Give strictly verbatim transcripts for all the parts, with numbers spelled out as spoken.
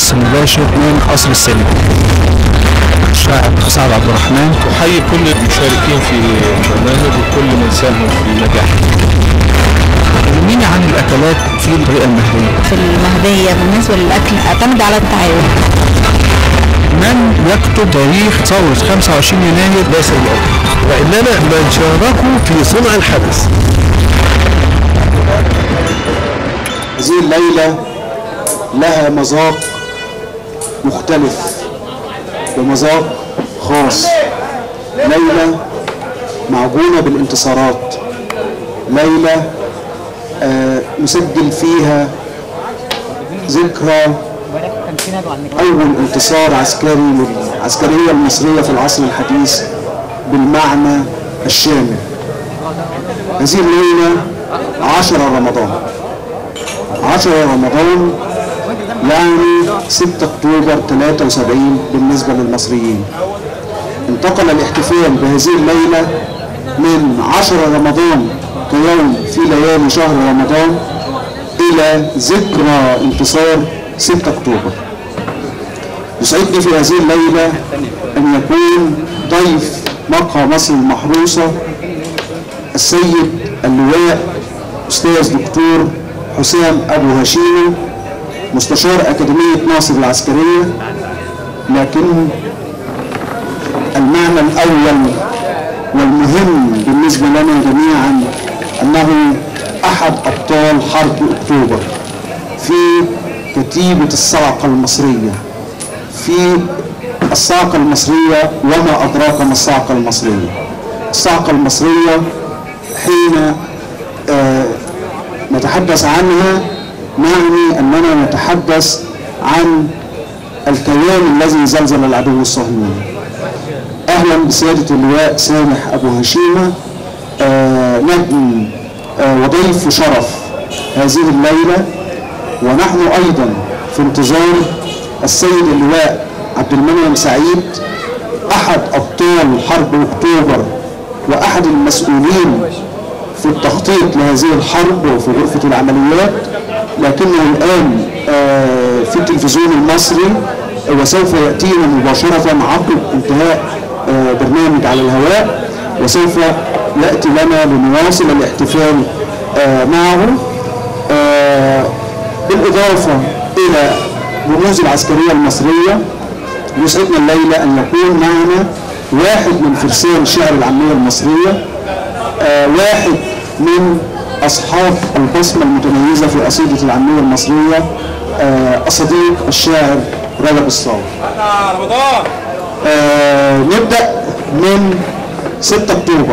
بث مباشر من قصر السينما. الشاعر سعد عبد الرحمن. أحيي كل المشاركين في البرنامج وكل من ساهم في نجاحه. كلميني عن الاكلات في الطريقه المهديه. في المهديه بالنسبه للاكل اعتمد على التعاون. من يكتب تاريخ ثوره خمسة وعشرين يناير ليس الأول، وإنما من شاركوا في صنع الحدث. هذه الليلة لها مذاق مختلف ومذاق خاص. ليلة معجونة بالانتصارات، ليلة آه نسجل فيها ذكرى أول انتصار عسكري للعسكرية المصرية في العصر الحديث بالمعنى الشامل. هذه الليلة عشرة رمضان، عشرة رمضان يعني ستة أكتوبر ثلاثة وسبعين بالنسبة للمصريين. انتقل الاحتفال بهذه الليلة من عشرة رمضان كيوم في ليالي شهر رمضان إلى ذكرى انتصار ستة أكتوبر. يسعدني في هذه الليلة أن يكون ضيف مقهى مصر المحروسة السيد اللواء أستاذ دكتور حسام أبو هشيم، مستشار أكاديمية ناصر العسكرية. لكن المعنى الأول والمهم بالنسبة لنا جميعا أنه أحد أبطال حرب أكتوبر في كتيبة الصاعقة المصرية، في الصاعقة المصرية وما أدراك ما الصاعقة المصرية. الصاعقة المصرية حين آه نتحدث عنها نعني أننا نتحدث عن الكيان الذي زلزل العدو الصهيوني. أهلا بسيادة اللواء سامح أبو هشيمة، آه نجم آه وضيف شرف هذه الليلة. ونحن أيضا في انتظار السيد اللواء عبد المنعم سعيد، أحد أبطال حرب أكتوبر وأحد المسؤولين في التخطيط لهذه الحرب وفي غرفة العمليات، لكنه الآن في التلفزيون المصري وسوف يأتينا مباشرة عقب انتهاء برنامج على الهواء، وسوف يأتي لنا لنواصل الاحتفال معه، بالإضافة إلى رموز العسكرية المصرية. يسعدنا الليلة أن يكون معنا واحد من فرسان شعر العامية المصرية، آه واحد من أصحاب البصمة المتميزة في قصيدة العامية المصرية، آه الصديق الشاعر رجب الصاوي. آه نبدأ من ستة أكتوبر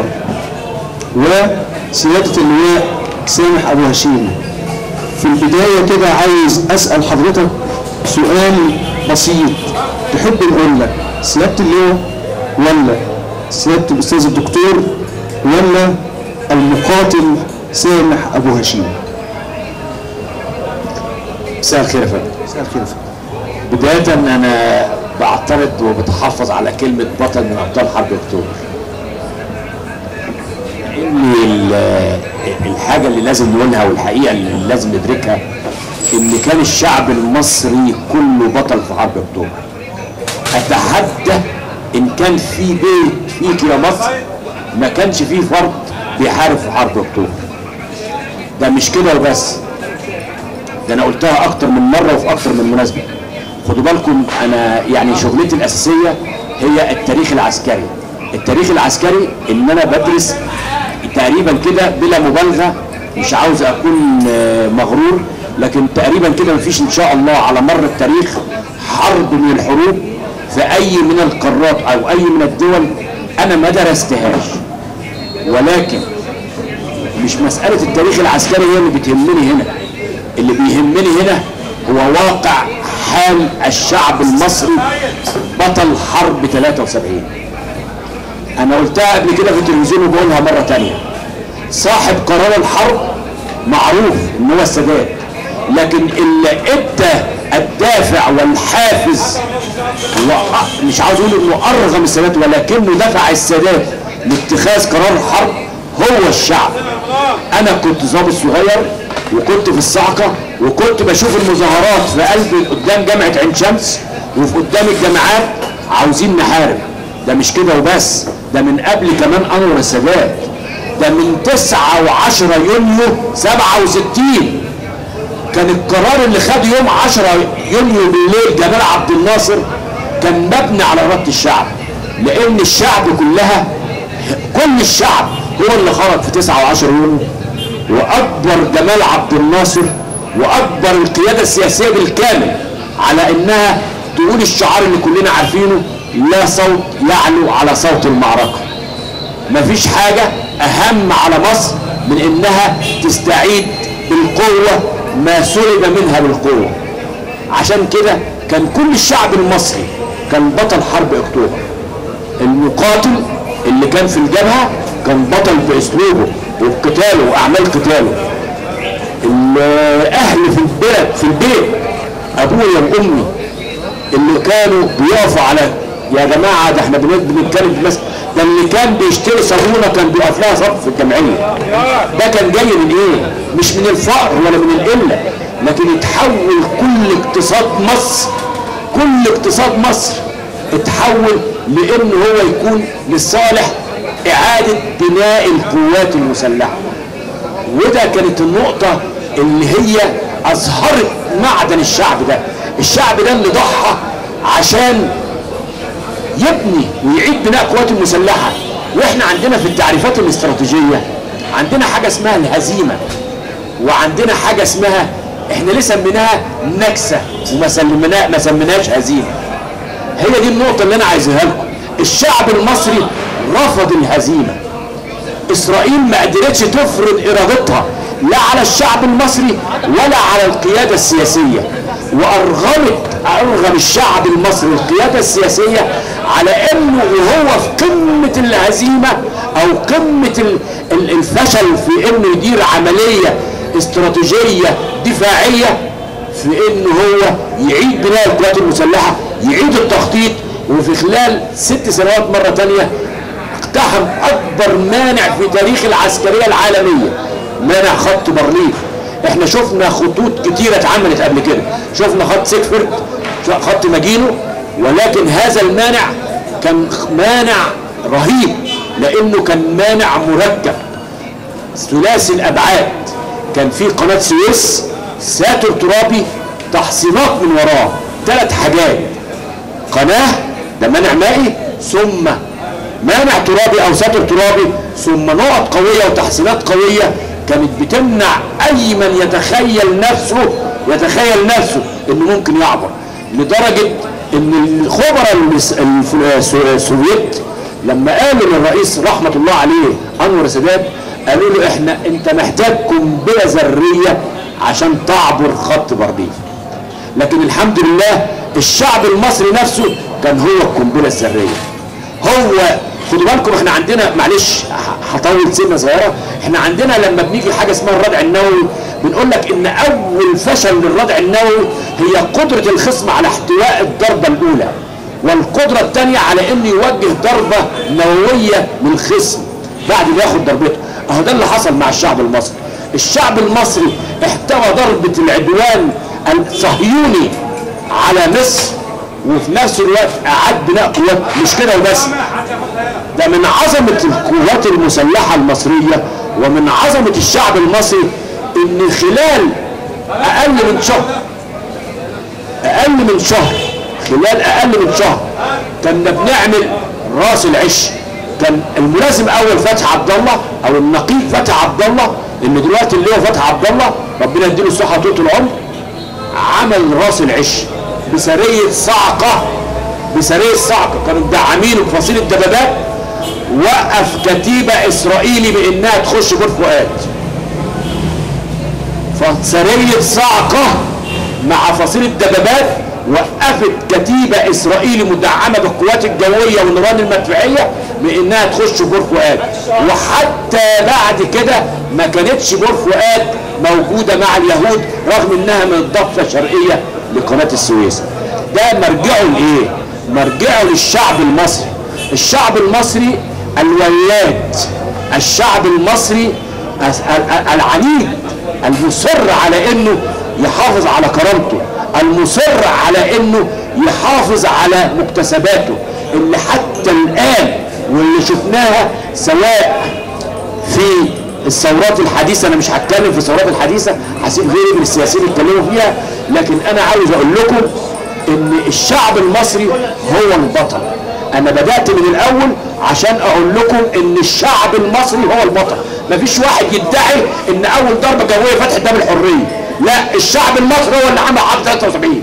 وسيادة اللواء سامح أبو هشيم. في البداية كده عايز أسأل حضرتك سؤال بسيط، تحب نقول لك سيادة اللواء ولا سيادة الأستاذ الدكتور ولا المقاتل سامح أبو هشيم؟ مساء الخير يا فندم. مساء الخير يا فندم. بداية أنا بعترض وبتحفظ على كلمة بطل من أبطال حرب أكتوبر. إن الحاجة اللي لازم نقولها والحقيقة اللي لازم ندركها إن كان الشعب المصري كله بطل في حرب أكتوبر. أتحدى إن كان في بيت فيك يا مصر ما كانش فيه فرد بيحارب في حرب أكتوبر. ده مش كده وبس، ده أنا قلتها أكتر من مرة وفي أكتر من مناسبة. خدوا بالكم أنا يعني شغلتي الأساسية هي التاريخ العسكري. التاريخ العسكري إن أنا بدرس تقريبا كده بلا مبالغة، مش عاوز أكون مغرور، لكن تقريبا كده مفيش إن شاء الله على مر التاريخ حرب من الحروب في أي من القارات أو أي من الدول أنا ما درستهاش. ولكن مش مسألة التاريخ العسكري هي اللي بتهمني هنا، اللي بيهمني هنا هو واقع حال الشعب المصري بطل حرب ثلاثة وسبعين. أنا قلتها قبل كده في التلفزيون وبقولها مرة تانية، صاحب قرار الحرب معروف إن هو السادات، لكن اللي ادى الدافع والحافز مش عاوز اقول انه ارغم السادات ولكنه دفع السادات لاتخاذ قرار الحرب هو الشعب. انا كنت ضابط صغير وكنت في الصعقه، وكنت بشوف المظاهرات في قلب قدام جامعه عين شمس وفي قدام الجامعات عاوزين نحارب. ده مش كده وبس، ده من قبل كمان انور السادات، ده من تسعة وعشرة يونيو سبعة وستين كان القرار اللي خد يوم عشرة يونيو بالليل جمال عبد الناصر كان مبني على إرادة الشعب، لأن الشعب كلها كل الشعب هو اللي خرج في تسعة وعشرة يونيو، وأكبر جمال عبد الناصر وأكبر القيادة السياسية بالكامل على إنها تقول الشعار اللي كلنا عارفينه: لا صوت يعلو على صوت المعركة. مفيش حاجة أهم على مصر من إنها تستعيد بالقوة ما سلب منها بالقوة. عشان كده كان كل الشعب المصري كان بطل حرب اكتوبر. المقاتل اللي كان في الجبهة كان بطل باسلوبه وبقتاله واعمال قتاله. الاهل في البلد في البيت ابويا وامي اللي كانوا بيقفوا على يا جماعه ده احنا بنتكلم بس ده اللي كان بيشتري صابونه كان بيقف لها صف في الجمعيه. ده كان جاي من ايه؟ مش من الفقر ولا من القله، لكن اتحول كل اقتصاد مصر كل اقتصاد مصر اتحول لانه هو يكون لصالح اعاده بناء القوات المسلحه. وده كانت النقطه اللي هي اظهرت معدن الشعب ده. الشعب ده اللي ضحى عشان يبني ويعيد بناء قوات المسلحه. واحنا عندنا في التعريفات الاستراتيجيه عندنا حاجه اسمها الهزيمه، وعندنا حاجه اسمها احنا ليه سميناها نكسه وما سميناها ما سميناهاش هزيمه. هي دي النقطه اللي انا عايزها لكم. الشعب المصري رفض الهزيمه. اسرائيل ما قدرتش تفرض ارادتها لا على الشعب المصري ولا على القياده السياسيه، وارغمت ارغم الشعب المصري القياده السياسيه على انه وهو في قمه الهزيمه او قمه الفشل في انه يدير عمليه استراتيجيه دفاعيه في انه هو يعيد بناء القوات المسلحه، يعيد التخطيط، وفي خلال ست سنوات مره ثانيه اقتحم اكبر مانع في تاريخ العسكريه العالميه، مانع خط بارليف. احنا شفنا خطوط كتيره اتعملت قبل كده، شفنا خط سيكفرد، خط ماجينو، ولكن هذا المانع كان مانع رهيب لانه كان مانع مركب ثلاثي الابعاد. كان في قناه سويس، ساتر ترابي، تحصينات من وراه، ثلاث حاجات: قناه ده مانع مائي، ثم مانع ترابي او ساتر ترابي، ثم نقط قويه وتحصينات قويه كانت بتمنع اي من يتخيل نفسه يتخيل نفسه انه ممكن يعبر. لدرجه ان الخبراء السوفيت لما قالوا للرئيس رحمه الله عليه انور السادات قالوا له احنا انت محتاج قنبله ذريه عشان تعبر خط بارليف. لكن الحمد لله الشعب المصري نفسه كان هو القنبله الذريه. هو خدوا بالكم احنا عندنا معلش هطول سنه صغيره، احنا عندنا لما بنيجي حاجه اسمها الردع النووي بنقول لك ان اول فشل للردع النووي هي قدره الخصم على احتواء الضربه الاولى، والقدره الثانيه على انه يوجه ضربه نوويه للخصم بعد ما ياخد ضربته. اهو ده اللي حصل مع الشعب المصري. الشعب المصري احتوى ضربه العدوان الصهيوني على مصر، وفي نفس الوقت اعاد بناء قوات. مش كده وبس، ده من عظمه القوات المسلحه المصريه ومن عظمه الشعب المصري ان خلال اقل من شهر اقل من شهر خلال اقل من شهر كنا بنعمل راس العش. كان الملازم اول فتحي عبد الله او النقيب فتحي عبد الله اللي دلوقتي اللي هو فتحي عبد الله ربنا يديله الصحه طول العمر، عمل راس العش بسريه صعقه بسريه صعقه كانوا مدعمينه بفصيله دبابات، وقف كتيبه اسرائيلي بانها تخش بور فؤاد. فسريه صعقه مع فصيله دبابات وقفت كتيبه اسرائيلي مدعمه بالقوات الجويه والنيران المدفعيه بانها تخش بور فؤاد. وحتى بعد كده ما كانتش بور فؤاد موجوده مع اليهود رغم انها من الضفه الشرقيه لقناه السويس. ده مرجعه لايه؟ مرجعه للشعب المصري. الشعب المصري الولاد، الشعب المصري العنيد، المصر على انه يحافظ على كرامته، المصر على انه يحافظ على مكتسباته اللي حتى الان واللي شفناها سواء في الثورات الحديثه. انا مش هتكلم في الثورات الحديثه، هسيب غيري من السياسيين يتكلموا فيها، لكن انا عاوز اقول لكم ان الشعب المصري هو البطل. انا بدات من الاول عشان اقول لكم ان الشعب المصري هو البطل. مفيش واحد يدعي ان اول ضربه جويه فتحت باب الحريه، لا، الشعب المصري هو اللي عمل عام ثلاثة وسبعين.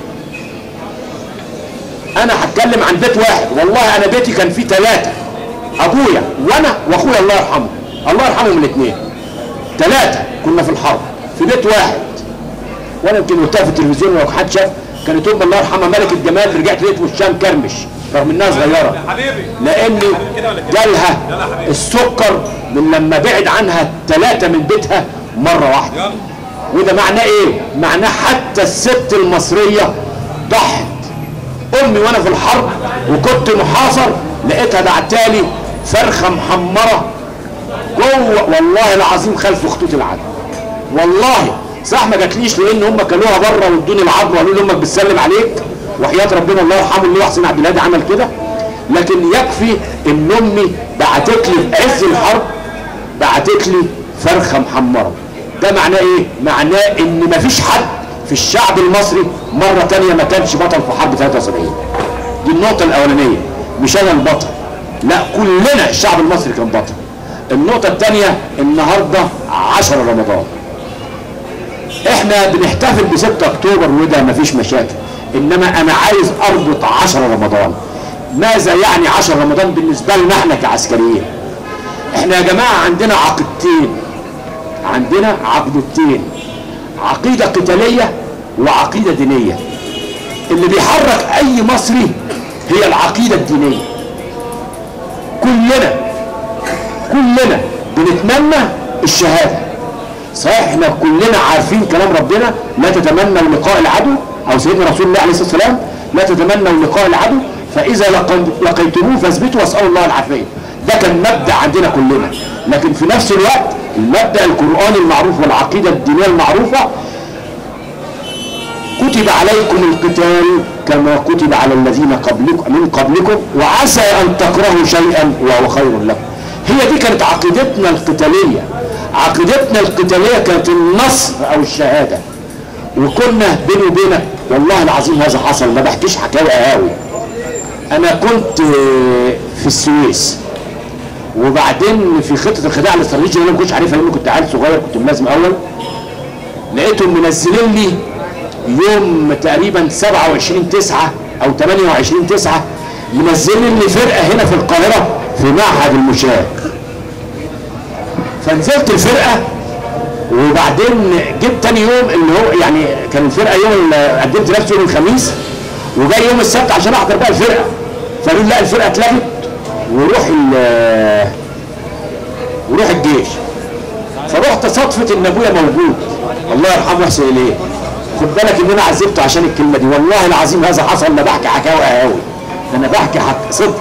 انا هتكلم عن بيت واحد، والله انا بيتي كان فيه ثلاثه، ابويا وانا واخويا الله يرحمه، الله يرحمهم الاثنين، ثلاثه كنا في الحرب في بيت واحد. وانا يمكن قلتها في التلفزيون لو حد شاف، كانت ام الله يرحمها ملكه جمال، رجعت لقيت وشها مكرمش رغم انها صغيره، لان جالها السكر من لما بعد عنها ثلاثه من بيتها مره واحده. وده معناه ايه؟ معناه حتى الست المصريه ضحت. امي وانا في الحرب وكنت محاصر لقيتها بعتالي فرخه محمره جوه، والله العظيم خلف خطوط العدو. والله صح ما جاتليش لان هم كلوها بره وادوني العظم وقالوا لي امك بتسلم عليك، وحياه ربنا الله يرحمه اللي هو حسين عبد الهادي عمل كده. لكن يكفي ان امي بعتت لي في عز الحرب بعتت لي فرخه محمره. ده معناه ايه؟ معناه ان مفيش حد في الشعب المصري مره ثانيه ما كانش بطل في حرب ثلاثة وسبعين. دي النقطه الاولانيه، مش انا البطل، لا، كلنا الشعب المصري كان بطل. النقطه الثانيه، النهارده عشرة رمضان، احنا بنحتفل ب ستة اكتوبر وده مفيش مشاكل، انما انا عايز اربط عشرة رمضان. ماذا يعني عشرة رمضان بالنسبه لنا احنا كعسكريين؟ احنا يا جماعه عندنا عقيدتين، عندنا عقيدتين، عقيده قتاليه وعقيده دينيه. اللي بيحرك اي مصري هي العقيده الدينيه. كلنا كلنا بنتمنى الشهاده، صحيح احنا كلنا عارفين كلام ربنا، لا تتمنوا لقاء العدو، او سيدنا رسول الله عليه الصلاه والسلام لا تتمنوا لقاء العدو فاذا لقيتموه فاثبتوا واسالوا الله العافيه. ده كان مبدا عندنا كلنا. لكن في نفس الوقت المبدا القراني المعروف والعقيده الدينيه المعروفه، كتب عليكم القتال كما كتب على الذين قبلكم من قبلكم وعسى ان تكرهوا شيئا وهو خير لكم. هي دي كانت عقيدتنا القتاليه. عقيدتنا القتاليه كانت النصر او الشهاده. وكنا بيني وبينك والله العظيم هذا حصل، ما بحكيش حكاوي قهاوي. انا كنت في السويس، وبعدين في خطه الخداع الاستراتيجي اللي انا ما كنتش عارفها لان كنت عيل صغير، كنت ملازم اول، لقيتهم منزلين لي يوم تقريبا سبعة وعشرين تسعة او ثمانية وعشرين تسعة منزلين لي فرقه هنا في القاهره في معهد المشاة. فنزلت الفرقه، وبعدين جيت تاني يوم اللي هو يعني كان الفرقه يوم قدمت نفسي يوم الخميس، وجاي يوم السبت عشان احضر بقى الفرقه. فقالوا لا الفرقه اتلغت وروح وروح الجيش. فرحت صدفه ان ابويا موجود الله يرحمه ويحسن اليه. خد بالك ان انا عذبته عشان الكلمه دي، والله العظيم هذا حصل، ما بحكي حكاوي قهاوي، انا بحكي حق صدق.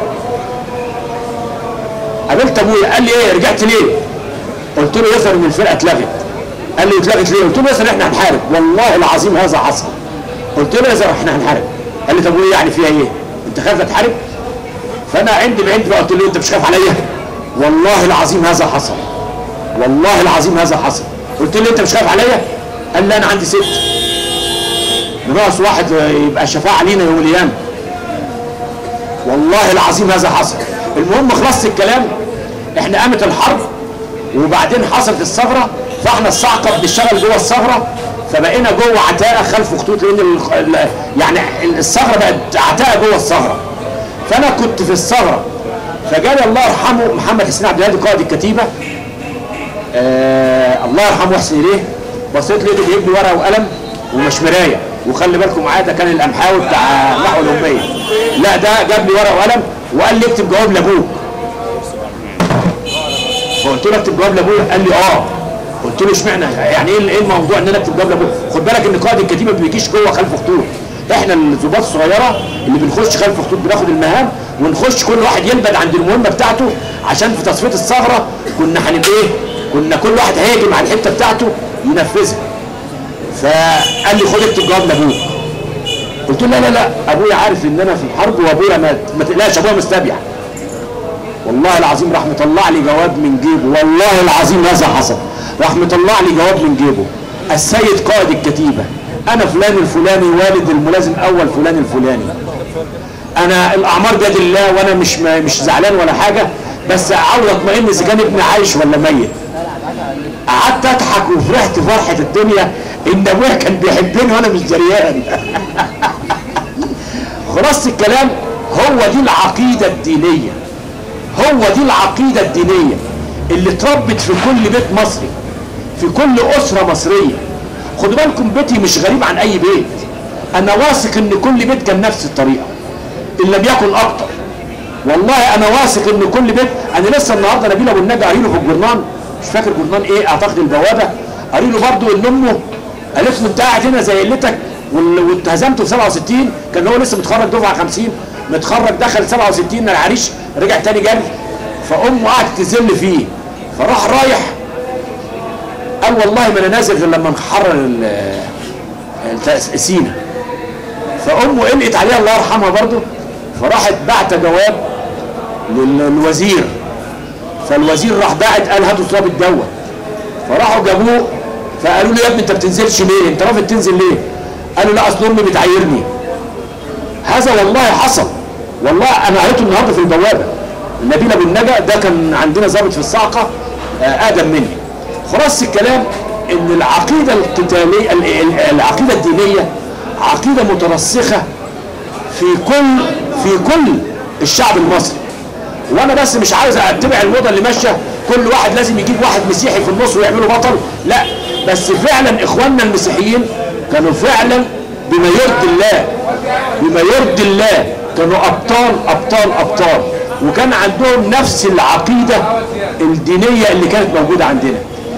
قابلت ابويا قال لي ايه رجعت ليه؟ قلت له يظهر ان الفرقه اتلغت. قال لي اتلغت ليه؟ قلت له يظهر احنا هنحارب، والله العظيم هذا حصل. قلت له يظهر احنا هنحارب. قال لي طب وايه يعني فيها ايه؟ انت خايف تحارب؟ فانا عندي بعندي بقى قلت له انت مش خايف عليا؟ والله العظيم هذا حصل، والله العظيم هذا حصل. قلت له انت مش خايف عليا؟ قال لي انا عندي ست، ناقص واحد يبقى شفاعه لينا يوم القيامه. والله العظيم هذا حصل. المهم خلصت الكلام، احنا قامت الحرب وبعدين حصلت الثغره، فاحنا الصعقه بنشتغل جوه الثغره، فبقينا جوه عتاقه خلف خطوط، لان يعني الثغره بقت عتاقه جوه الثغره. فانا كنت في الثغره، فجالي الله يرحمه محمد حسين عبد الهادي قائد الكتيبه، آه الله يرحمه ويحسن اليه. بصيت لقيته جايب لي ورقه وقلم ومش مرايه، وخلي بالكم معايا ده كان الامحاوي بتاع نحو الاميه، لا ده جاب لي ورقه وقلم وقال لي اكتب جواب لابوك. فقلت له اكتب جواب لابوك؟ قال لي اه. قلت له اشمعنى يعني ايه الموضوع ان انا اكتب جواب لابوك؟ خد بالك ان قائد الكتيبه ما بيجيش جوه خلف خطوط، احنا الضباط الصغيره اللي بنخش خلف خطوط بناخد المهام ونخش كل واحد يلبد عند المهمه بتاعته، عشان في تصفيه الثغره كنا هنبقى ايه؟ كنا كل واحد هيهجم على الحته بتاعته ينفذها. فقال لي خد اكتب جواب لابوك. قلت له لا لا لا ابويا عارف ان انا في الحرب وابويا ما, ما تقلقش ابويا مستبيح. والله العظيم راح مطلع لي جواب من جيبه، والله العظيم هذا حصل، راح مطلع لي جواب من جيبه: السيد قائد الكتيبه انا فلان الفلاني والد الملازم اول فلان الفلاني، انا الاعمار بيد الله وانا مش مش زعلان ولا حاجه، بس عاوز اطمئن اذا كان ابني عايش ولا ميت. قعدت اضحك وفرحت فرحه الدنيا ان ابويا كان بيحبني وانا مش دريان. خلاص الكلام، هو دي العقيده الدينيه، هو دي العقيده الدينيه اللي اتربت في كل بيت مصري، في كل اسره مصريه. خدوا بالكم بيتي مش غريب عن اي بيت، انا واثق ان كل بيت كان نفس الطريقه ان لم يكن اكتر. والله انا واثق ان كل بيت، انا لسه النهارده نبيل ابو النجا قاري له في الجرنان، مش فاكر جرنان ايه، اعتقد البوابه، قاري له برضه ان امه قالت له انت قاعد هنا زي قلتك واتهزمته في سبعة وستين، كان هو لسه متخرج دفعه خمسين، متخرج دخل سبعة وستين العريش رجع تاني جري، فامه قعدت تذل فيه، فراح رايح قال والله ما انا نازل غير لما نحرر سينا. فامه قلقت عليها الله يرحمها برضه، فراحت بعت جواب للوزير، فالوزير راح باعت قال هاتوا ضابط دوت، فراحوا جابوه فقالوا له يا ابني انت بتنزلش ليه؟ انت رافض تنزل ليه؟ قالوا لا اصل امي بتعايرني. هذا والله حصل، والله انا قريته النهارده في البوابه. نبيل ابو النجا ده كان عندنا ضابط في الصاعقه اقدم مني. خلاص الكلام ان العقيده القتاليه العقيده الدينيه عقيده مترسخه في كل في كل الشعب المصري. وانا بس مش عاوز اتبع الموضه اللي ماشيه كل واحد لازم يجيب واحد مسيحي في النص ويعمله بطل، لا، بس فعلا اخواننا المسيحيين كانوا فعلا بما يرضي الله بما يرضي الله كانوا ابطال ابطال ابطال، وكان عندهم نفس العقيده الدينيه اللي كانت موجوده عندنا.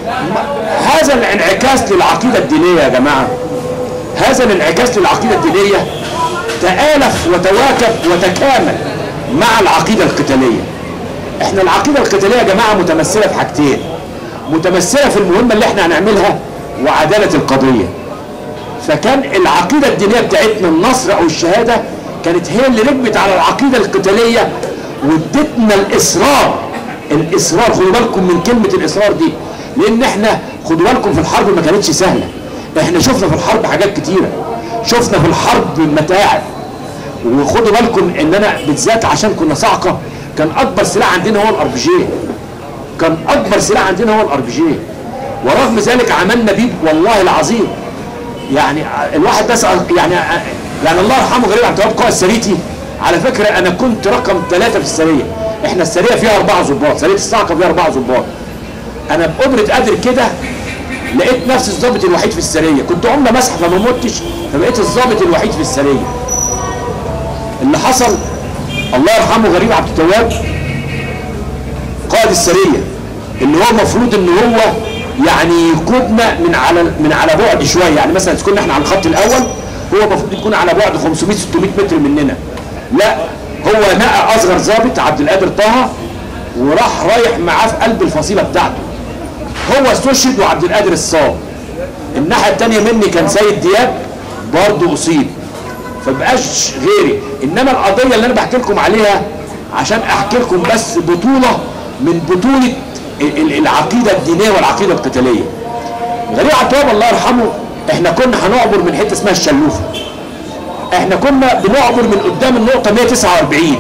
هذا الانعكاس للعقيده الدينيه يا جماعه، هذا الانعكاس للعقيده الدينيه تآلف وتواكب وتكامل مع العقيده القتاليه. احنا العقيده القتاليه يا جماعه متمثله في حاجتين، متمثله في المهمه اللي احنا هنعملها وعداله القضيه. فكان العقيده الدينيه بتاعتنا النصر او الشهاده كانت هي اللي ركبت على العقيده القتاليه وادتنا الاصرار. الاصرار، خدوا بالكم من كلمه الاصرار دي، لان احنا خدوا بالكم في الحرب ما كانتش سهله. احنا شفنا في الحرب حاجات كتيره، شفنا في الحرب متاعب. وخدوا بالكم ان انا بالذات عشان كنا صاعقه كان اكبر سلاح عندنا هو الار بي جي، كان اكبر سلاح عندنا هو الار بي جي، ورغم ذلك عملنا بيه والله العظيم. يعني الواحد بس يعني يعني الله يرحمه غريب عبد الوهاب قائد سريتي، على فكره انا كنت رقم ثلاثه في السريه، احنا السريه فيها اربعه ضباط، سريه الصاعقه فيها اربعه ضباط. انا بقدره قادر كده لقيت نفسي الضابط الوحيد في السريه، كنت عمله مسح فما متش، فبقيت الضابط الوحيد في السريه. اللي حصل الله يرحمه غريب عبد التواب قائد السريه، اللي هو المفروض ان هو يعني يقودنا من على من على بعد شويه، يعني مثلا كنا احنا على الخط الاول، هو المفروض يكون على بعد خمسمائة ستمائة متر مننا، لا هو نقى اصغر ضابط عبد القادر طه وراح رايح معاه في قلب الفصيله بتاعته، هو استشهد وعبد القادر الصاب. الناحيه الثانيه مني كان سيد دياب برضه اصيب، فبقاش غيري. انما القضيه اللي انا بحكي لكم عليها عشان احكي لكم بس بطوله من بطوله العقيده الدينيه والعقيده القتاليه. غريب عبد الوهاب الله يرحمه احنا كنا هنعبر من حته اسمها الشلوفه، احنا كنا بنعبر من قدام النقطه مائة وتسعة وأربعين،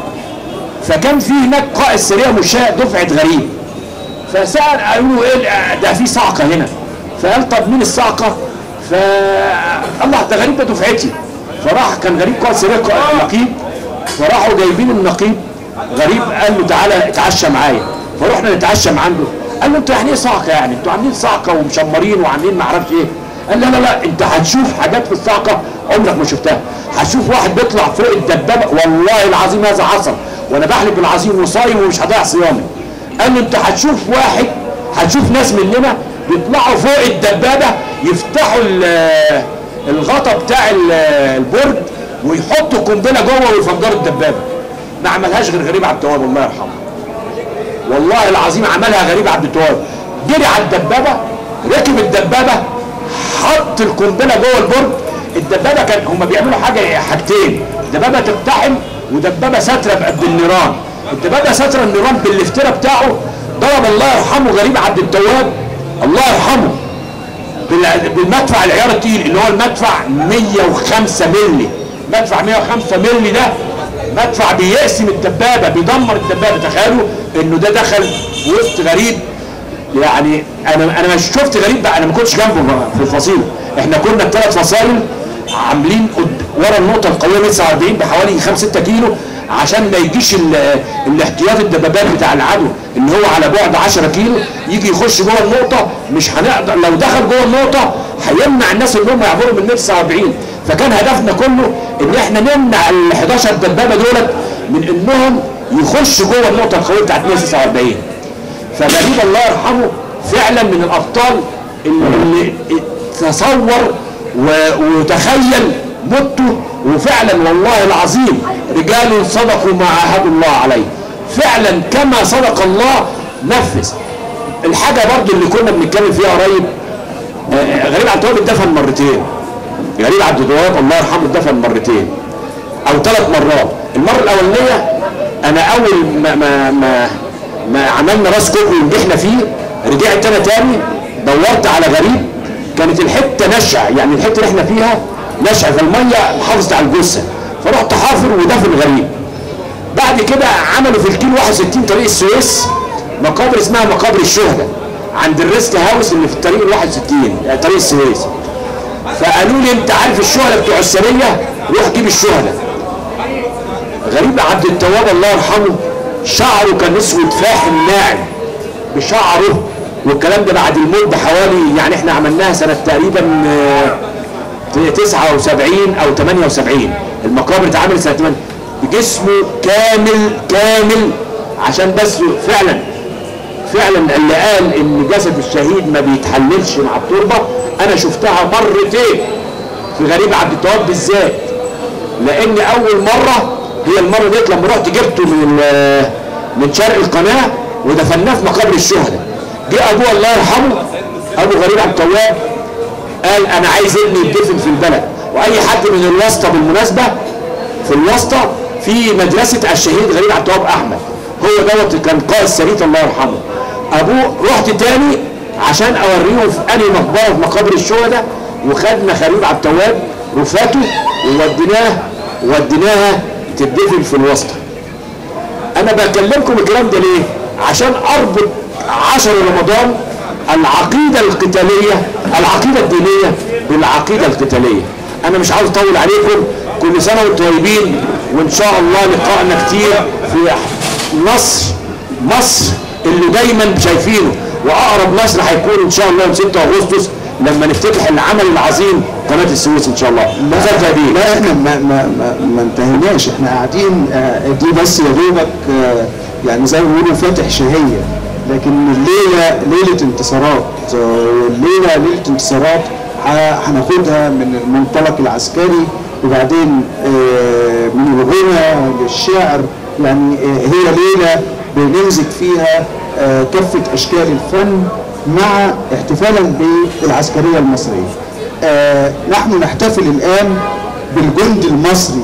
فكان في هناك قائد سريه مشاة دفعه غريب، فسال قالوا له ايه ده في صاعقه هنا، فقال طب مين الصاعقه؟ ف الله ده غريب ده دفعتي، فراح كان غريب قائد سريه نقيب، فراحوا جايبين النقيب غريب قال له تعالى اتعشى معايا، فروحنا نتعشى من عنده. قال له انتوا يعني ايه صاعقه؟ يعني انتوا عاملين صاعقه ومشمرين وعاملين ما اعرفش ايه. قال لا لا لا انت هتشوف حاجات في الصاعقه عمرك ما شفتها، هتشوف واحد بيطلع فوق الدبابه، والله العظيم هذا حصل وانا بحلف بالعظيم وصايم ومش هضيع صيامي. قال له انت هتشوف واحد هتشوف ناس مننا بيطلعوا فوق الدبابه يفتحوا الغطا بتاع البرج ويحطوا قنبله جوه ويفجروا الدبابه. ما عملهاش غير غريب عبد التواب الله يرحمه، والله العظيم عملها غريب عبد التواب. جري على الدبابه، ركب الدبابه، حط القنبله جوه البرج. الدبابه كان هم بيعملوا حاجه حاجتين، دبابه تقتحم ودبابه ساتره بالنيران. الدبابه ساتره النيران بالافتراء بتاعه ضرب الله يرحمه غريب عبد التواب الله يرحمه بالمدفع العيار التقيل اللي هو المدفع مية وخمسة مللي. مدفع مية وخمسة مللي ده مدفع بيقسم الدبابه، بيدمر الدبابه. تخيلوا انه ده دخل وسط غريب. يعني انا انا مش شفت غريب بقى، انا ما كنتش جنبه في الفصيله. احنا كنا الثلاث فصائل عاملين ورا النقطه القويه تسعة وأربعين بحوالي خمسة ستة كيلو عشان ما يجيش الاحتياط الدبابات بتاع العدو اللي هو على بعد عشرة كيلو يجي يخش جوه النقطه. مش هنقدر، لو دخل جوه النقطه هيمنع الناس انهم يعبروا من تسعة وأربعين. فكان هدفنا كله ان احنا نمنع ال حداشر دبابه دولت من انهم يخشوا جوه النقطه القويه بتاعت مية وتسعة وأربعين. فغريب الله يرحمه فعلا من الابطال اللي تصور وتخيل موته. وفعلا والله العظيم رجال صدقوا ما عاهدوا الله عليه، فعلا كما صدق الله نفذ. الحاجه برضو اللي كنا بنتكلم فيها قريب، غريب عبد التواب اتدفن مرتين. غريب عبد التواب الله يرحمه اتدفن مرتين او ثلاث مرات. المره الاولانيه انا اول ما ما ما, ما عملنا راس كوكو ونجحنا فيه رجعت انا تاني دورت على غريب، كانت الحته نشع، يعني الحته اللي احنا فيها نشع في الميه حافظت على الجثه، فرحت حافر ودفن غريب. بعد كده عملوا في الكيلو واحد وستين طريق السويس مقابر اسمها مقابر الشهداء عند الريست هاوس اللي في الطريق ال واحد وستين طريق السويس. فقالوا لي انت عارف الشهداء بتوع السريه، روح جيب الشهداء. غريب عبد التواب الله يرحمه شعره كان اسود فاحم ناعم بشعره، والكلام ده بعد الموت بحوالي، يعني احنا عملناها سنه تقريبا تسعة وسبعين او ثمانية وسبعين. المقابر اتعملت سنه ثمانية. جسمه كامل كامل عشان بس فعلا فعلا اللي قال ان جسد الشهيد ما بيتحللش مع التربه انا شفتها مرتين في غريب عبد التواب بالذات. لان اول مره هي المره ديت لما رحت جبته من من شرق القناه ودفناه في مقابر الشهداء. جه ابوه الله يرحمه ابو غريب عبد التواب قال انا عايز ابني يدفن في البلد. واي حد من الواسطه بالمناسبه في الواسطه في مدرسه الشهيد غريب عبد التواب احمد، هو دوت كان قائد سريه الله يرحمه. ابوه رحت تاني عشان اوريه في انهي مقبره في مقابر الشهداء، وخدنا غريب عبد التواب رفاته ووديناه وديناها تدفن في الواسطه. انا بكلمكم الكلام ده ليه؟ عشان اربط عشرة رمضان العقيده القتاليه العقيده الدينيه بالعقيده القتاليه. انا مش عاوز اطول عليكم، كل سنه وانتم طيبين، وان شاء الله لقائنا كتير في مصر مصر اللي دايما شايفينه. واقرب مصر هيكون ان شاء الله يوم ستة أغسطس لما نفتتح العمل العظيم قناه السويس ان شاء الله. لا, لا احنا ما ما ما, ما انتهيناش، احنا قاعدين دي بس يا دوبك يعني زي ما بيقولوا فاتح شهيه، لكن الليله ليله انتصارات، والليله ليله انتصارات هناخدها من المنطلق العسكري، وبعدين من الغنى للشعر. يعني هي ليله بنمزج فيها كافه اشكال الفن مع احتفالا بالعسكريه المصريه. نحن نحتفل الان بالجند المصري،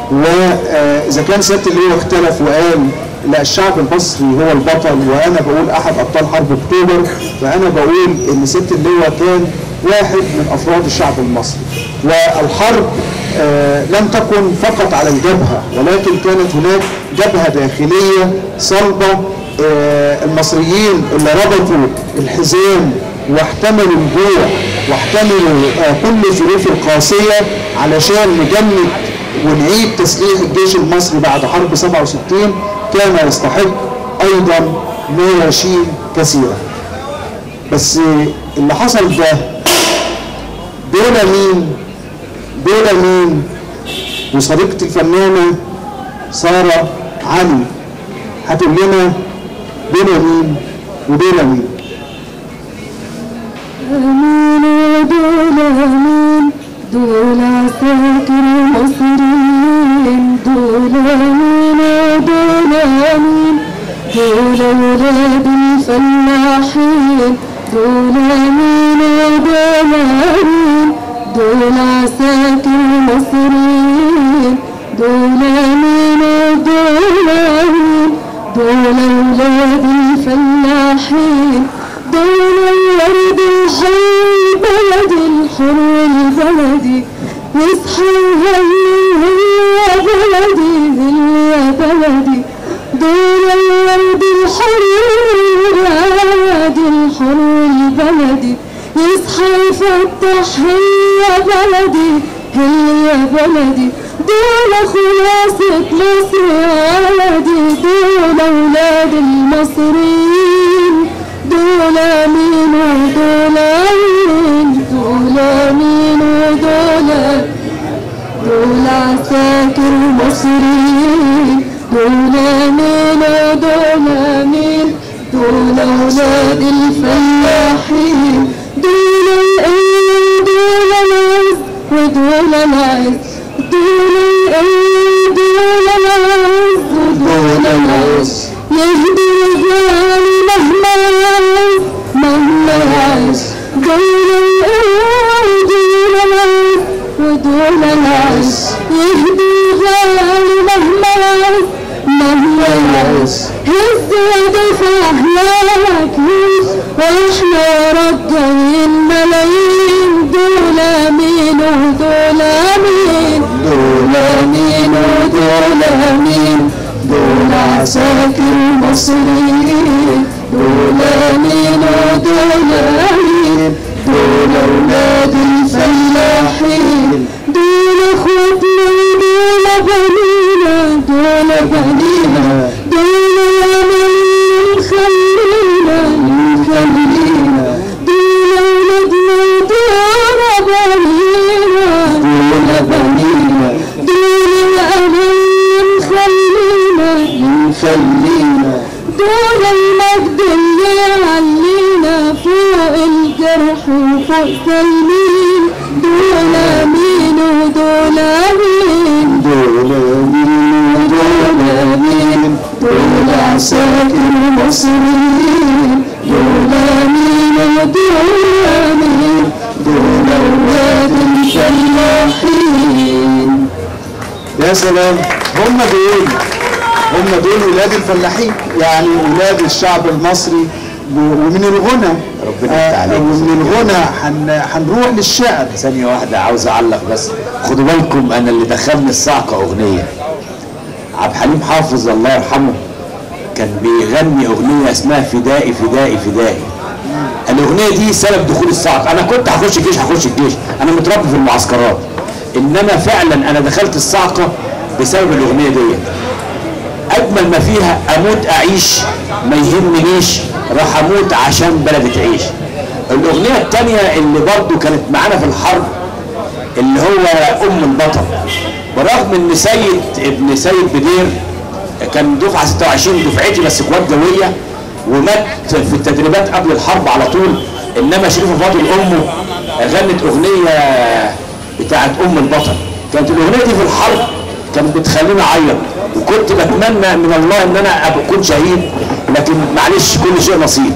واذا كان سياده اللواء اختلف وقال لا الشعب المصري هو البطل وانا بقول احد ابطال حرب اكتوبر، فانا بقول ان سياده اللواء كان واحد من افراد الشعب المصري. والحرب آه لم تكن فقط على الجبهه، ولكن كانت هناك جبهه داخليه صلبه. آه المصريين اللي ربطوا الحزام واحتملوا الجوع واحتملوا آه كل الظروف القاسيه علشان نجمد ونعيد تسليح الجيش المصري بعد حرب سبعة وستين، كان يستحق ايضا ما يشيل كثيرا. بس اللي حصل ده دول مين؟ دول مين؟ وصديقتي الفنانه ساره علي هتقول لنا دول مين ودول مين؟ مين دول مين؟ دول عساكر مصريين. دول مين دول مين؟ دول ولاد الفلاحين. دول مين ودول مين دول عساكر مصريين دول مين ودول مين دول أولاد الفلاحين دول الورد الحي بلدي الحر البلدي يصحى يهلل يا بلدي يا بلدي دول الورد الحر البلدي الحر البلدي يصحى يفتح يا بلدي يا بلدي دول خلاصة مصر يا ولدي دول أولاد المصريين دول مين ودول مين دول مين ودول دول عساكر مصريين دول مين ودول مين دول أولاد الفلاحين دول الأيام دول العز ودول العز دول الأيام دول العز ودول العز يهدي الرجال مهما يعز مهما يعز دول الأيام دول العز ودول العز يهدي الرجال مهما يعز مهما يعز هز ودفع أحلامك هز واحنا راجعين ملايين دول مين ودول مين دول مين ودول مين دول عساكر مصريين دول مين ودول مين دول أولاد الفلاحين دول اخوتنا دول بنينا دول بنينا دول الأمل خلينا خلينا دول أولادنا دول بنينا دول بنينا دول الأمل خلينا خلينا دول المجد اللي علينا فوق الجرح وفوق سلمين دول مين ودول مين دول مين ودول مين دول عساكر مصريين دول مين ودول مين دول أولاد الفلاحين. يا سلام، هم دول هم دول ولاد الفلاحين، يعني ولاد الشعب المصري. ومن الغنى ربنا يفتح عليك. ومن الغنى هنروح للشعر. ثانية واحدة عاوز أعلق بس، خدوا بالكم أنا اللي دخلني الصعقة أغنية. عبد الحليم حافظ الله يرحمه كان بيغني أغنية اسمها فدائي فدائي فدائي. الأغنية دي سبب دخول الصعقة. أنا كنت هخش الجيش هخش الجيش، أنا متربي في المعسكرات. إنما فعلا أنا دخلت الصعقة بسبب الأغنية دي. أجمل ما فيها أموت أعيش ما يهمنيش، راح أموت عشان بلدي تعيش. الأغنية الثانية اللي برضو كانت معانا في الحرب اللي هو أم البطل، برغم إن سيد ابن سيد بدير كان دفعة ستة وعشرين دفعتي بس قوات جوية ومات في التدريبات قبل الحرب على طول، إنما شريفة فاضل أمه غنت أغنية بتاعت أم البطل. كانت الأغنية دي في الحرب كانت بتخليني أعيط، وكنت بتمنى من الله إن أنا أكون شهيد، لكن معلش كل شيء نصيب.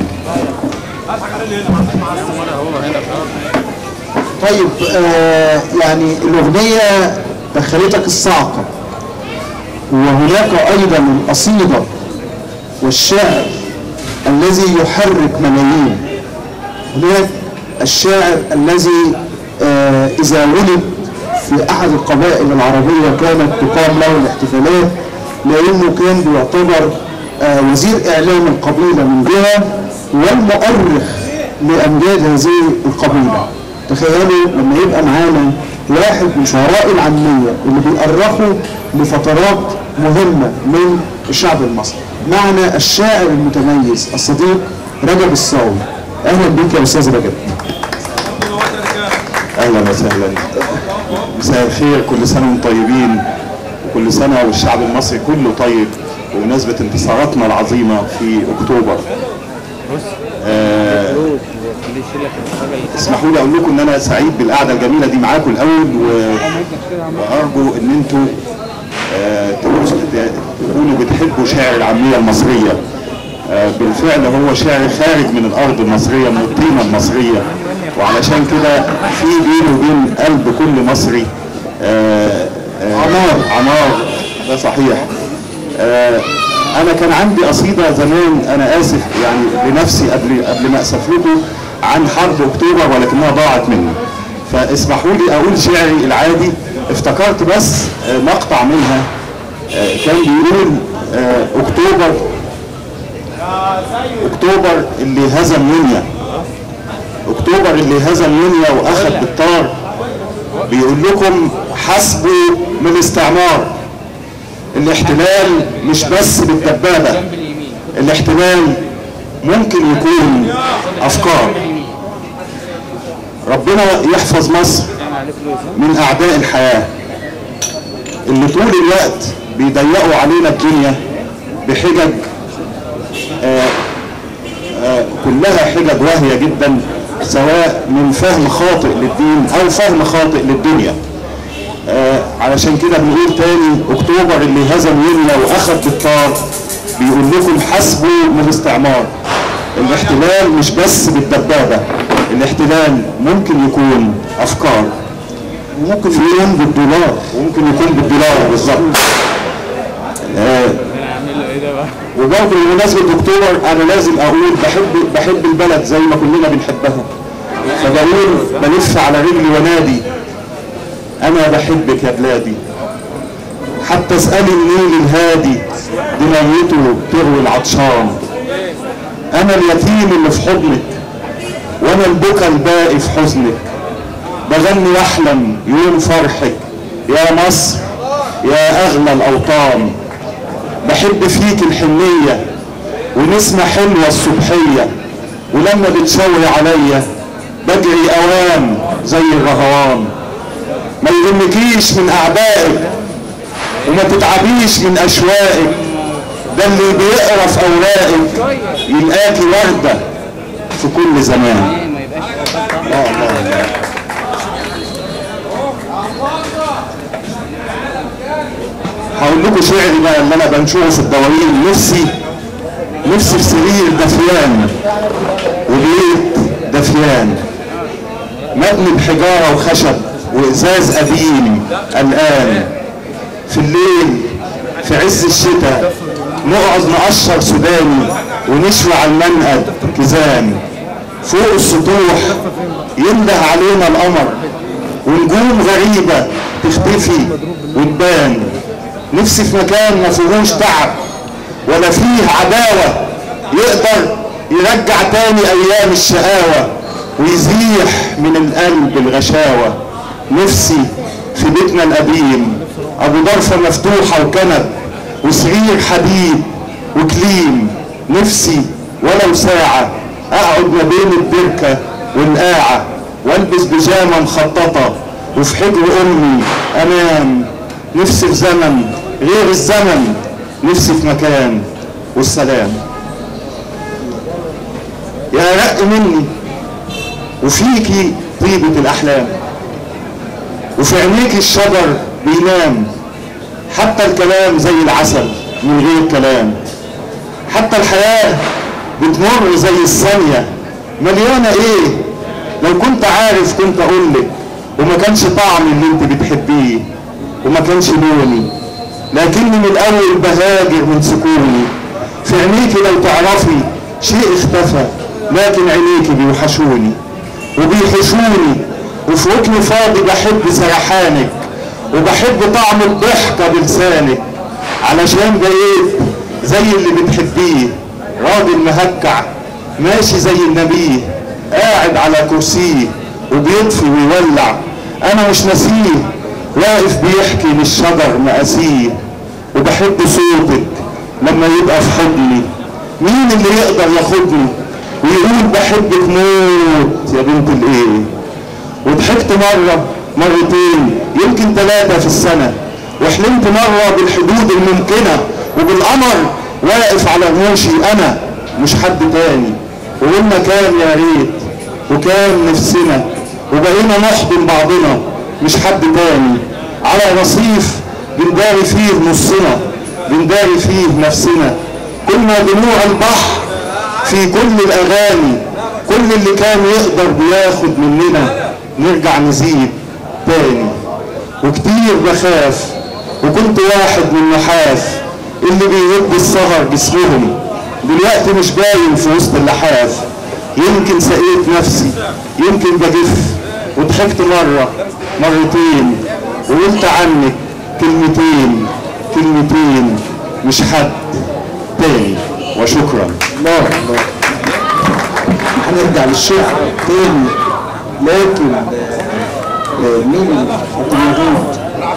طيب آه يعني الأغنية دخلتك الصعقة، وهناك أيضا القصيدة والشعر الذي يحرك ملايين. هناك الشاعر الذي آه إذا ولد في أحد القبائل العربية كانت تقام له الاحتفالات، لأنه كان بيعتبر آه وزير إعلام القبيلة من جهة والمؤرخ لأمجاد هذه القبيلة. تخيلوا لما يبقى معانا واحد من شعراء العامية اللي بيؤرخوا لفترات مهمة من الشعب المصري. معنا الشاعر المتميز الصديق رجب الصاوي. أهلا بك يا أستاذ رجب. اهلا وسهلا، مساء الخير، كل سنه وانتم طيبين، وكل سنه والشعب المصري كله طيب بمناسبه انتصاراتنا العظيمه في اكتوبر. آه اسمحوا لي اقول لكم ان انا سعيد بالقعده الجميله دي معاكم الاول، وارجو ان انتم آه تكونوا بتحبوا شعر العاميه المصريه. آه بالفعل هو شعر خارج من الارض المصريه، من الطينه المصريه، وعلشان كده في بينه وبين قلب كل مصري آه آه عمار عمار ده صحيح. آه انا كان عندي قصيده زمان، انا اسف يعني لنفسي قبل قبل ما اسف لكم، عن حرب اكتوبر ولكنها ضاعت مني، فاسمحوا لي اقول شعري العادي. افتكرت بس آه مقطع منها آه كان بيقول آه اكتوبر اكتوبر اللي هزم يونيا، اكتوبر اللي هزم يونيا واخذ بالطار، بيقول لكم حاسبوا من الاستعمار. الاحتلال مش بس بالدبابه، الاحتلال ممكن يكون افكار. ربنا يحفظ مصر من اعداء الحياه اللي طول الوقت بيضيقوا علينا الدنيا بحجج آه آه كلها حجج واهيه جدا، سواء من فهم خاطئ للدين او فهم خاطئ للدنيا. آه علشان كده بنقول تاني اكتوبر اللي هزم يونيا واخذ بالطار، بيقول لكم حاسبوا من الاستعمار. الاحتلال مش بس بالدبابه، الاحتلال ممكن يكون افكار، ممكن يكون بالدولار، وممكن يكون بالدولار بالظبط. آه وبرضه بمناسبه اكتوبر انا لازم اقول بحب بحب البلد زي ما كلنا بنحبها، فبقول بلف على رجلي ونادي انا بحبك يا بلادي، حتى اسالي النيل الهادي دي ميته تروي العطشان، انا اليتيم اللي في حضنك وانا البكا الباقي في حزنك، بغني واحلم يوم فرحك يا مصر يا اغلى الاوطان، بحب فيك الحنيه ونسمه حلوه الصبحيه، ولما بتشاوري عليا بجري اوام زي الرهوان، ما يهمكيش من اعدائك وما تتعبيش من اشواقك، ده اللي بيقرا في اوراقك يلقاكي ورده في كل زمان. الله الله. هقول لكم شعري بقى اللي انا بنشوفه في الدواوين. نفسي نفسي في سرير دفيان وبيت دفيان مبني بحجاره وخشب وازاز قديم قلقان، في الليل في عز الشتاء نقعد نقشر سوداني ونشوي على المنقد كيزان، فوق السطوح ينده علينا القمر ونجوم غريبه تختفي وتبان، نفسي في مكان ما فيهوش تعب ولا فيه عداوه، يقدر يرجع تاني ايام الشقاوه ويزيح من القلب الغشاوه، نفسي في بيتنا القديم ابو ضرفه مفتوحه وكنب وسرير حديد وكليم، نفسي ولو ساعه اقعد ما بين البركه والقاعه والبس بيجامه مخططه وفي حجر امي انام، نفسي في زمن غير الزمن، نفسي في مكان والسلام. يا رق مني وفيكي طيبه الاحلام، وفي عينيك الشجر بينام، حتى الكلام زي العسل من غير كلام، حتى الحياة بتمر زي الثانية مليانة ايه، لو كنت عارف كنت اقولك، وما كانش طعم اللي انت بتحبيه وما كانش لوني، لكني من الاول بهاجر من سكوني، في عينيكي لو تعرفي شيء اختفى، لكن عينيكي بيوحشوني وبيحشوني، وفي ركن فاضي بحب سرحانك وبحب طعم الضحكة بلسانك، علشان بقيت زي اللي بتحبيه، راجل مهكع ماشي زي النبي، قاعد على كرسيه وبيطفي ويولع، انا مش ناسيه، واقف بيحكي للشجر مقاسيه، وبحب صوتك لما يبقى في حضني، مين اللي يقدر ياخدني ويقول بحبك موت يا بنت الايه، وضحكت مرة مرتين يمكن ثلاثة في السنة، وحلمت مرة بالحدود الممكنة وبالقمر واقف على رموشي انا مش حد تاني، وقلنا كان يا ريت وكان نفسنا وبقينا نحضن بعضنا مش حد تاني، على رصيف بنداري فيه نصنا بنداري فيه نفسنا، كنا دموع البحر في كل الاغاني، كل اللي كان يقدر بياخد مننا نرجع نزيد تاني، وكتير بخاف وكنت واحد من نحاف اللي بيهب السهر جسمهم، دلوقتي مش باين في وسط اللحاف. يمكن سقيت نفسي، يمكن بجف، وضحكت مرة مرتين وقلت عنك كلمتين كلمتين مش حد تاني. وشكرا. الله الله. هنرجع للشعر تاني، لكن آه مين موجود؟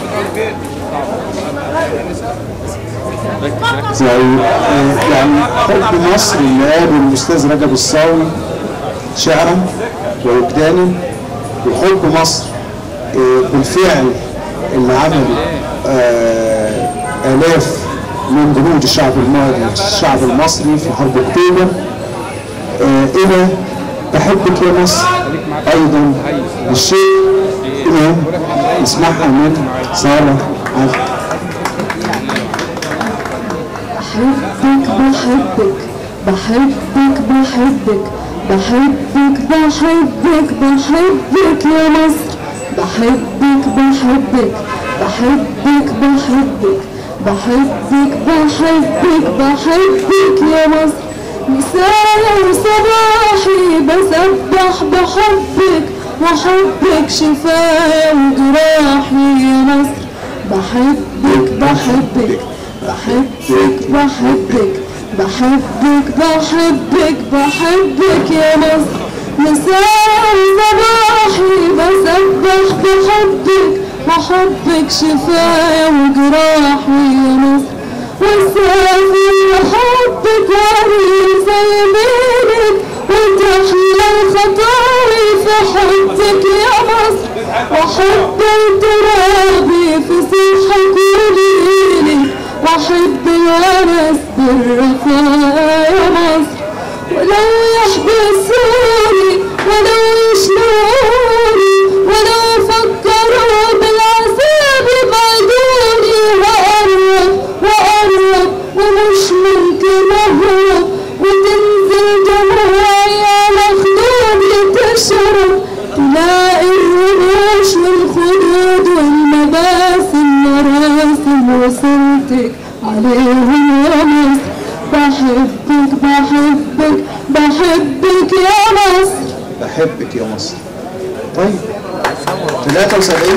زي آه يعني حب مصر اللي قاله الاستاذ رجب الصاوي شعرا ووجدانا، وحب مصر آه بالفعل اللي عمله آه آلاف من جنود الشعب الماضي الشعب المصري في حرب اكتوبر، آه الى بحبك يا مصر ايضا بالشيء الى نسمعها من صالح عبد. بحبك بحبك بحبك بحبك بحبك بحبك بحبك يا مصر، بحبك بحبك بحبك بحبك بحبك بحبك بحبك يا مصر، مساء وصباحي بسبح بحبك وحبك شفايا وجراحي يا مصر، بحبك بحبك بحبك بحبك بحبك بحبك بحبك يا مصر، مساء وصباحي بسبح بحبك وحبك شفايا وجراحي يا مصر، واسافر لحبك وارمي زي ميلك وتحلى الخطاوي في حبك يا مصر، واحب ترابي في صحك وليلك واحب الونس بالرفاق يا مصر، ولو يحبسوني ولو يشلوني ولو فكروا بالعذاب يبعدوني، وأقرب وأقرب ومش ممكن أهرب، وتنزل دموعي على خدودي تشرب، تلاقي الرموش والخدود والمباسم مراسم وصلتك عليهم يا مصر، بحبك بحبك بحبك يا مصر. بحبك يا مصر. طيب ثلاثة وسبعين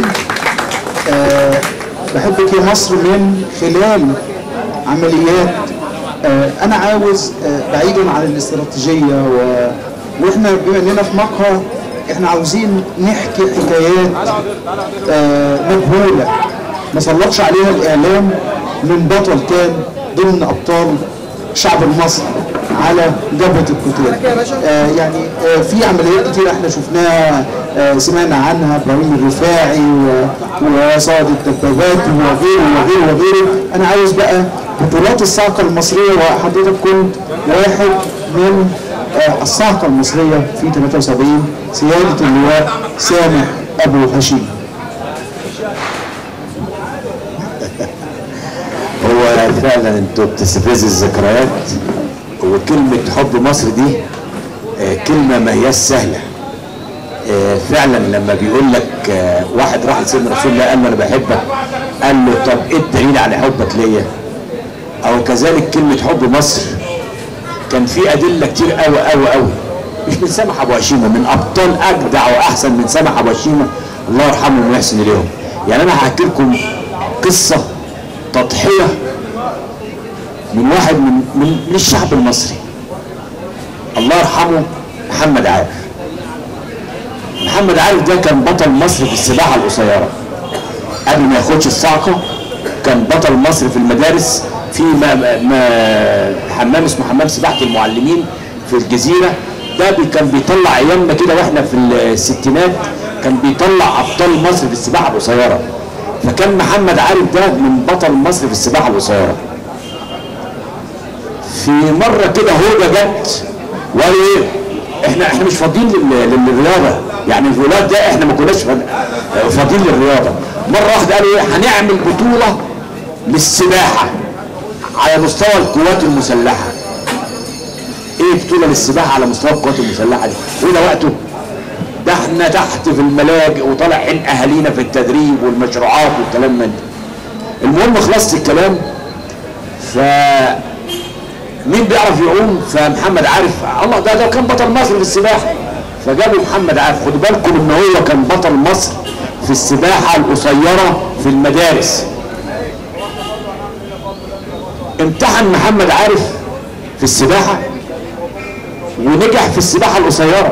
آه بحبك يا مصر من خلال عمليات آه انا عاوز آه بعيدا عن الاستراتيجيه و... واحنا بما اننا في مقهى احنا عاوزين نحكي حكايات آه مجهوله ما سلطش عليها الاعلام من بطل كان ضمن ابطال الشعب المصري على جبهه القتال. آه يعني آه في عمليات كتير احنا شفناها آه سمعنا عنها، ابراهيم الرفاعي وصاد الدبابات وغيره وغيره وغيره. انا عاوز بقى بطولات الصاعقه المصريه، وحضرتك كنت واحد من آه الصاعقه المصريه في ثلاثة وسبعين، سياده اللواء سامح ابو هشيم. هو فعلا انتوا بتستفزوا الذكريات، وكلمة حب مصر دي كلمة ما هياش سهلة. فعلا لما بيقول لك واحد راح لسيدنا رسول الله قال له انا بحبك، قال له طب ايه الدليل على حبك ليا؟ او كذلك كلمة حب مصر كان في ادلة كتير قوي قوي قوي، مش من سامح ابو هشيمة، من ابطال اجدع واحسن من سامح ابو هشيمة الله يرحمهم ويحسن اليهم. يعني انا هحكي لكم قصة تضحية من واحد من من, من الشعب المصري الله يرحمه، محمد عارف. محمد عارف ده كان بطل مصر في السباحة القصيرة قبل ما ياخدش الصاعقة، كان بطل مصر في المدارس في ما ما حمام اسمه حمام سباحة المعلمين في الجزيرة، ده بي كان بيطلع ايامنا كده واحنا في الستينات، كان بيطلع ابطال مصر في السباحة القصيرة. فكان محمد عارف ده من بطل مصر في السباحة القصيرة. في مرة كده هوجة جت وقالوا ايه؟ احنا احنا مش فاضيين للرياضة، يعني الولاد ده احنا ما كناش فاضيين للرياضة. مرة واحدة قالوا ايه؟ هنعمل بطولة للسباحة على مستوى القوات المسلحة. ايه بطوله للسباحه على مستوى القوات المسلحه دي؟ وده وقته؟ ده احنا تحت في الملاجئ وطالع عين اهالينا في التدريب والمشروعات والكلام من ده. المهم خلصت الكلام، ف مين بيعرف يعوم؟ فمحمد عارف الله ده ده كان بطل مصر في السباحه، فجابوا محمد عارف. خدوا بالكم ان هو كان بطل مصر في السباحه القصيره في المدارس. امتحن محمد عارف في السباحه ونجح في السباحه القصيره،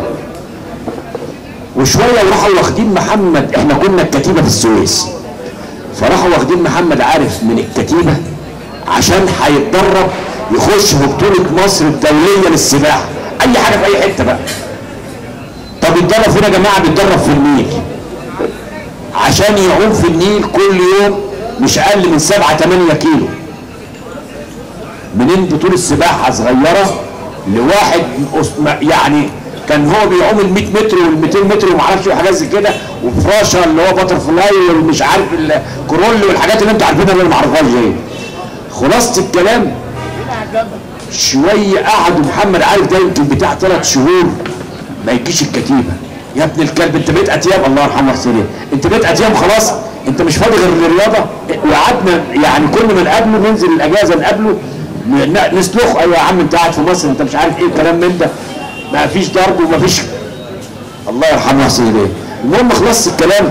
وشويه وراحوا واخدين محمد، احنا كنا الكتيبه في السويس، فراحوا واخدين محمد عارف من الكتيبه عشان هيتدرب يخش في بطوله مصر الدوليه للسباحه، اي حاجه في اي حته بقى. طب يتدرب فين يا جماعه؟ بيتدرب في النيل عشان يعوم في النيل كل يوم مش اقل من سبعة تمانية كيلو. منين بطوله سباحه صغيره لواحد يعني كان هو بيعوم ال مية متر وال ميتين متر وما اعرفش وحاجات زي كده، وفراشه اللي هو باتر فلاي والمش عارف الكرول والحاجات اللي انتوا عارفينها اللي انا ما اعرفهاش دي. خلاصه الكلام شويه قعدوا محمد عارف ده يمكن بتاع ثلاث شهور ما يجيش الكتيبه. يا ابن الكلب انت بقيت اتيام، الله يرحمه حسين، انت بقيت اتيام خلاص، انت مش فاضي غير للرياضه. وقعدنا يعني كل ما نقابله ننزل الاجازه نقابله نسلخه، ايوه يا عم انت قاعد في مصر انت مش عارف ايه الكلام من ده، ما فيش ضرب وما فيش، الله يرحمه حسين ايه. المهم خلص الكلام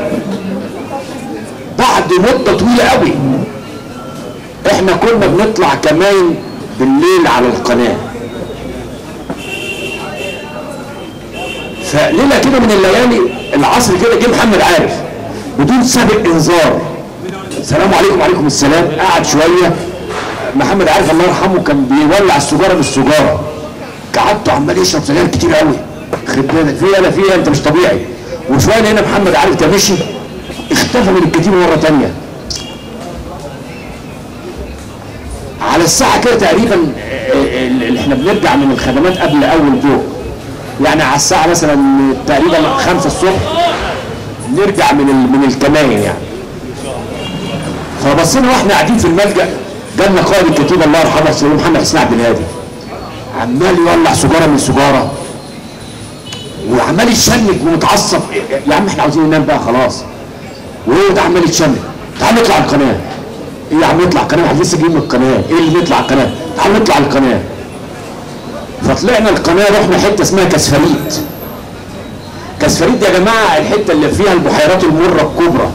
بعد مده طويله قوي احنا كنا بنطلع كمان بالليل على القناه. فليله كده من الليالي العصر كده جه محمد عارف بدون سابق انذار، السلام عليكم وعليكم السلام. قعد شويه محمد عارف الله يرحمه كان بيولع السجاره بالسجاره، قعدته عمال يشرب سجاير كتير قوي، خد بالك فيها لا فيها انت مش طبيعي. وشويه لقينا محمد عارف ده مشي اختفى من الكتيبه مره ثانيه. على الساعه كده تقريبا اللي احنا بنرجع من الخدمات قبل اول ضوء، يعني على الساعه مثلا تقريبا خمسة الصبح نرجع من من الكمائن يعني. فبصينا واحنا قاعدين في الملجأ جالنا قائد الكتيبه الله يرحمه السيد محمد حسين عبد الهادي، عمال يولع سجاره من سجاره وعمال يتشنج ومتعصب. يا عم احنا عاوزين ننام بقى خلاص، وهو ده عمال يتشنج. تعال نطلع القناه. ايه يا عم نطلع القناه؟ احنا لسه جايين من القناه، ايه اللي نطلع القناه؟ تعال نطلع القناه. فطلعنا القناه رحنا حته اسمها كسفريت. كسفريت دي يا جماعه الحته اللي فيها البحيرات المره الكبرى.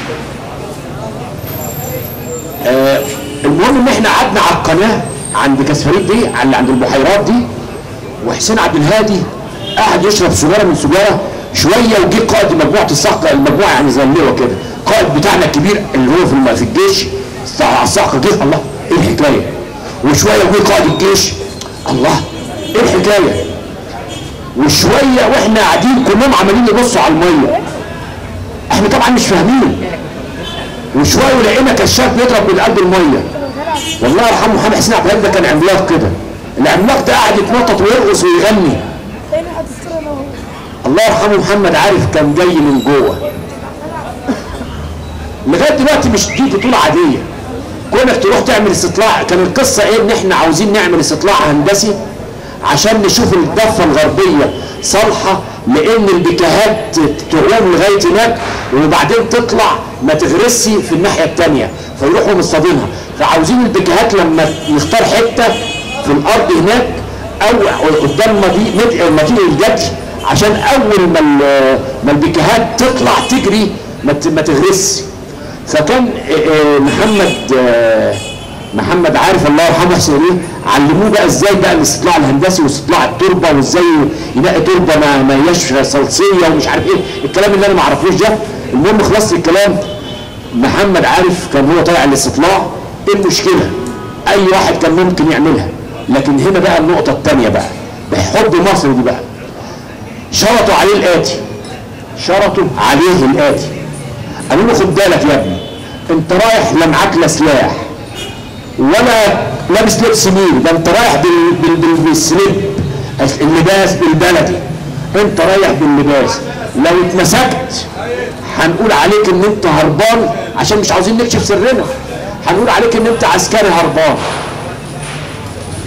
آه المهم ان احنا قعدنا على القناه عند كسفريت دي اللي عند البحيرات دي، وحسين عبد الهادي قاعد يشرب سجاره من سجاره شويه، وجي قائد مجموعه الصعقه، المجموعه يعني زي اللواء كده، قائد بتاعنا الكبير اللي هو في في الجيش الصعقه جه، الله ايه الحكايه؟ وشويه وجي قائد الجيش، الله ايه الحكايه؟ وشويه واحنا قاعدين كلهم عمالين يبصوا على الميه، احنا طبعا مش فاهمين. وشويه ولقينا كشاف بيضرب من قلب الميه. والله يرحمه محمد حسين عبد الهادي ده كان عملاق كده، العملاق ده قاعد يتنطط ويرقص ويغني. الله يرحمه محمد عارف كان جاي من جوه. لغايه دلوقتي مش دي بطوله عاديه، كونك تروح تعمل استطلاع. كان القصه ايه؟ ان احنا عاوزين نعمل استطلاع هندسي عشان نشوف الضفه الغربيه صالحه لان البكاهات تعوم لغايه هناك وبعدين تطلع ما تغرسش في الناحيه الثانيه فيروحوا مصطادينها. فعاوزين البكاهات لما نختار حته في الارض هناك او قدام مدينه الجدي عشان اول ما ما البكاهات تطلع تجري ما تغرسش. فكان محمد محمد عارف الله يرحمه حسين علموه بقى ازاي بقى الاستطلاع الهندسي واستطلاع التربه وازاي يلاقي تربه ما ما هياش صلصيه ومش عارف ايه الكلام اللي انا ما اعرفوش ده. المهم خلصت الكلام محمد عارف كان هو طالع الاستطلاع. ايه المشكله؟ اي واحد كان ممكن يعملها، لكن هنا بقى النقطه الثانيه بقى بحب مصر دي بقى. شرطوا عليه الاتي شرطوا عليه الاتي قالوا له خد بالك يا ابني انت رايح لا معاك لا سلاح ولا لابس لبس مين، ده انت رايح بال بال بالسليب اللباس بالبلدي، انت رايح باللباس. لو اتمسكت هنقول عليك ان انت هربان عشان مش عاوزين نكشف سرنا، هنقول عليك ان انت عسكري هربان.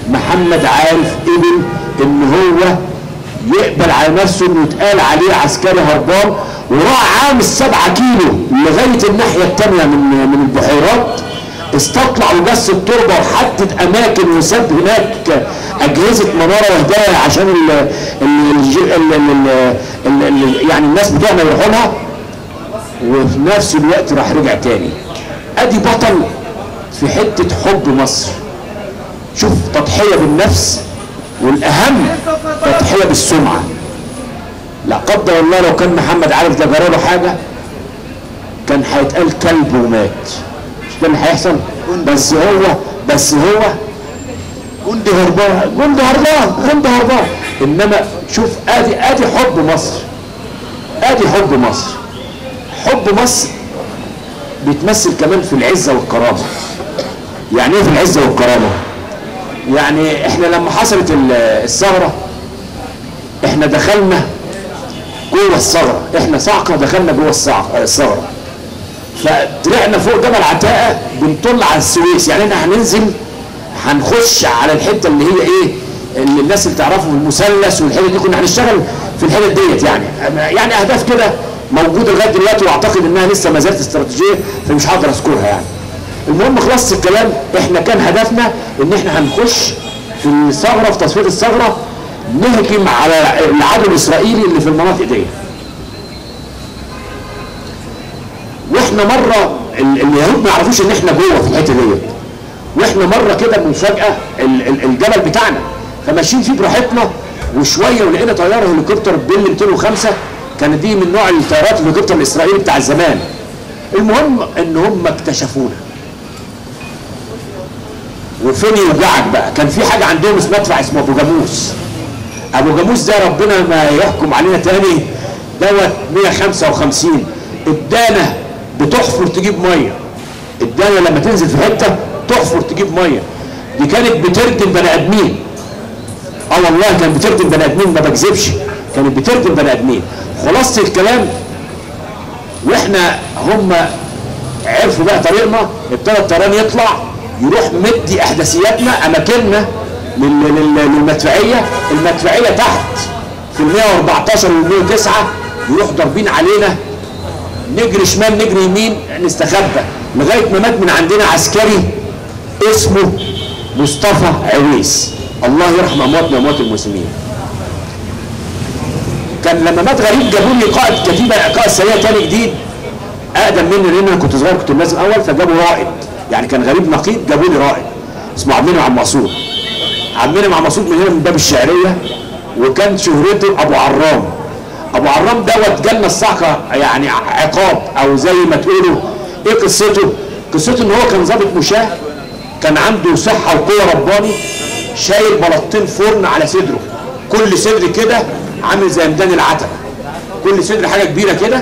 محمد عارف قبل ان هو يقبل على نفسه انه يتقال عليه عسكري هربان، وراح عام السبعة كيلو لغايه الناحيه الثانيه من من البحيرات، استطلع وجس التربه وحدد اماكن وساب هناك اجهزه مناره وهدايا عشان ال ال ال ال ال ال يعني الناس بتوعنا يروحوا لها، وفي نفس الوقت راح رجع تاني. ادي بطل في حته حب مصر. شوف، تضحيه بالنفس، والاهم تضحيه بالسمعه. لا قدر الله لو كان محمد عارف ده جرى له حاجه كان هيتقال كلب ومات، مش ده اللي هيحصل؟ بس هو بس هو جندي هربان، جندي هربان، جندي هربان. انما شوف، ادي ادي حب مصر، ادي حب مصر. حب مصر بيتمثل كمان في العزه والكرامه. يعني ايه في العزه والكرامه؟ يعني احنا لما حصلت الثوره احنا دخلنا جوه الثغره، احنا صعقه دخلنا جوه الثغره، فطلعنا فوق جبل عتاقه بنطل على السويس. يعني احنا هننزل هنخش على الحته اللي هي ايه، اللي الناس اللي تعرفوا المثلث والحته دي، كنا هنشتغل في الحته ديت. يعني يعني اهداف كده موجوده لغايه دلوقتي، واعتقد انها لسه ما زالت استراتيجيه فمش هقدر اذكرها يعني. المهم خلاص الكلام، احنا كان هدفنا ان احنا هنخش في الثغره، في تصفيه الثغره، نهجم على العدو الاسرائيلي اللي في المناطق دي. واحنا مره اليهود ما يعرفوش ان احنا جوه في الحته ديت، واحنا مره كده مفاجاه الجبل بتاعنا فماشيين فيه براحتنا، وشويه ولقينا طياره هليكوبتر بيل مئتين وخمسة، كانت دي من نوع الطيارات الهليكوبتر الاسرائيلي بتاع زمان. المهم ان هم اكتشفونا. وفين يوجعك بقى، كان في حاجه عندهم اسمها مدفع اسمه ابو جاموس. ابو جاموس ده ربنا ما يحكم علينا تاني، دوت مئة وخمسة وخمسين الدانه بتحفر تجيب ميه. الدانه لما تنزل في حته تحفر تجيب ميه، دي كانت بتردم بني ادمين. اه والله كانت بتردم بني ادمين، ما بكذبش، كانت بتردم بني ادمين. خلاصه الكلام، واحنا هم عرفوا بقى طريقنا، ابتدى الطيران يطلع يروح مدي احداثياتنا اماكننا للمدفعيه. المدفعيه تحت في ال مئة وأربعتاشر وال مئة وتسعة، يروح ضاربين علينا، نجري شمال نجري يمين نستخبى، لغايه ما مات من عندنا عسكري اسمه مصطفى عويس، الله يرحم امواتنا واموات المسلمين. كان لما مات غريب جابوا لي قائد كتيبه قائد سريه تاني جديد اقدم مني، لان انا كنت صغير كنت النازل الاول، فجابوا رائد، يعني كان غريب نقيب، جابوا لي رائد اسمه عبد المنعم مقصود. عبد المنعم مقصود من هنا من باب الشعريه، وكان شهرته ابو عرام. ابو عرام دوت جالنا الصعقه يعني عقاب، او زي ما تقولوا ايه قصته؟ قصته ان هو كان ضابط مشاه، كان عنده صحه وقوه رباني، شايل بلاطين فرن على صدره، كل صدر كده عامل زي ميدان العتبه، كل صدر حاجه كبيره كده،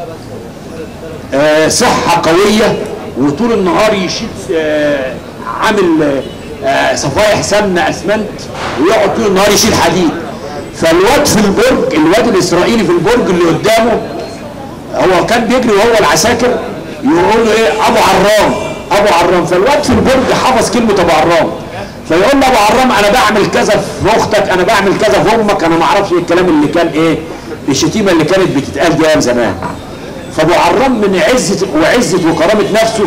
آه صحه قويه، وطول النهار يشيل آه عامل آه صفايح سمنه اسمنت، ويقعد طول النهار يشيل حديد. فالواد في البرج، الواد الاسرائيلي في البرج اللي قدامه، هو كان بيجري وهو العساكر يقول له ايه؟ ابو عرام، ابو عرام. فالواد في البرج حفظ كلمه ابو عرام، فيقول له ابو عرام انا بعمل كذا في اختك، انا بعمل كذا في امك، انا ما اعرفش ايه الكلام اللي كان ايه، الشتيمه اللي كانت بتتقال دي ايام زمان. فابو عرام من عزه وعزه وكرامه نفسه،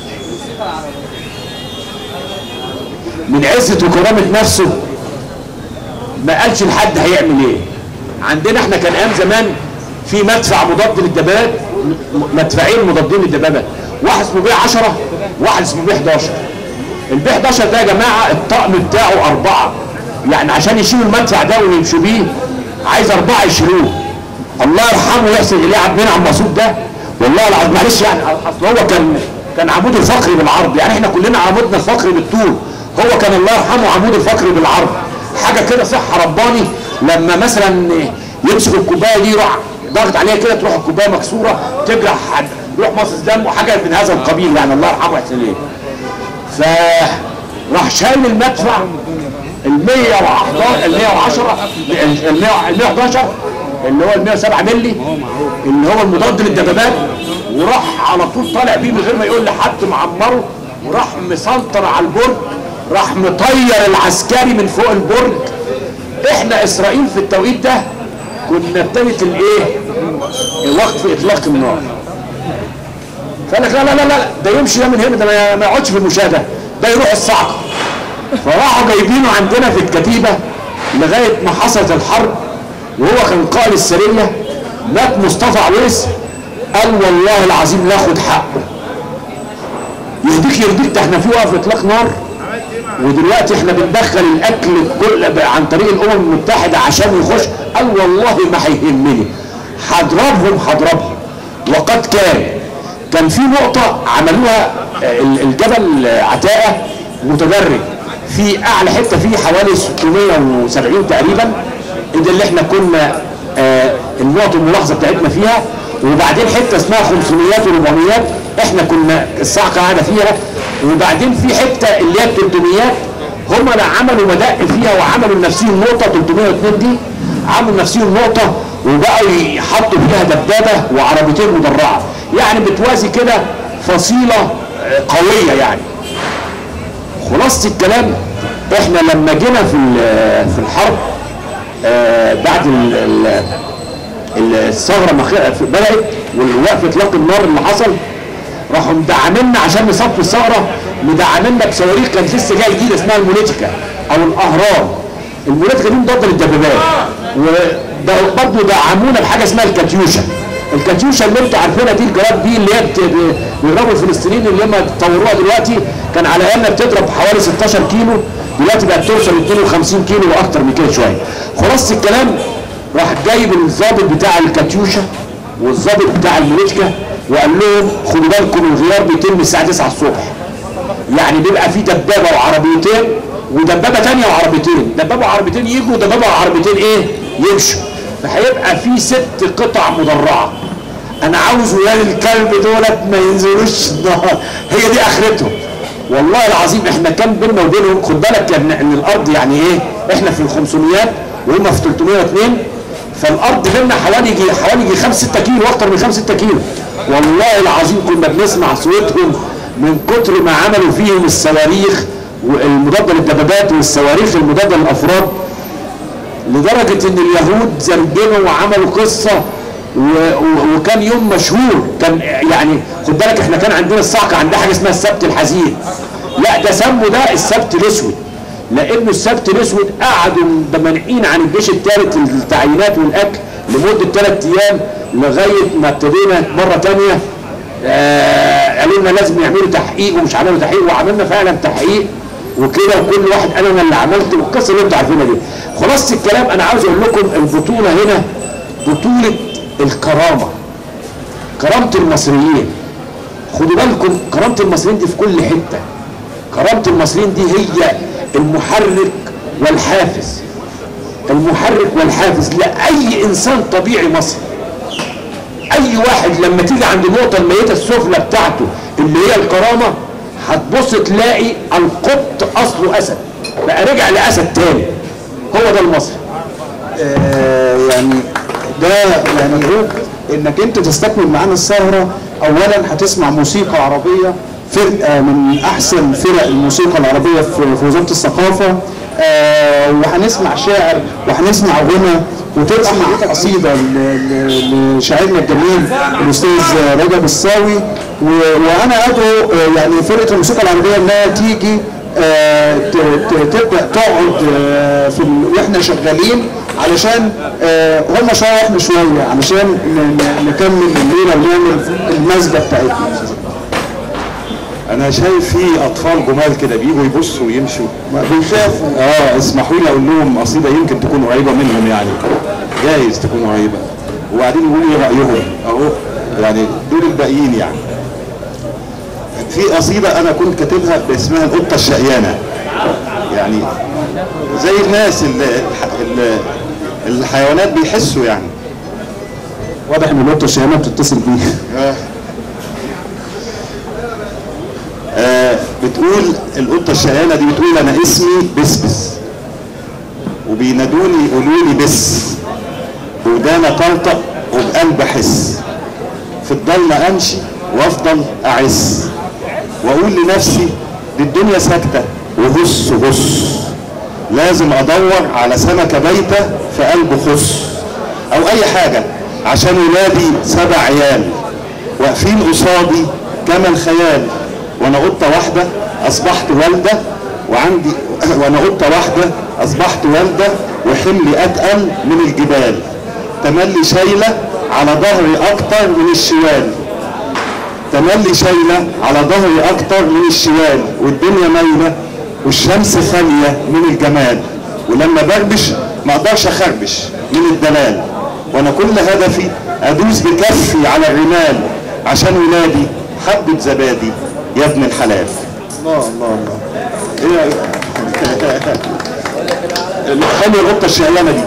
من عزه وكرامه نفسه ما قالش لحد هيعمل ايه. عندنا احنا كان ايام زمان في مدفع مضاد للدبابات، مدفعين مضادين للدبابات، واحد اسمه بيه عشرة، واحد اسمه بيه حداشر. البيه حداشر ده يا جماعه الطقم بتاعه اربعه، يعني عشان يشيلوا المدفع ده ويمشوا بيه عايز اربعه يشيلوه. الله يرحمه ويحسن اليه عبد المنعم مقصود ده، والله العظيم معلش يعني، اصل هو كان كان عمود الفقري بالعرض، يعني احنا كلنا عمودنا الفقري بالطول، هو كان الله يرحمه عمود الفقري بالعرض، حاجه كده صحه رباني. لما مثلا يمسك الكوبايه دي يروح ضاغط عليها كده، تروح الكوبايه مكسوره تجرح حد، يروح مصص دم وحاجه من هذا القبيل، يعني الله يرحمه ويحسن اليه. فراح شايل المدفع ال مئة وعشرة ال مئة وحداشر اللي هو ال مئة وسبعة مللي اللي هو المضاد للدبابات، وراح على طول طالع بيه من غير ما يقول لحد معمره، وراح مسنطر على البرج راح مطير العسكري من فوق البرج. احنا اسرائيل في التوقيت ده كنا ابتدت الايه؟ وقف اطلاق النار. فقال لك لا لا لا لا ده يمشي ده من هنا، ده ما يقعدش في المشاهده، ده يروح الصعقه. فراحوا جايبينه عندنا في الكتيبه لغايه ما حصلت الحرب، وهو كان قائد السريه. مات مصطفى عويس، قال والله العظيم ناخد حقه. يهديك يرضيك، ده احنا في وقف اطلاق نار، ودلوقتي احنا بندخل الاكل كل عن طريق الامم المتحده عشان يخش. قال والله ما هيهمني، هضربهم هضربهم. وقد كان كان في نقطه عملوها الجبل عتاقه متدرج، في اعلى حته فيه حوالي ستمائة وسبعين تقريبا، ده اللي احنا كنا آه النقط الملاحظه بتاعتنا فيها. وبعدين حته اسمها خمسمائة وأربعمائة احنا كنا الصعقه قاعده فيها. وبعدين في حته اللي هي ثلاثمائة هم اللي عملوا مدق فيها وعملوا لنفسهم نقطه ثلاثمائة واثنين دي، عملوا لنفسهم نقطه وبقوا يحطوا فيها دبابه وعربيتين مدرعه، يعني بتوازي كده فصيله قويه. يعني خلاصه الكلام، احنا لما جينا في في الحرب آه بعد الثغره ما بدات والوقف اطلاق النار اللي حصل، راحوا مدعمينا عشان نصفي الثغره، مدعمينا بصواريخ كانت لسه جايه جديده اسمها الموليتيكا او الاهرام. الموليتيكا دي مضاده للدبابات، وبرضه دعمونا بحاجه اسمها الكاتيوشا. الكاتيوشا اللي انتوا عارفينها دي، الجراد دي اللي هي بيضربوا الفلسطينيين اللي هم طوروها دلوقتي، كان على ايامنا بتضرب حوالي ستاشر كيلو، دلوقتي بقت توصل اثنين وخمسين كيلو واكتر من كده شويه. خلاصه الكلام، راح جايب الضابط بتاع الكاتيوشا والضابط بتاع الموليتيكا وقال لهم خدوا بالكم الغيار بيتم الساعه تسعة الصبح. يعني بيبقى في دبابه وعربيتين ودبابه ثانيه وعربيتين، دبابه وعربيتين يجوا ودبابه وعربيتين ايه؟ يمشوا. فهيبقى في ست قطع مدرعه. انا عاوز ولاد الكلب دولت ما ينزلوش النهار، هي دي اخرتهم. والله العظيم احنا كان بيننا وبينهم، خد بالك ان ان الارض يعني ايه؟ احنا في الخمسمائة وهم في ثلاثمائة واثنين، فالارض بيننا حوالي يجي حوالي يجي خمسة ستة كيلو، اكتر من خمسة ستة كيلو. والله العظيم كنا بنسمع صوتهم من كتر ما عملوا فيهم الصواريخ المضاده للدبابات والصواريخ المضاده للافراد، لدرجه ان اليهود زرجنوا وعملوا قصه. وكان يوم مشهور، كان يعني خد بالك احنا كان عندنا الصعقه عندها حاجه اسمها السبت الحزين. لا ده سموا ده السبت الاسود، لانه السبت الاسود قعدوا مانعين عن الجيش الثالث التعيينات والاكل لمده ثلاث ايام، لغايه ما ابتدينا مره ثانيه آه قالوا لنا لازم يعملوا تحقيق، ومش عملوا تحقيق، وعملنا فعلا تحقيق وكده، وكل واحد قال انا اللي عملت، والقصه اللي انتوا عارفينها دي. خلاصه الكلام، انا عاوز اقول لكم البطوله هنا بطوله الكرامه، كرامه المصريين. خدوا بالكم كرامه المصريين دي في كل حته. كرامه المصريين دي هي المحرك والحافز، المحرك والحافز لاي انسان طبيعي مصري. اي واحد لما تيجي عند النقطه الميته السفلى بتاعته اللي هي الكرامه، هتبص تلاقي القط اصله اسد، بقى رجع لاسد تاني. هو ده المصري. آه يعني ده يعني انك انت تستكمل معانا السهره. اولا هتسمع موسيقى عربيه، فرقه من احسن فرق الموسيقى العربيه في وزاره الثقافه، آه وهنسمع شاعر وهنسمع غنى، وتسمع قصيده لشاعرنا الجميل الاستاذ رجب الصاوي. وانا ادعو يعني فرقه الموسيقى العربيه انها تيجي آه تبدا تقعد آه في واحنا شغالين، علشان آه هم شويه واحنا شويه، علشان نكمل الليله ونعمل المزجه بتاعتنا. انا شايف في اطفال جمال كده بيجوا يبصوا ويمشوا بيخافوا. اه اسمحوا لي اقول لهم قصيده يمكن تكون قريبه منهم، يعني جايز تكون قريبه، وبعدين يقولوا لي رايهم اهو، يعني دول الباقيين. يعني في قصيده انا كنت كاتبها باسمها القطه الشقيانه، يعني زي الناس اللي الحيوانات بيحسوا، يعني واضح ان القطه الشقيانه بتتصل بيه. آه. آه بتقول القطه الشقيانه دي، بتقول انا اسمي بسبس وبينادوني يقولوا لي بس، بودانا طلطق وبقلب احس، في الضلمه امشي وافضل اعس، واقول لنفسي دي الدنيا ساكته وغص غص، لازم ادور على سمكه بايته في قلب خص او اي حاجه، عشان ولادي سبع عيال واقفين قصادي كما الخيال، وانا قطه واحده اصبحت والده وعندي وانا قطه واحده اصبحت والده وحملي اتقل من الجبال، تملي شايله على ظهري اكتر من الشوال، تملي شايله على ظهري اكتر من الشوال، والدنيا مايله والشمس خاليه من الجمال، ولما بربش ما اقدرش اخربش من الدلال، وانا كل هدفي ادوس بكفي على الرمال عشان ولادي حبه زبادي يا ابن الحلال. الله الله الله. ايه اللي تخلي القطه الشقيانه دي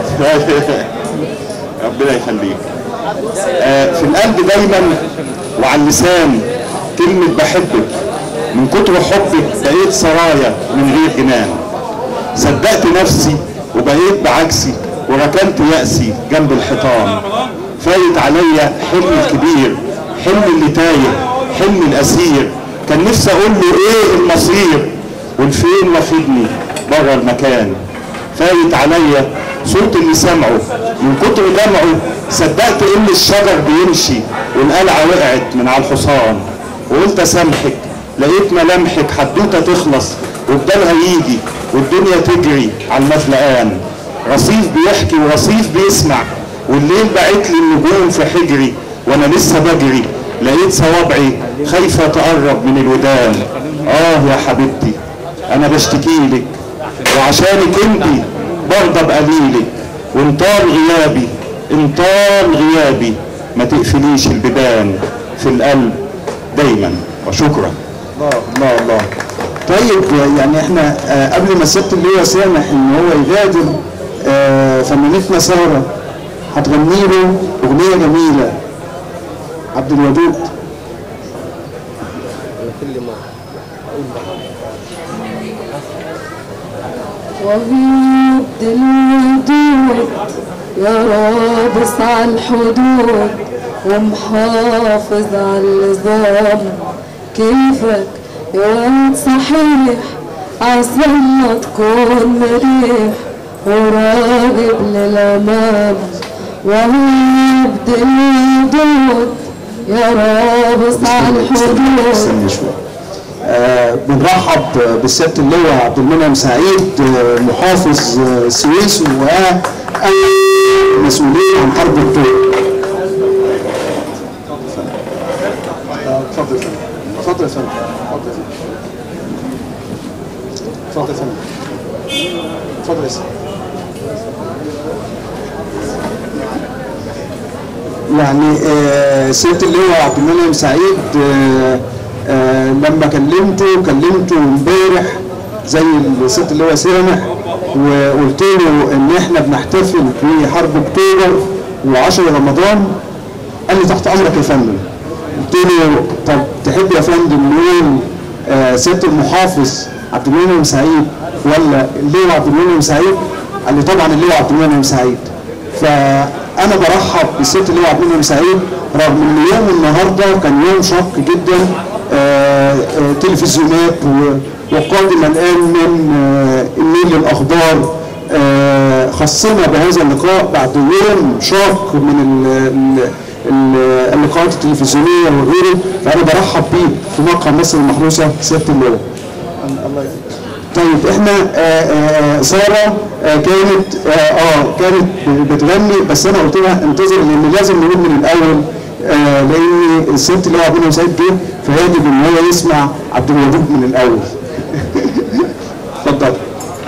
ربنا يخليك. آه في القلب دايما وعلى اللسان كلمه بحبك، من كتر حبك بقيت سرايا من غير جنان، صدقت نفسي وبقيت بعكسي وركنت يأسي جنب الحيطان، فايت عليا حلم الكبير، حلم اللي تايه، حلم الأسير، كان نفسي أقول له إيه المصير والفين واخدني بره المكان، فايت عليا صوت اللي سمعه من كتر دمعه، صدقت إن الشجر بيمشي والقلعة وقعت من على الحصان، وقلت أسامحك لقيت ملامحك حدوته تخلص وبدالها يجي والدنيا تجري على المفلقان، رصيف بيحكي ورصيف بيسمع، والليل بعت لي النجوم في حجري وانا لسه بجري، لقيت صوابعي خايفه تقرب من الودان، اه يا حبيبتي انا بشتكيلك وعشانك انتي برضه بقليلك، وان طال غيابي ان طال غيابي ما تقفليش البيبان في القلب دايما، وشكرا. الله الله الله. طيب يعني احنا آه قبل ما سيادة اللواء سامح ان هو يغادر، آه فنانتنا ساره هتغني له اغنيه جميله. عبد الودود. وعبد الودود يا رابص على الحدود ومحافظ على النظام، كيفك يا واد صحيح عسلنا تكون مريح وراغب للأمام، وعبد الودود يا رابص على الحدود. آه بنرحب بالسيادة اللواء عبد المنعم سعيد، آه محافظ آه السويس ومسؤولين عن حرب اكتوبر. اتفضل اتفضل يا فندم. اتفضل يا فندم. اتفضل يا سيدي. يعني آه سيادة اللواء عبد المنعم سعيد، آه آه لما كلمته كلمته امبارح زي سيادة اللواء سامح، وقلت له ان احنا بنحتفل بحرب اكتوبر وعشرة رمضان، قال لي تحت امرك يا فندم. قلت له طب تحب يا فندم نقول آه سيادة المحافظ عبد المنعم سعيد ولا اللواء عبد المنعم سعيد؟ قال لي طبعا اللواء عبد المنعم سعيد. فانا برحب بسيادة اللواء عبد المنعم سعيد رغم ان يوم النهارده كان يوم شاق جدا، آه آه تلفزيونات وقادما الان من آه النيل الاخبار آه خصنا بهذا اللقاء بعد يوم شاق من ال اللقاءات التلفزيونيه وغيره، فانا برحب بيه في مقهى مصر المحروسه سياده اللواء. الله يخليك. طيب احنا آآ آآ ساره آآ كانت اه كانت بتغني، بس انا قلت لها انتظر لان لازم نقول من الاول، لان سياده اللواء عبد المنعم سعيد جه فيجب ان هو يسمع عبد الودود من الاول. اتفضل.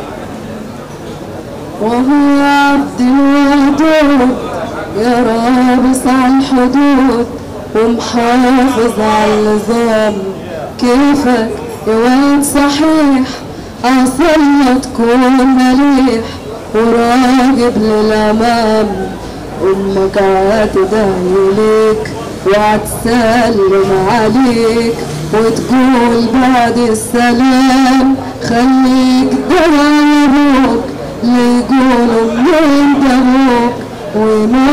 وهو عبد الودود يا رابص على الحدود ومحافظ على النظام، كيفك يا واد صحيح عسلنا تكون مليح وراقب للأمام، أمك عتدعي ليك وعتسلم عليك وتقول بعد السلام خليك دعي أبوك ليقولوا من دموك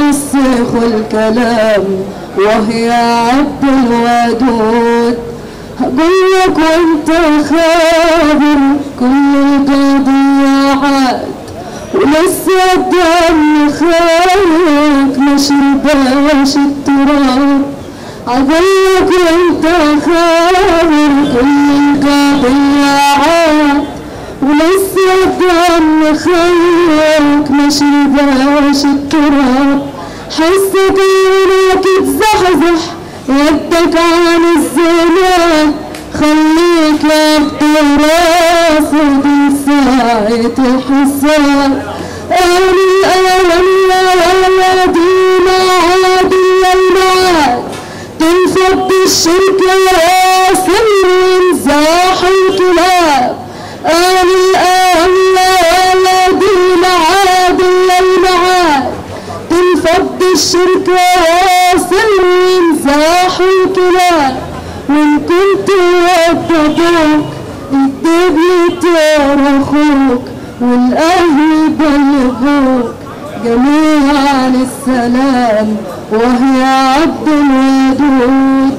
ويمسخوا الكلام، وهي عبد الودود هقولك وانت خابر كل القضيات ولسه الدم خارج ما شرباش التراب. هقولك وانت خابر كل القضيات ولسه الدم خارج ما شرباش التراب. حسك انك تزحزح يدك عن الزمان خليك يبدو راسك من ساعة الحساب. أهل الألم يا ولدي عاد المعاد تنفض الشركة سر انزاح الكلاب. أهل الألم يا ولدي عاد المعاد تنفض الشركة سر انزاح الكلاب. وإن كنت وفدوك اكتب لي ترى أخوك والأهل بلغوك جميعا السلام وهي عبد الودود.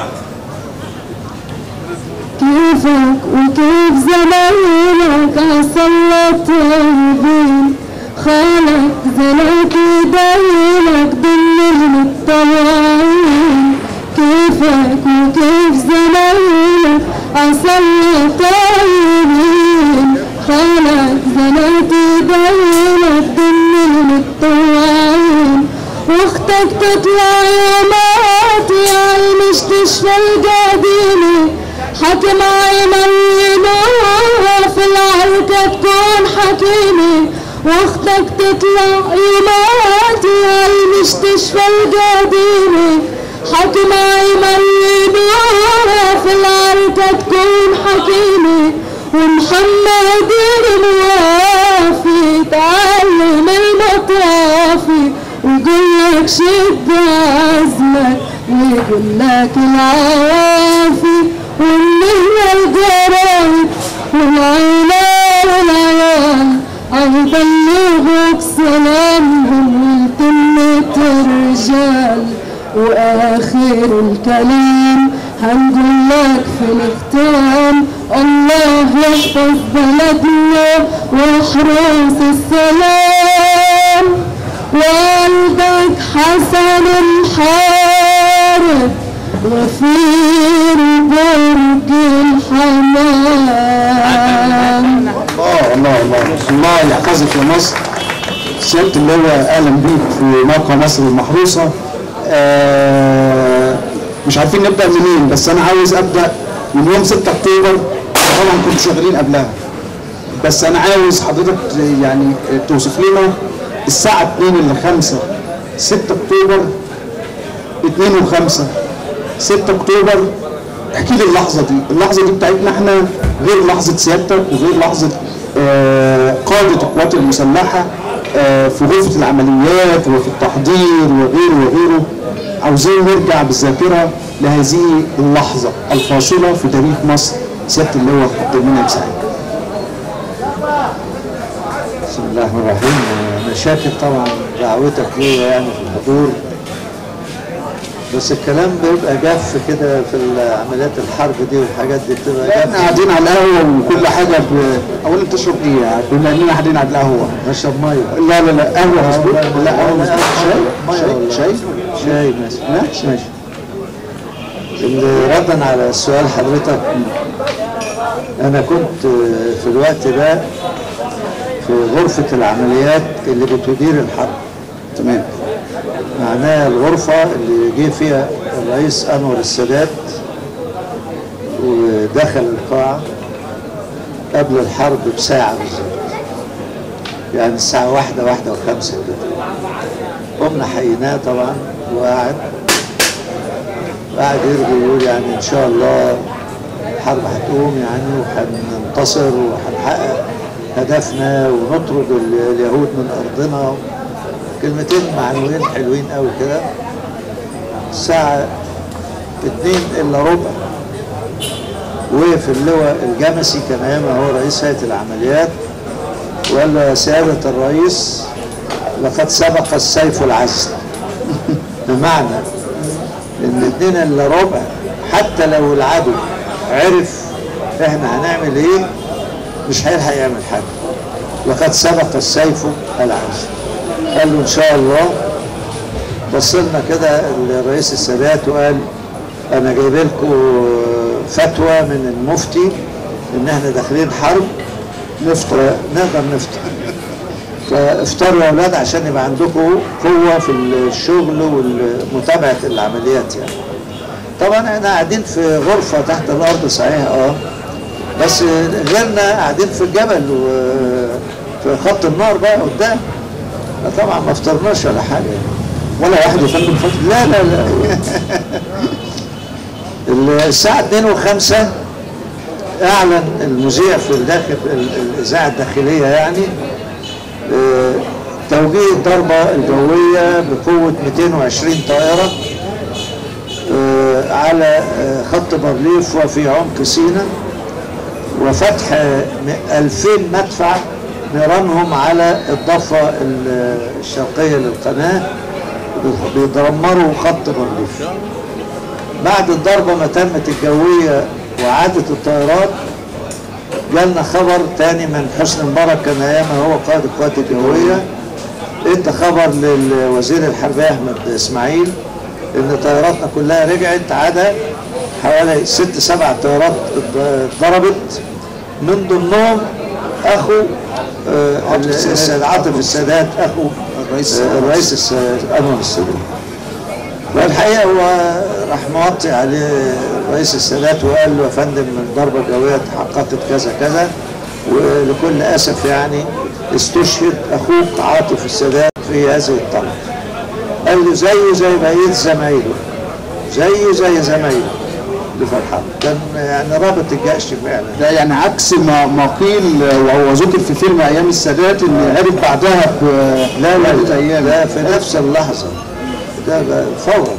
كيفك وكيف زمايلك عسى طيبين خالك زلك يدينك ضمن المتطوعين. كيفك وكيف زمايلك عسى طيبين خالك زلك يدينك ضمن المتطوعين. واختك تطلع يوماتي عالمستشفى القديمة حكم عيمينه في العركة تكون حكيمة. واختك تطلع يوماتي عالمستشفى القديمة حكم عيمينه في العركة تكون حكيمة. ومحمد الموافي تعلم المطافي ويقولك شد عزمك ويقولك العوافي والنهي الجرايد والعيلة والعيال عيبلغوك سلامهم وتمة الرجال. وآخر الكلام هنقولك في الختام الله يحفظ بلدنا ويحرس السلام. والدك حسن الحارب غفير برج الحمام. الله الله الله الله يحفظك يا مصر. سيادة اللواء اهلا بيك في موقع مصر المحروسة. آه مش عارفين نبدا منين بس انا عاوز ابدا من يوم ستة اكتوبر. طبعا كنتوا شغالين قبلها بس انا عاوز حضرتك يعني توصف لنا الساعه اتنين ل خمسة ستة اكتوبر اتنين وخمسة ستة اكتوبر. احكي لي اللحظه دي، اللحظه دي بتاعتنا احنا غير لحظه سيادتك وغير لحظه آه قاده القوات المسلحه آه في غرفه العمليات وفي التحضير وغيره وغيره. عاوزين نرجع بالذاكره لهذه اللحظه الفاصله في تاريخ مصر. سياده اللواء قدمنا بسعيد. بسم الله الرحمن الرحيم. انا شاكر طبعا دعوتك ليا يعني في الحضور بس الكلام بيبقى جاف كده في عمليات الحرب دي والحاجات دي بتبقى جاف. احنا قاعدين على القهوه وكل حاجه ب... اولا تشرب ايه؟ بما اننا قاعدين على القهوه نشرب ميه. لا لا لا قهوه مظبوط. لا قهوه مظبوط. شاي شاي شاي ماشي ماشي ماشي. اللي ردا على سؤال حضرتك انا كنت في الوقت ده في غرفه العمليات اللي بتدير الحرب. تمام. معناها الغرفة اللي جه فيها الرئيس أنور السادات ودخل القاعة قبل الحرب بساعة بالظبط، يعني الساعة واحدة واحدة وخمسة كده. قمنا حييناه طبعا وقعد وقعد يرغي ويقول يعني إن شاء الله الحرب هتقوم يعني وهننتصر وهنحقق هدفنا ونطرد اليهود من أرضنا. كلمتين معنويين حلوين قوي كده. الساعة اتنين إلا ربع وقف اللواء الجمسي كان أيامها هو رئيس هيئة العمليات وقال له يا سيادة الرئيس لقد سبق السيف العسل. بمعنى إن اتنين إلا ربع حتى لو العدو عرف احنا هنعمل ايه مش هيلحق يعمل حاجه. لقد سبق السيف العز. قال له ان شاء الله. بص لنا كده الرئيس السادات وقال انا جايب لكم فتوى من المفتي ان احنا داخلين حرب نفطر نقدر نفطر. فافطروا يا اولاد عشان يبقى عندكم قوه في الشغل ومتابعه العمليات يعني. طبعا احنا قاعدين في غرفه تحت الارض صحيح اه بس غيرنا قاعدين في الجبل وفي خط النار بقى قدام. طبعا ما افطرناش ولا حاجه ولا واحد يا فندم فضل. لا لا لا الساعه اتنين وخمسة اعلن المذيع في الداخل الاذاعه الداخليه يعني اه توجيه الضربه الجويه بقوه مئتين وعشرين طائره اه على اه خط بارليف وفي عمق سيناء وفتح ألفين مدفع نيرانهم على الضفه الشرقيه للقناه بيدمروا خط بارليف. بعد الضربه ما تمت الجويه وعادت الطائرات جالنا خبر تاني من حسني مبارك كان ايامها هو قائد القوات الجويه ادى خبر للوزير الحربيه احمد اسماعيل ان طائراتنا كلها رجعت عدا حوالي ست سبع طائرات اتضربت من ضمنهم اخو عاطف السادات اخو الرئيس الرئيس انور السادات. والحقيقه هو راح موطي عليه رئيس السادات وقال له يا فندم الضربه الجويه تحققت كذا كذا ولكل اسف يعني استشهد اخوك عاطف السادات في هذه الطلعه. قال له زيه زي بقيه زمايله زيه زي زمايله اللي في الحرب. كان يعني رابط الجيش فعلا. ده يعني عكس ما ما قيل وهو ذكر في فيلم ايام السادات ان عرف بعدها ب لا لا ايام لا في نفس اللحظه ده فورا.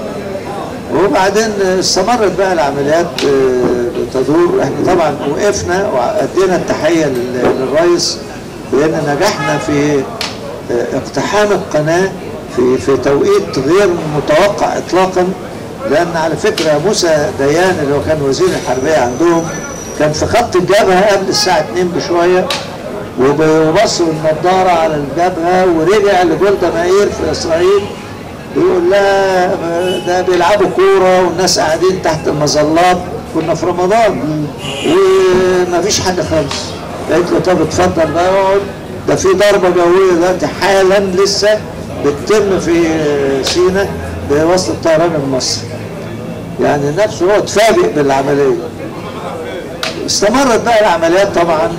وبعدين استمرت بقى العمليات بتدور. احنا طبعا وقفنا وادينا التحيه للرئيس بان نجحنا في اقتحام القناه في في توقيت غير متوقع اطلاقا. لان على فكره موسى ديان اللي هو كان وزير الحربيه عندهم كان في خط الجبهه قبل الساعه اتنين بشويه وبصوا النضاره على الجبهه ورجع لجولدا مائير في اسرائيل بيقول لها ده بيلعبوا كوره والناس قاعدين تحت المظلات. كنا في رمضان ومفيش حاجه خالص. قالت له طب اتفضل بقى اقعد ده في ضربه جويه دلوقتي حالا لسه بتتم في سيناء بواسطه الطيران المصري. يعني نفسه هو اتفاجئ بالعمليه. استمرت بقى العمليات طبعا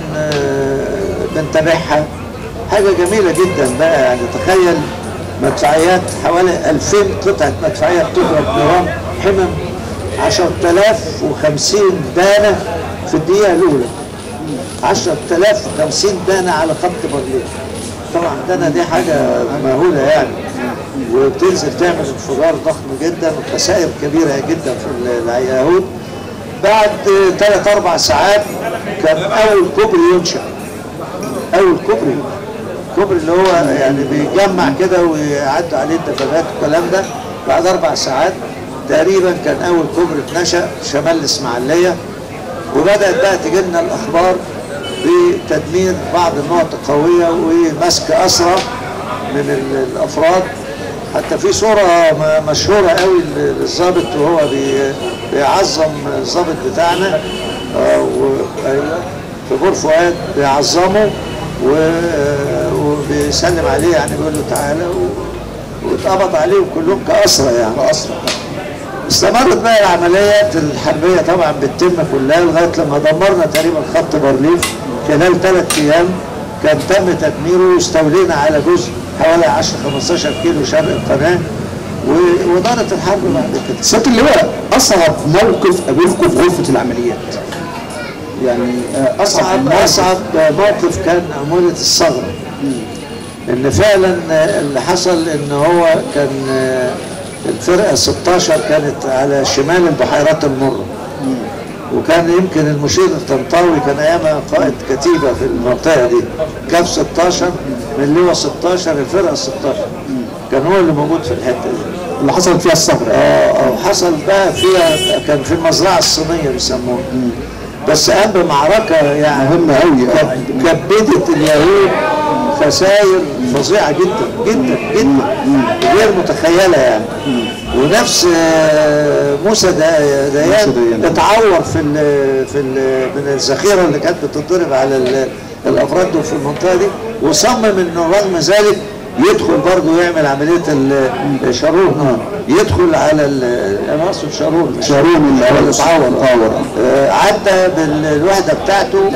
بنتابعها حاجه جميله جدا بقى. يعني تخيل مدفعيات حوالي ألفين قطعه مدفعيه بتضرب نيران حمم عشرة آلاف وخمسين دانه في الدقيقه الاولى. عشرة آلاف وخمسين دانه على خط بارليف. طبعا دانه دي حاجه مهوله يعني وبتنزل تعمل انفجار ضخم جدا وخسائر كبيره جدا في اليهود. بعد ثلاث اربع ساعات كان اول كوبري ينشأ. اول كوبري الكوبري اللي هو يعني بيجمع كده ويعدوا عليه الدفابات والكلام ده. بعد اربع ساعات تقريبا كان اول كوبري اتنشأ شمال الاسماعيليه. وبدات بقى تجي لنا الاخبار بتدمير بعض النقط القويه ومسك اسرى من الافراد. حتى في صوره مشهوره قوي للظابط وهو بيعظم الظابط بتاعنا في بور فؤاد بيعظمه وبيسلم عليه يعني بيقول له تعالى واتقبض عليهم كلهم كأسرى يعني كأسرى. استمرت بقى العمليات الحربيه طبعا بتتم كلها لغايه لما دمرنا تقريبا خط بارليف خلال ثلاث ايام. كان تم تدميره واستولينا على جزء حوالي عشرة خمستاشر كيلو شرق القناه ودارت الحرب بعد كده. سياده اللواء اصعب موقف قابلكم في غرفه العمليات؟ يعني اصعب اصعب موقف كان عموله الثغره. ان فعلا اللي حصل ان هو كان الفرقه ستاشر كانت على شمال البحيرات المره. وكان يمكن المشير الطنطاوي كان ايامها قائد كتيبه في المنطقه دي. كاف ستاشر من لواء ستاشر الفرقه ستاشر كان هو اللي موجود في الحته دي. اللي حصلت فيها الثغره. اه اه حصل بقى فيها، كان في المزرعه الصينيه بيسموها. بس قام بمعركه يعني مهمه قوي، كبدت اليهود خسائر فظيعه جدا جدا جدا غير متخيله يعني. ونفس موسى ديان اتعور في ال في ال من الذخيره اللي كانت بتضرب على الافراد دول في المنطقه دي، وصمم انه رغم ذلك يدخل برضه يعمل عمليه الشارون، يدخل على انا اقصد شارون شارون اللي اتعور، عدى بالوحده بتاعته،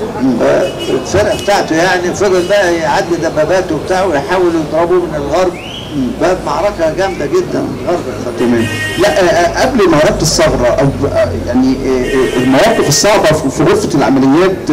الفرقه بتاعته يعني، فضل بقى يعدي دباباته وبتاعه ويحاولوا يضربوه من الغرب. بقت معركه جامده جدا الغرب. تمام. لا قبل معركه الثغره او يعني المواقف الصعبه في غرفه العمليات،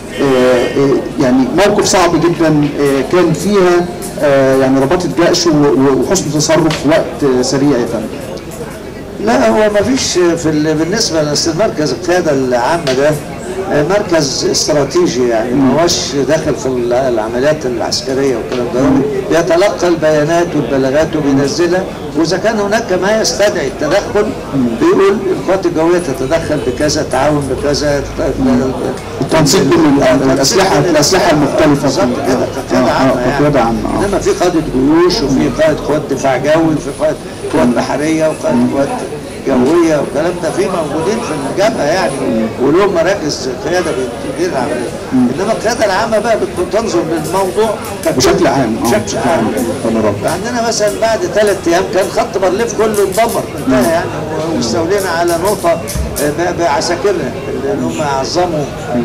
يعني موقف صعب جدا كان فيها يعني رباطة جأش وحسن تصرف في وقت سريع يا فندم. لا هو ما فيش في بالنسبه للمركز القياده العامه ده مركز استراتيجي يعني، ما هوش داخل في العمليات العسكريه والكلام ده، بيتلقى البيانات والبلاغات وبينزلها، واذا كان هناك ما يستدعي التدخل بيقول القوات الجويه تتدخل بكذا، تعاون بكذا، التنسيق بين الاسلحه الاسلحه المختلفه. بالظبط كده قياده عامه يعني. انما في قاده جيوش وفي قائد قوات دفاع جوي وفي قائد قوات بحريه وقائد قوات جويه والكلام ده، في موجودين في الجبهه يعني، ولهم مراكز قياده بتدير العمليه. انما القياده العامه بقى بتنظر للموضوع بشكل عام. بشكل عام. عندنا مثلا بعد ثلاث ايام كان خط بارليف كله اتدمر انتهى يعني، واستولينا على نقطه بعساكرنا اللي هم عظموا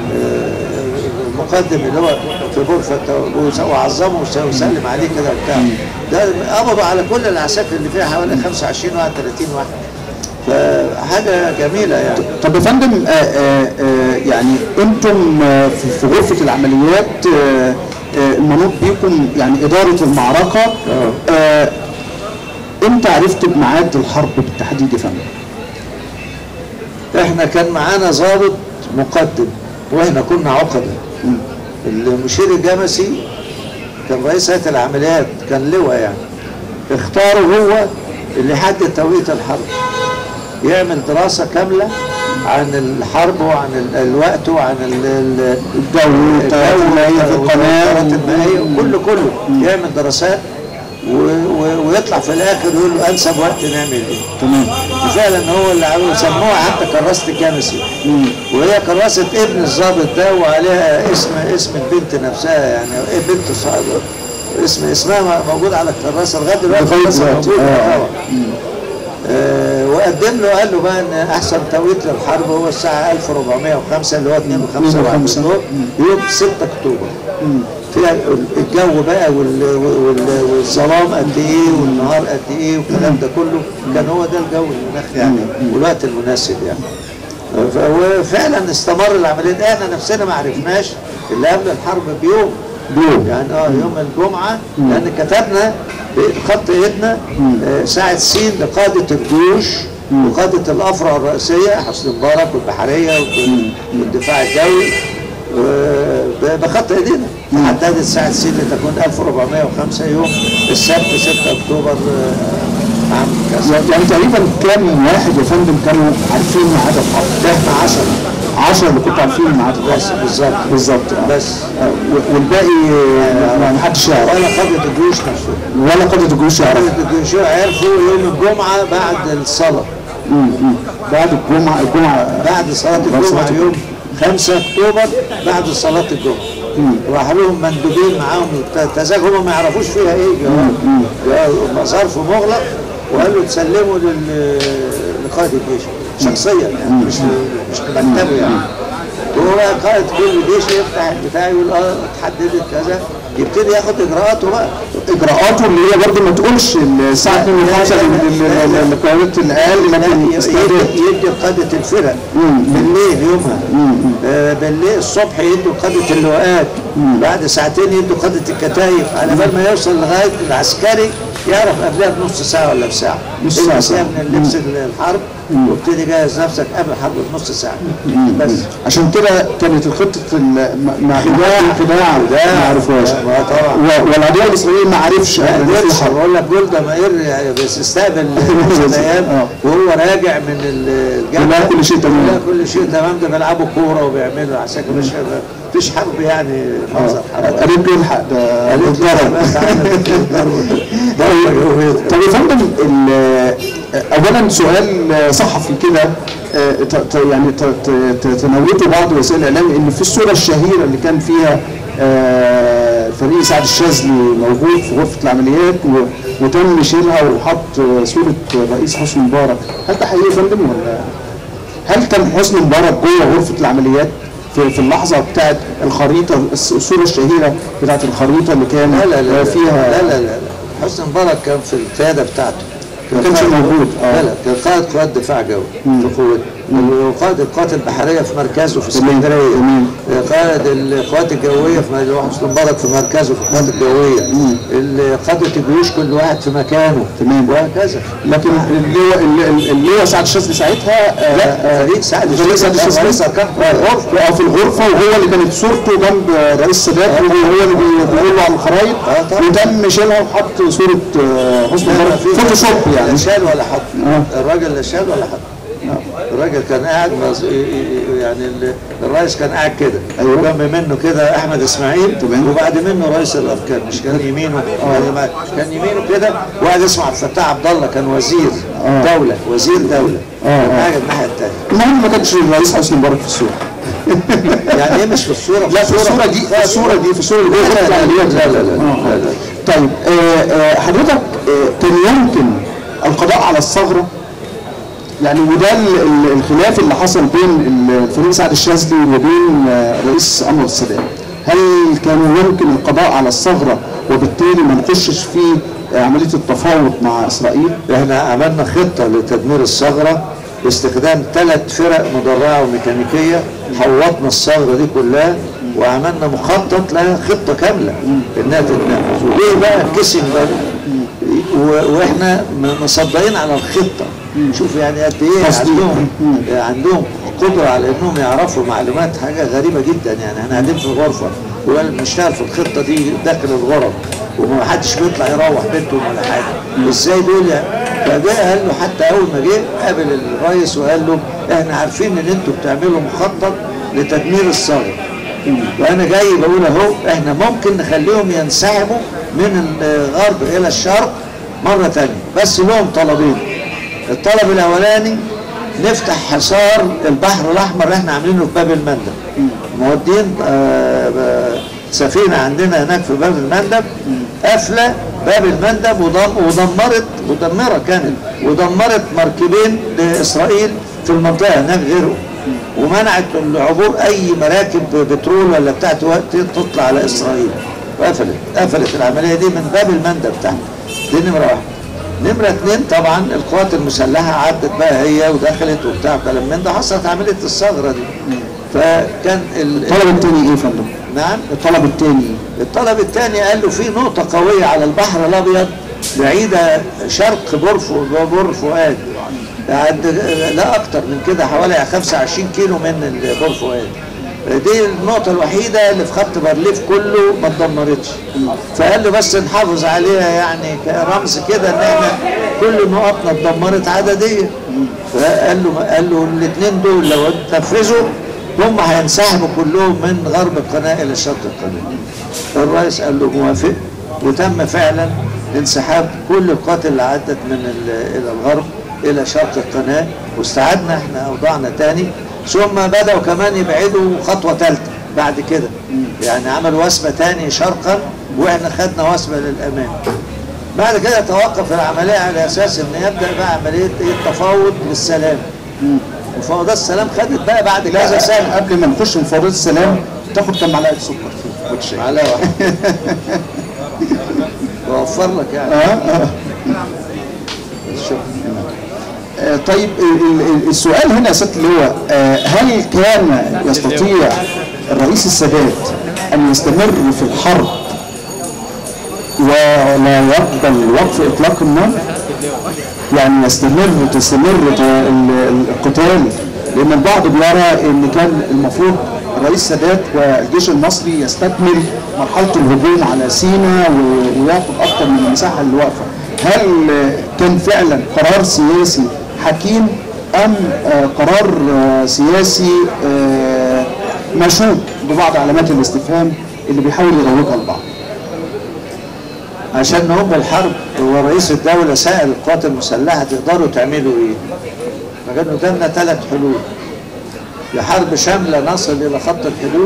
المقدم اللي هو في غرفه وعظموا وسلم عليه كده وبتاع، ده قبضوا على كل العساكر اللي فيها حوالي خمسة وعشرين واحد ثلاثين واحد، فحاجه جميله يعني. طب يا فندم، يعني انتم في غرفه العمليات المنوط بيكم يعني اداره المعركه، امتى عرفت بميعاد الحرب بالتحديد يا فندم؟ احنا كان معانا ضابط مقدم واحنا كنا عقده. المشير الجمسي كان رئيس هيئه العمليات، كان لواء يعني، اختاره هو اللي يحدد توقيت الحرب، يعمل دراسه كامله عن الحرب وعن الوقت وعن الجو والمائيه في القناه المائيه وكله كله يعمل دراسات ويطلع في الاخر يقول له انسب وقت نعمل ايه. تمام. فعلا هو اللي عمله، سموها حتى كراسه الجمسي، وهي كراسه ابن الضابط ده وعليها اسم اسم البنت نفسها يعني، بنت صاحبه اسم اسمها موجود على الكراسه لغايه دلوقتي موجوده. اه آه وقدم له قال له بقى ان احسن توقيت للحرب هو الساعه ألف وأربعمية وخمسة اللي هو اتنين وخمسة يوم ستة اكتوبر. فيها الجو بقى والظلام قد ايه والنهار قد ايه والكلام ده كله، كان هو ده الجو المناخ يعني والوقت المناسب يعني. وفعلا استمر العمليه. احنا نفسنا ما عرفناش اللي قبل الحرب بيوم بيوم يعني اه يوم الجمعه، لان كتبنا بخط ايدنا آه ساعه سين لقاده الجيوش وقاده الافرع الرئيسيه حسني مبارك والبحريه والدفاع الجوي بخط ايدينا، حددت ساعه سين لتكون ألف وأربعمية وخمسة يوم السبت ستة اكتوبر عام كذا. يعني تقريبا كام واحد يا فندم كانوا عارفين ميعاد الحرب؟ احنا عشرة عشرة اللي كنتوا عارفين ميعاد الحرب بالظبط بالظبط بس، والباقي ما حدش يعرف، ولا قاده الجيوش نفسه ولا قاده الجيوش يعرف. قاده الجيوش عرفوا يوم الجمعه بعد الصلاه. امم بعد الجمعه الجمعه بعد صلاه الجمعه يوم خمسة اكتوبر بعد صلاه الجمعه. راح لهم مندوبين معاهم تزاج، هم ما يعرفوش فيها ايه، جواب ظرف مغلق وقال له تسلموا لقائد الجيش شخصيا يعني، مش مش مكتبه يعني. هو قائد كل جيش يفتح البتاع يقول اه اتحددت كذا، يبتدي ياخد اجراءاته بقى. اجراءاته اللي هي برضه ما تقولش الساعه اتنين وخمسة لقيادة الاقل، لكن يدي قاده الفرق بالليل يومها، آه بالليل الصبح يدوا قاده اللواءات، بعد ساعتين يدوا قاده الكتايب، على بال ما يوصل لغايه العسكري يعرف قبلها بنص ساعه ولا بساعه. نص ساعه من اللبس الحرب وابتدي جهز نفسك قبل الحرب بنص ساعه بس. عشان كده كانت الخطه مع خداع خداع ما عرفوهاش والعدو الاسرائيلي ما عرفش. بقول لك جولدا مائير بيستقبل الايام وهو راجع من الجامعه كل شيء تمام كل شيء تمام. ده بيلعبوا كوره وبيعملوا عشان مش مفيش حرب يعني منظر حرب. قريب يلحق ده الضرب. طب يا فندم اولا سؤال صحفي كده يعني تناولته بعض وسائل الاعلام ان في الصوره الشهيره اللي كان فيها فريق سعد الشاذلي موجود في غرفه العمليات وتم شيلها وحط صوره الرئيس حسني مبارك، هل ده حقيقي يا فندم ولا هل كان حسني مبارك جوه غرفه العمليات في في اللحظه بتاعت الخريطه الصوره الشهيره بتاعت الخريطه اللي كان لا لا لا فيها؟ لا لا لا حسني مبارك كان في القياده بتاعته ما كانش موجود. اه لا لا كان قائد قوات دفاع جوي في قوته، وقائد القوات البحريه في مركزه في اسكندريه، قائد القوات الجويه في حسني مبارك في مركزه في القوات الجويه، قاده الجيوش كل واحد في مكانه تمام وهكذا. لكن اللي اللي هو سعد الشاذلي ساعتها لا فريق سعد الشاذلي رئيس اركان الغرفه في الغرفه وهو اللي كانت صورته جنب رئيس السادات وهو اللي بيقول له على الخرايط وتم شيلها وحط صوره حسني مبارك فوتوشوب يعني. لا شال ولا حط الراجل لا شال ولا حط. الراجل كان قاعد يعني الرئيس كان قاعد كده ايوه جنب منه كده احمد اسماعيل وبعد منه رئيس الاركان مش كان يمينه يعني كان يمينه كده وقاعد يسمع عبد الفتاح عبد الله كان وزير دوله وزير دوله قاعد الناحيه الثانيه. المهم ما كانش الرئيس حسني مبارك في الصوره. يعني ايه مش في الصوره؟ لا في الصوره دي في الصوره دي في الصوره اللي جوه لا لا لا لا لا. طيب حضرتك كان يمكن القضاء على الثغره يعني وده الخلاف اللي حصل بين الفريق سعد الشاذلي وبين رئيس انور السادات، هل كان يمكن القضاء على الثغره وبالتالي ما نخشش في عمليه التفاوض مع اسرائيل؟ احنا عملنا خطه لتدمير الثغره باستخدام ثلاث فرق مدرعه وميكانيكيه، حوطنا الثغره دي كلها وعملنا مخطط لها خطه كامله انها تتنفذ. وليه بقى كسب بقى واحنا مصدقين على الخطه. شوف يعني قد ايه عندهم عندهم قدره على انهم يعرفوا معلومات حاجه غريبه جدا. يعني احنا قاعدين في الغرفه وبنشتغل في الخطه دي داخل الغرف وما حدش بيطلع يروح بيتهم ولا حاجه. ازاي دول يعني؟ فجاء قال له حتى اول ما جه قابل الرئيس وقال له احنا عارفين ان انتوا بتعملوا مخطط لتدمير الثغره وانا جاي بقول اهو احنا ممكن نخليهم ينسحبوا من الغرب الى الشرق مره ثانيه بس لهم طلبين. الطلب الاولاني نفتح حصار البحر الاحمر احنا عاملينه في باب المندب، مودين سفينه عندنا هناك في باب المندب قافله باب المندب ودمرت ودمرت كانت ودمرت مركبين لاسرائيل في المنطقه هناك غيره ومنعت عبور اي مراكب بترول ولا بتاعت تطلع على اسرائيل وقفلت قفلت العمليه دي من باب المندب بتاعها. دي نمره واحد. نمرة اثنين طبعا القوات المسلحة عدت بقى هي ودخلت وبتاع كلام من ده حصلت عملية الثغرة دي. فكان الطلب الثاني ايه يا فندم؟ نعم؟ الطلب الثاني الطلب الثاني قال له في نقطة قوية على البحر الأبيض بعيدة شرق بور بور فؤاد عند لا أكتر من كده حوالي خمسة وعشرين كيلو من بور فؤاد. دي النقطة الوحيدة اللي في خط بارليف كله ما اتدمرتش. فقال له بس نحافظ عليها يعني كرمز كده ان احنا كل نقطنا اتدمرت عدديا. فقال له قال له الاثنين دول لو اتنفذوا هم هينسحبوا كلهم من غرب القناة الى شرق القناة. الرئيس قال له موافق وتم فعلا انسحاب كل القوات اللي عدت من الى الغرب الى شرق القناة واستعدنا احنا اوضاعنا تاني. ثم بدأوا كمان يبعدوا خطوة ثالثة بعد كده يعني عملوا وثبة تاني شرقا واحنا خدنا وثبة للأمام. بعد كده توقف العملية على أساس إن يبدأ بقى عملية التفاوض للسلام. مفاوضات السلام خدت بقى بعد كذا سنة. قبل ما نخش مفاوضات السلام تاخد كام معلقة سكر فيه؟ معلقة واحدة. بوفر لك يعني. اه اه طيب السؤال هنا يا سيادة اللواء هل كان يستطيع الرئيس السادات أن يستمر في الحرب ولا يقبل وقف إطلاق النار؟ يعني يستمر تستمر القتال، لان البعض بيرى ان كان المفروض الرئيس السادات والجيش المصري يستكمل مرحله الهجوم على سيناء وياخد اكتر من المساحه اللي واقفه. هل كان فعلا قرار سياسي حكيم ام قرار سياسي مشوب ببعض علامات الاستفهام اللي بيحاول يروجها البعض؟ عشان نقوم الحرب هو رئيس الدولة سأل القوات المسلحة تقدروا تعملوا ايه؟ فكان قدامنا ثلاث حلول. يا حرب شاملة نصل إلى خط الحدود،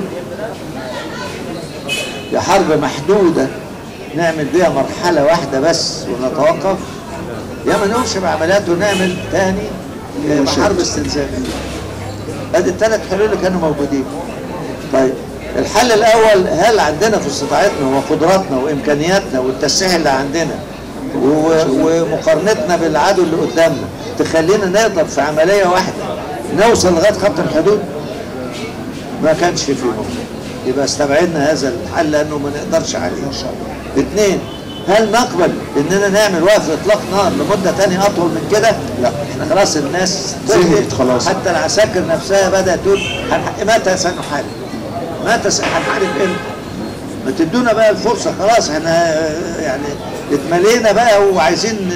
يا حرب محدودة نعمل بيها مرحلة واحدة بس ونتوقف، يا ما نقومش بعمليات ونعمل تاني حرب استنزاف. ادي الثلاث حلول اللي كانوا موجودين. طيب الحل الاول، هل عندنا في استطاعتنا وقدراتنا وامكانياتنا والتسليح اللي عندنا ومقارنتنا بالعدو اللي قدامنا تخلينا نقدر في عمليه واحده نوصل لغايه خط الحدود؟ ما كانش فيه ممكن. يبقى استبعدنا هذا الحل لانه ما نقدرش عليه ان شاء الله. اثنين، هل نقبل اننا نعمل وقف اطلاق نار لمده ثانيه اطول من كده؟ لا، احنا خلاص الناس زهقت خلاص، حتى العساكر نفسها بدات تقول متى سنحارب؟ متى هنحارب امتى؟ ما تدونا بقى الفرصه، خلاص احنا يعني اتملينا بقى وعايزين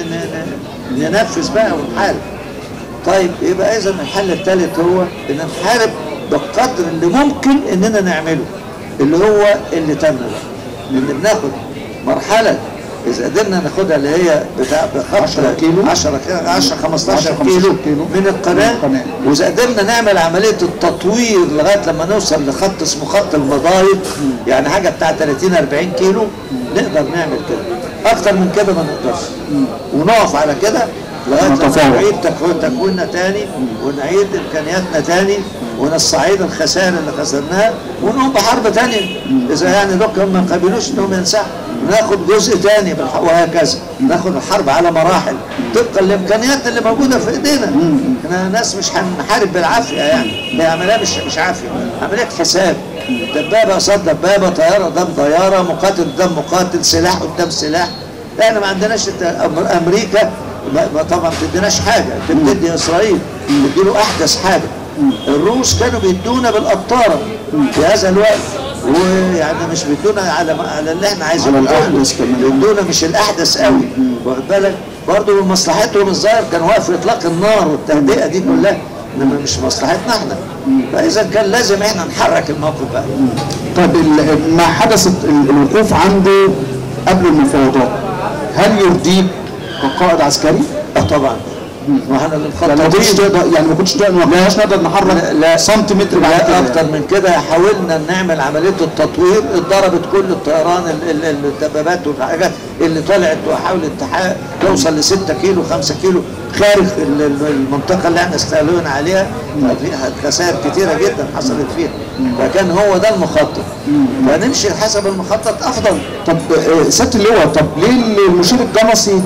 ننفذ بقى ونحارب. طيب يبقى اذا الحل الثالث هو ان نحارب بالقدر اللي ممكن اننا نعمله، اللي هو اللي تم بقى، ان بناخد مرحله اذا قدرنا ناخدها اللي هي بتاع بخط عشرة كيلو عشرة خمستاشر كيلو من القناه، واذا قدرنا نعمل عمليه التطوير لغايه لما نوصل لخط اسمه خط المضايق، يعني حاجه بتاع ثلاثين أربعين كيلو، نقدر نعمل كده. اكتر من كده ما نقدرش، ونقف على كده لغايه لما نعيد تكويننا تاني ونعيد امكانياتنا تاني ونستعيد الخسائر اللي خسرناها ونقوم بحرب تانية. اذا يعني دول ما قبلوش انهم ينسحبوا ناخد جزء تاني وهكذا، ناخد الحرب على مراحل طبقا للامكانيات اللي موجوده في ايدينا. احنا ناس مش هنحارب بالعافيه، يعني هي عمليه مش مش عافيه، عمليه حساب. دبابه قصاد دبابه، طياره قدام طياره، مقاتل قدام مقاتل، سلاح قدام سلاح. احنا ما عندناش امريكا ما طبعا ما بتديناش حاجه، بتدي اسرائيل بتدي له احدث حاجه. الروس كانوا بيدونا بالقطاره في هذا الوقت، ويعني مش بيدونا على على اللي احنا عايزينه، الاحدث كمان بيدونا مش الاحدث قوي، واخد بالك؟ برضه من مصلحتهم الظاهر كان واقف اطلاق النار والتهدئه دي كلها، انما مش مصلحتنا احنا. فاذا كان لازم احنا نحرك الموقف بقى. طب ما حدث الوقوف عنده قبل المفاوضات، هل يرضيك كقائد عسكري؟ اه طبعا. ما احنا يعني ما كنتش تقدر يعني ما كنتش تقدر ما كناش نقدر نحرك لا سنتيمتر بعد كده اكتر من كده. حاولنا نعمل عمليه التطوير، اتضربت كل الطيران الدبابات والحاجات اللي طلعت وحاولت توصل ل ستة كيلو خمسة كيلو خارج المنطقه اللي احنا استولينا عليها، فيها خسائر كثيره جدا حصلت فيها. فكان هو ده المخطط، فنمشي حسب المخطط افضل. طب سياده اللواء، طب ليه المشير الجمصي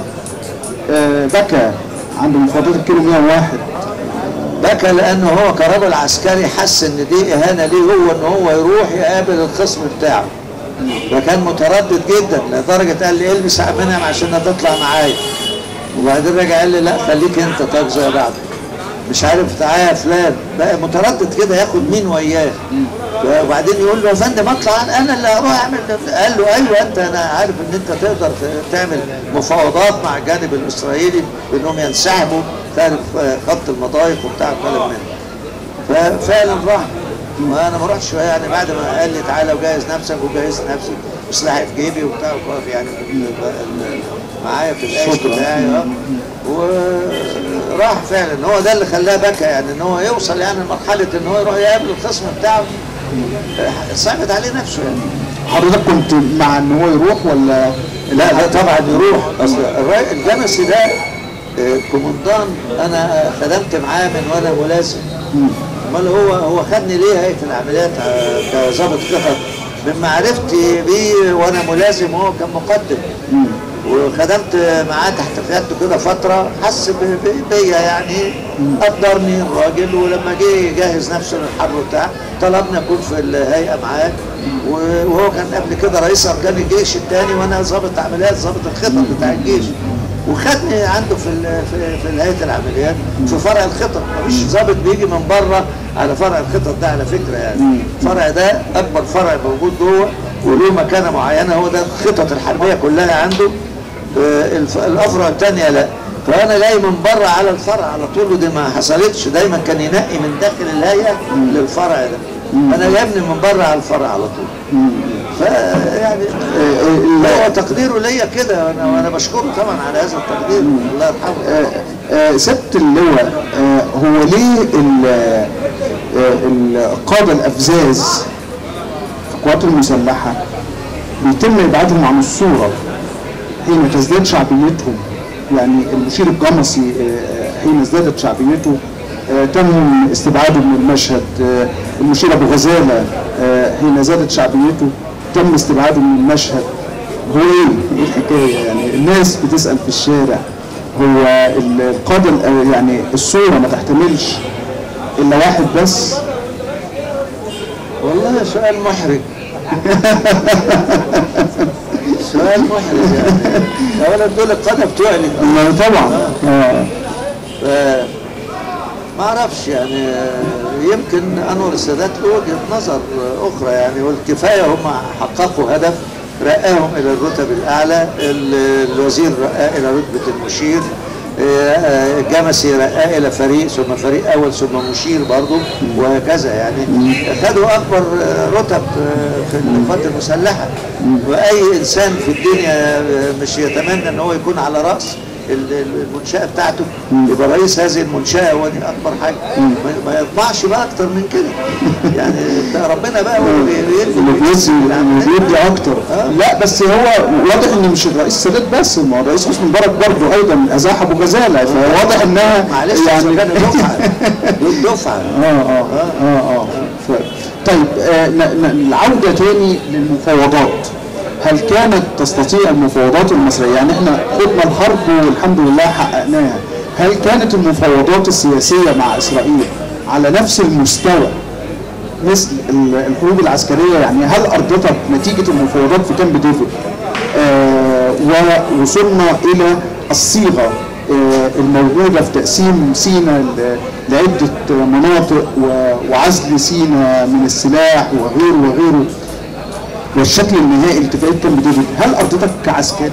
بكى عند مفاوضات الكيلو مئة وواحد؟ بكى لانه هو كرجل عسكري حس ان دي اهانه ليه هو ان هو يروح يقابل الخصم بتاعه، فكان متردد جدا لدرجه قال لي البس منها عشان تطلع معايا، وبعدين رجع قال لي لا خليك انت طاق زي بعض، مش عارف تعالى يا فلان، بقى متردد كده ياخد مين وياه. وبعدين يقول له يا فندم اطلع انا اللي هروح اعمل. قال له ايوه انت، انا عارف ان انت تقدر تعمل مفاوضات مع الجانب الاسرائيلي بانهم ينسحبوا خارج خط المضايق وبتاع وكلام من ده. ففعلا راح، وانا ما رحتش يعني بعد ما قال لي تعالى وجهز نفسك وجهزت نفسي وسلاحي في جيبي وبتاع يعني معايا في القاش بتاعي اه وراح فعلا. هو ده اللي خلاه بكى، يعني ان هو يوصل يعني لمرحله ان هو يروح يقابل الخصم بتاعه، صعبت عليه نفسه يعني. حضرتك كنت مع ان هو يروح ولا؟ لا لا طبعا يروح. اصل الجمسي ده كومندان انا خدمت معاه من وانا ملازم. امال هو هو خدني ليه هيئه العمليات كظابط خطط؟ من معرفتي بيه وانا ملازم وهو كان مقدم، وخدمت معاه تحت قيادته كده فتره، حس بيا يعني، قدرني الراجل، ولما جه يجهز نفسه للحرب بتاعه طلبني اكون في الهيئه معاه، وهو كان قبل كده رئيس اركان الجيش الثاني وانا ظابط عمليات ظابط الخطط بتاع الجيش. وخدني عنده في في, في هيئه العمليات في فرع الخطط. مفيش ضابط بيجي من بره على فرع الخطط ده على فكره يعني. الفرع ده اكبر فرع موجود جوه وله مكانه معينه، هو ده الخطط الحربيه كلها عنده. الافرع الثانيه لا. فانا جاي من بره على الفرع على طول، ودي ما حصلتش. دايما كان ينقي من داخل الهيئه للفرع ده. انا جايبني من بره على الفرع على طول. فيعني هو تقديره ليا كده، وانا وانا بشكره طبعا على هذا التقدير. الله يرحمه. سيادة اللواء، هو ليه القاده الافزاز في القوات المسلحه بيتم ابعادهم عن الصوره حين تزداد شعبيتهم؟ يعني المشير الجمصي حين ازدادت شعبيته تم استبعاده من المشهد، المشير ابو غزاله حين زادت شعبيته تم استبعاده من المشهد. هو ايه الحكايه؟ يعني الناس بتسال في الشارع، هو القاده يعني الصوره ما تحتملش الا واحد بس؟ والله سؤال محرج. سؤال محرج يعني. اولا دول القاده بتوعي طبعا. اه اه ما اعرفش يعني، يمكن انور السادات له وجهه نظر اخرى يعني، والكفايه هم حققوا هدف رقاهم الى الرتب الاعلى. الوزير رقاه الى رتبه المشير، الجمسي رقاه الى فريق ثم فريق اول ثم مشير برضه، وهكذا يعني. خدوا اكبر رتب في القوات المسلحه، واي انسان في الدنيا مش يتمنى ان هو يكون على راس المنشأة بتاعته، يبقى رئيس هذه المنشأة هو دي أكبر حاجة. ما يطمعش بقى أكتر من كده يعني. ربنا بقى هو اللي بيدي أكتر. آه. لا بس هو واضح إن مش الرئيس السادات بس، ما هو الرئيس حسني مبارك برضه أيضا أزاح أبو غزالة، فواضح إنها معلش يعني كان دفعة دفعة. اه اه اه اه طيب، آه العودة تاني للمفاوضات. هل كانت تستطيع المفاوضات المصرية، يعني احنا خدنا الحرب والحمد لله حققناها، هل كانت المفاوضات السياسية مع إسرائيل على نفس المستوى مثل الحروب العسكرية؟ يعني هل أرضتك نتيجة المفاوضات في كامب ديفيد آه ووصلنا إلى الصيغة آه الموجودة في تقسيم سيناء لعدة مناطق وعزل سيناء من السلاح وغيره وغيره والشكل النهائي لاتفاقية كامب ديفيد، هل أرضتك كعسكري؟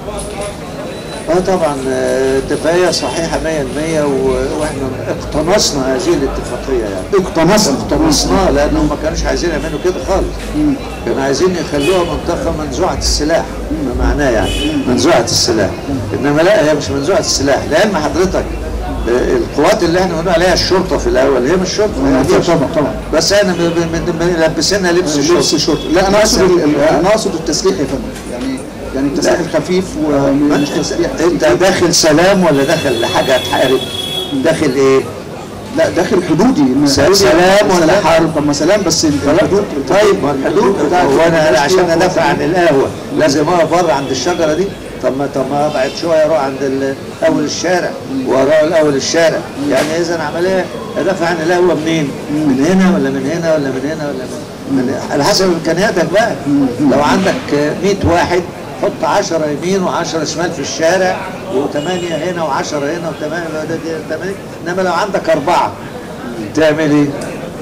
اه طبعا اتفاقية صحيحة مية بالمية، واحنا اقتنصنا هذه الاتفاقية يعني. اقتنصنا اقتنصناها لأنهم ما كانوش عايزين يعملوا كده خالص. كانوا عايزين يخلوها منطقة منزوعة السلاح، ما معناه يعني منزوعة السلاح. إنما لا، هي مش منزوعة السلاح، لأن حضرتك القوات اللي احنا بنقول عليها الشرطه في الاول هي مش شرطه، هي طبعا طبعا بس احنا لبسنا لبس لبس شرطه. لا انا اقصد انا اقصد التسليح يا فندم، يعني يعني التسليح الخفيف ومش تسليح. انت داخل سلام ولا داخل لحاجه هتحارب؟ داخل ايه؟ لا داخل حدودي. سلام ولا حرب؟ طب ما سلام بس الحدود. طيب ما الحدود بتاعتي، وانا عشان ادافع عن القهوه لازم اقف بره عند الشجره دي؟ طب ما طب ما ابعد شويه اروح عند اول الشارع واروح الاول الشارع، يعني اذا عمليه ادافع عن القهوه منين؟ من هنا ولا من هنا ولا من هنا ولا من, من على حسب امكانياتك بقى. لو عندك مية واحد حط عشرة يمين وعشرة شمال في الشارع وثمانية هنا وعشرة هنا وثمانية، انما لو عندك أربعة تعمل ايه؟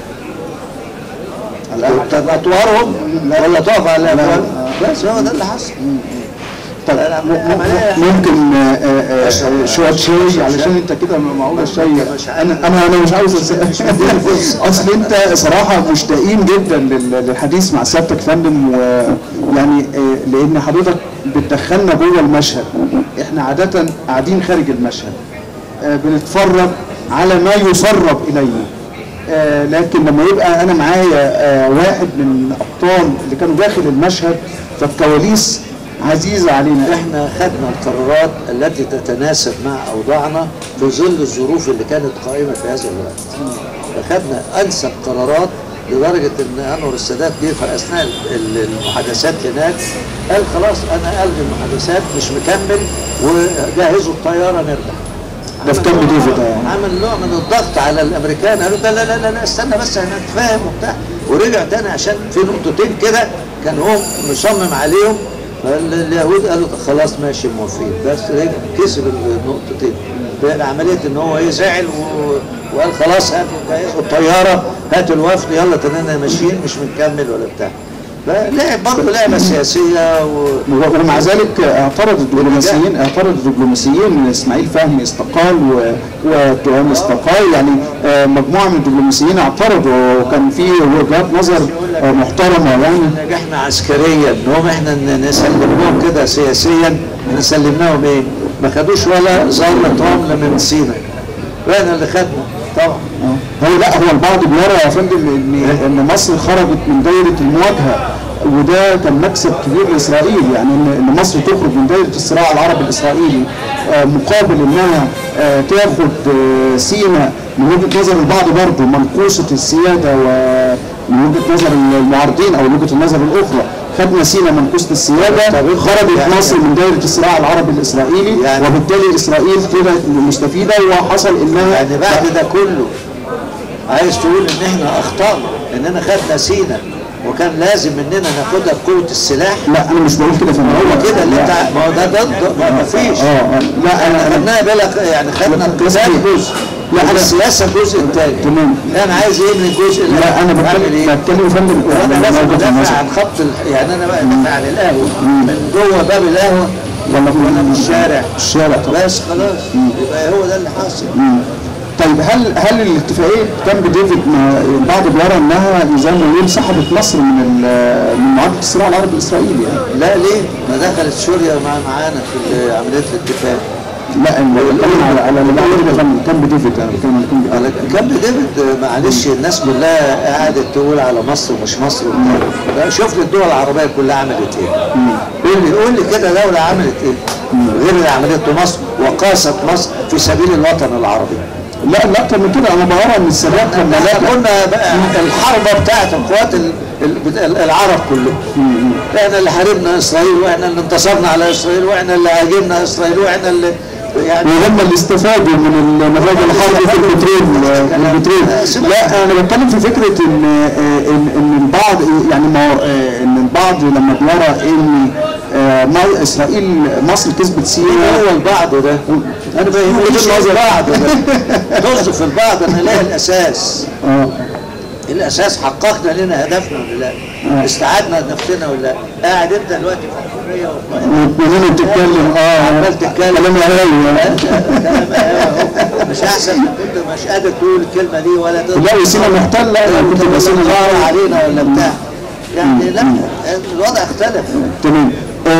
اطوارهم ولا تقف على الابواب؟ بس هو ده اللي حصل. طيب ممكن شويه شاي علشان انت كده معقوله الشاي؟ انا انا انا مش عاوز اصل انت صراحه مشتاقين جدا للحديث مع سيادتك يا فندم، ويعني لان حضرتك بتدخلنا جوه المشهد. احنا عاده قاعدين خارج المشهد بنتفرج على ما يسرب اليه، لكن لما يبقى انا معايا واحد من ابطال اللي كانوا داخل المشهد فالكواليس عزيزة علينا. احنا خدنا القرارات التي تتناسب مع اوضاعنا في ظل الظروف اللي كانت قائمة في هذا الوقت. فخدنا انسب قرارات لدرجة ان انور السادات جه في اثناء المحادثات هناك قال خلاص انا الغي المحادثات مش مكمل وجهزوا الطيارة نرجع. ده في كامب ديفيد. عمل نوع من الضغط على الامريكان، قالوا لا لا لا لا استنى بس احنا نتفاهم وبتاع، ورجع تاني عشان في نقطتين كده كان هو مصمم عليهم اليهود قالوا خلاص ماشي موافقين، بس كسب النقطتين بعمليه ان هو ايه زعل وقال خلاص هاتوا الطياره هاتوا الوفد يلا تنينا ماشيين مش بنكمل ولا بتاع. فلعب برضه لعبه سياسيه و... ومع ذلك اعترض الدبلوماسيين اعترض الدبلوماسيين ان اسماعيل فهمي استقال وتهام استقال، يعني مجموعه من الدبلوماسيين اعترضوا وكان في وجهات نظر محترمه. يعني نجحنا عسكريا انهم احنا نسلمناهم كده سياسيا، احنا سلمناهم ايه؟ ما خدوش ولا ذره رمل من سيناء، واحنا اللي خدنا طبعا. هو لا هو البعض بيرى يا فندم ان ان مصر خرجت من دايره المواجهه، وده كان مكسب كبير لاسرائيل، يعني ان مصر تخرج من دايره الصراع العربي الاسرائيلي مقابل انها تاخد سيناء من وجهه نظر البعض برضه منقوصه السياده، ومن وجهه نظر المعارضين او وجهه النظر الاخرى خدنا سيناء منقوصه السياده، خرجت يعني مصر من دايره الصراع العربي الاسرائيلي، يعني وبالتالي اسرائيل طلعت مستفيده وحصل انها يعني بعد ده كله عايز تقول ان احنا اخطانا اننا خدنا سيناء وكان لازم اننا ناخدها بقوه السلاح؟ لا انا مش بقول كده، فانا هو كده اللي انت ما هو ده ضد ما فيش. اه لا انا خدناها بلا يعني خدنا القتال جزء، لا السياسه الجزء الثاني. تمام. انا عايز ايه من الجزء اللي لا انا بتكلم بتكلم يا فندم انا لازم ادافع عن خط يعني انا بقى ادافع عن القهوه من جوه باب القهوه ولا من الشارع؟ الشارع طبعا. بس خلاص يبقى هو ده اللي حاصل. طيب هل هل الاتفاقيه كامب ديفيد البعض بيرى انها زي ما بيقول سحبت مصر من من معاهده الصراع العربي الاسرائيلي يعني؟ لا ليه؟ ما دخلت سوريا مع معانا في عمليه الاتفاق. لا انا بتكلم على على كامب ديفيد على كامب ديفيد. معلش الناس كلها قعدت تقول على مصر ومش مصر وبتاع. شوف لي الدول العربيه كلها عملت ايه؟ قول لي قول لي كده دوله عملت ايه؟ غير اللي عملته مصر وقاست مصر في سبيل الوطن العربي. لا لا اكتر من كده، انا بقرا ان السادات لما لا قلنا بقى الحربه بتاعت القوات العرب كلهم. احنا اللي حاربنا اسرائيل واحنا اللي انتصرنا على اسرائيل واحنا اللي هاجمنا اسرائيل واحنا اللي يعني وهم اللي استفادوا من نتائج الحرب في البترول البترول. لا انا بتكلم في فكره ان ان ان البعض يعني ما ان البعض لما بيرى ان ما اسرائيل مصر كسبت سيناء. هو البعض ده انا بيهمنيش البعض ده طز في البعض. انا لاقي الاساس. اه الاساس حققنا لنا هدفنا ولا لا؟ آه. استعدنا لنفسنا ولا لا؟ قاعد انت دلوقتي في الحريه وهنا بتتكلم اه عمال تتكلم كلام اهلاوي كلام اهلاوي مش احسن كنت مش قادر تقول الكلمه دي ولا تقدر لا وسينا محتله كنت بسينا علينا ولا بتاع يعني. لا الوضع اختلف. تمام.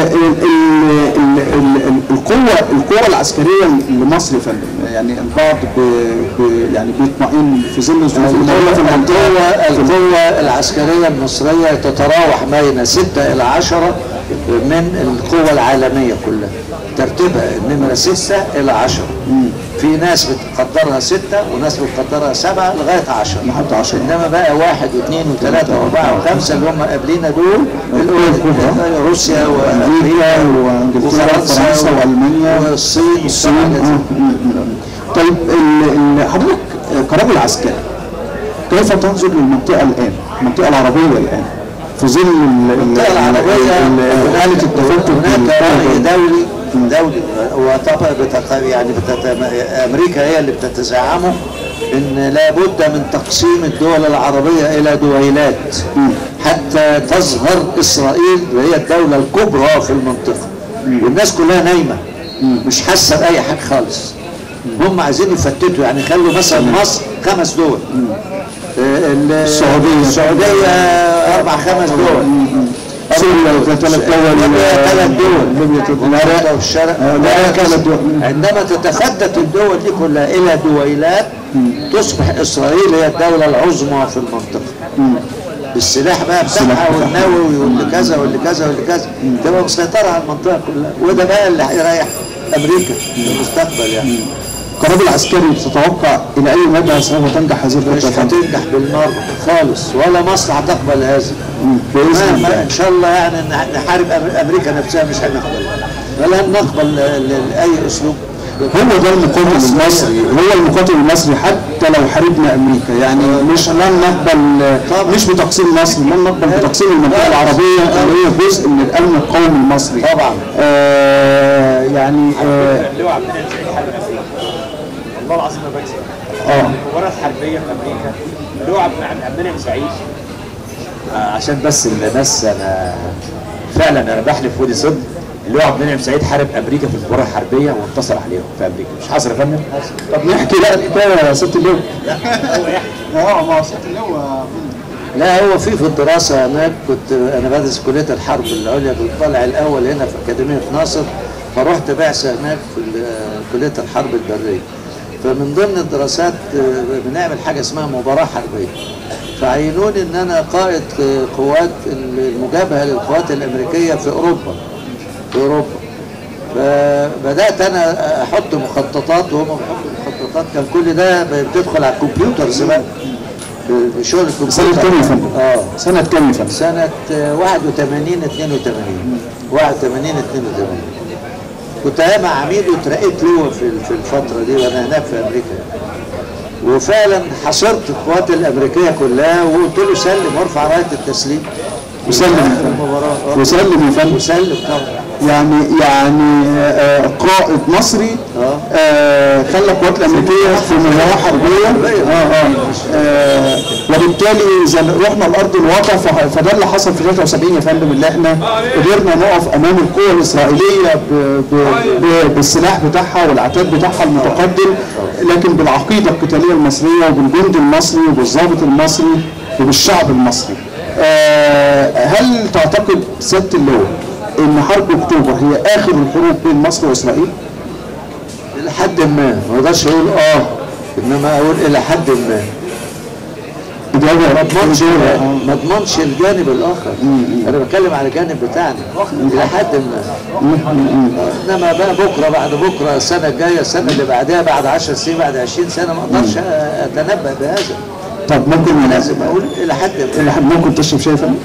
القوة القوة العسكرية لمصر يا فندم، يعني البعض يعني بيطمئن في ظل الظروف الموجودة في المنطقة. القوة العسكرية المصرية تتراوح بين ستة إلى عشرة من القوة العالمية كلها. ترتيبها النمرة ستة إلى عشرة. في ناس بتقدرها ستة وناس بتقدرها سبعة لغاية عشرة. لحد عشرة. إنما بقى واحد واثنين وثلاثة وأربعة وخمسة اللي هم قبلينا دول روسيا وأمريكا وفرنسا وألمانيا والصين والصين. طيب حضرتك كرجل عسكري كيف تنظر للمنطقة الآن؟ المنطقة العربية الآن في ظل المنطقة العربية آلة التفتت دولي دولي وطبعا يعني امريكا هي اللي بتتزعمه ان لابد من تقسيم الدول العربيه الى دويلات حتى تظهر اسرائيل وهي الدوله الكبرى في المنطقه. والناس كلها نايمه مش حاسه باي حاجه خالص. هم عايزين يفتتوا يعني يخلوا مثلا مصر خمس دول، السعوديه السعوديه اربع خمس دول، سوريا ثلاث دول، ثلاث دول، العراق والشرق. عندما تتفتت الدول دي كلها الى دويلات تصبح اسرائيل هي الدوله العظمى في المنطقه. بالسلاح بقى بتاعها والنووي واللي كذا واللي كذا واللي كذا تبقى مسيطره على المنطقه كلها. وده بقى اللي هيريح امريكا في المستقبل يعني. كراجل عسكري تتوقع الى اي مدى سوف تنجح هذه الخطه؟ مش هتنجح بالمره خالص ولا مصر هتقبل هذا. باذن الله ان شاء الله يعني نحارب امريكا نفسها مش هنقبل ولا نقبل اي اسلوب. هو ده المقاتل المصري، هو المقاتل المصري حتى لو حاربنا امريكا، يعني مش لن نقبل مش بتقسيم مصر، لن نقبل بتقسيم المنطقه العربيه اللي هي جزء من الامن القومي المصري. طبعا. آه يعني آه اللواء عبد المنعم سعيد حارب امريكا. والله العظيم ما بكذب. اه المباراه الحربيه في امريكا اللواء عبد المنعم سعيد آه عشان بس الناس انا فعلا انا بحلف ودي صدق. اللواء عبد المنعم سعيد حارب امريكا في المباراه الحربيه وانتصر عليهم في امريكا. مش حصل يا فندم؟ طب نحكي بقى الحكايه يا ست اللواء. لا هو يحكي. اه ما ست اللواء. لا هو في في الدراسه هناك كنت انا بدرس كليه الحرب العليا، كنت طالع الاول هنا في اكاديميه ناصر، فرحت بعثه هناك في كليه الحرب البريه. فمن ضمن الدراسات بنعمل حاجه اسمها مباراه حربيه. فعينوني ان انا قائد قوات المجابهه للقوات الامريكيه في اوروبا. في اوروبا. فبدات انا احط مخططات وهم بيحطوا مخططات، كان كل ده بتدخل على الكمبيوتر زمان. بشغل الكمبيوتر. سنة كام يا فندم؟ اه سنة كام يا فندم؟ سنة واحد وثمانين اثنين وثمانين. واحد وثمانين اثنين وثمانين. كنت ايام عميد واترقيت له في في الفترة دي وانا هناك في امريكا. وفعلا حصرت القوات الامريكيه كلها وقلت له سلم وارفع رايه التسليم. وسلم وسلم يا فندم. وسلم طبعا. يعني يعني آه قائد مصري آه خلى القوات الامريكيه في مباراه حربيه اه اه, آه وبالتالي اذا رحنا لارض الواقع فده اللي حصل في ثلاثة وسبعين يا فندم، اللي احنا قدرنا نقف امام القوى الاسرائيليه ب ب ب بالسلاح بتاعها والعتاد بتاعها المتقدم، لكن بالعقيده القتاليه المصريه وبالجند المصري وبالضابط المصري وبالشعب المصري. آه هل تعتقد سياده اللواء ان حرب اكتوبر هي اخر الحروب بين مصر واسرائيل؟ الى حد ما، ما اقدرش اقول اه، انما اقول الى حد ما. ما اضمنش ما اضمنش الجانب الاخر. انا بتكلم على الجانب بتاعنا الى حد ما. انما بقى بكره بعد بكره السنه الجايه السنه اللي بعدها بعد عشر سنين بعد عشرين سنه ما اقدرش اتنبأ بهذا. طب ممكن لازم اقول الى حد الى حد ممكن تشرب شاي يا فندم؟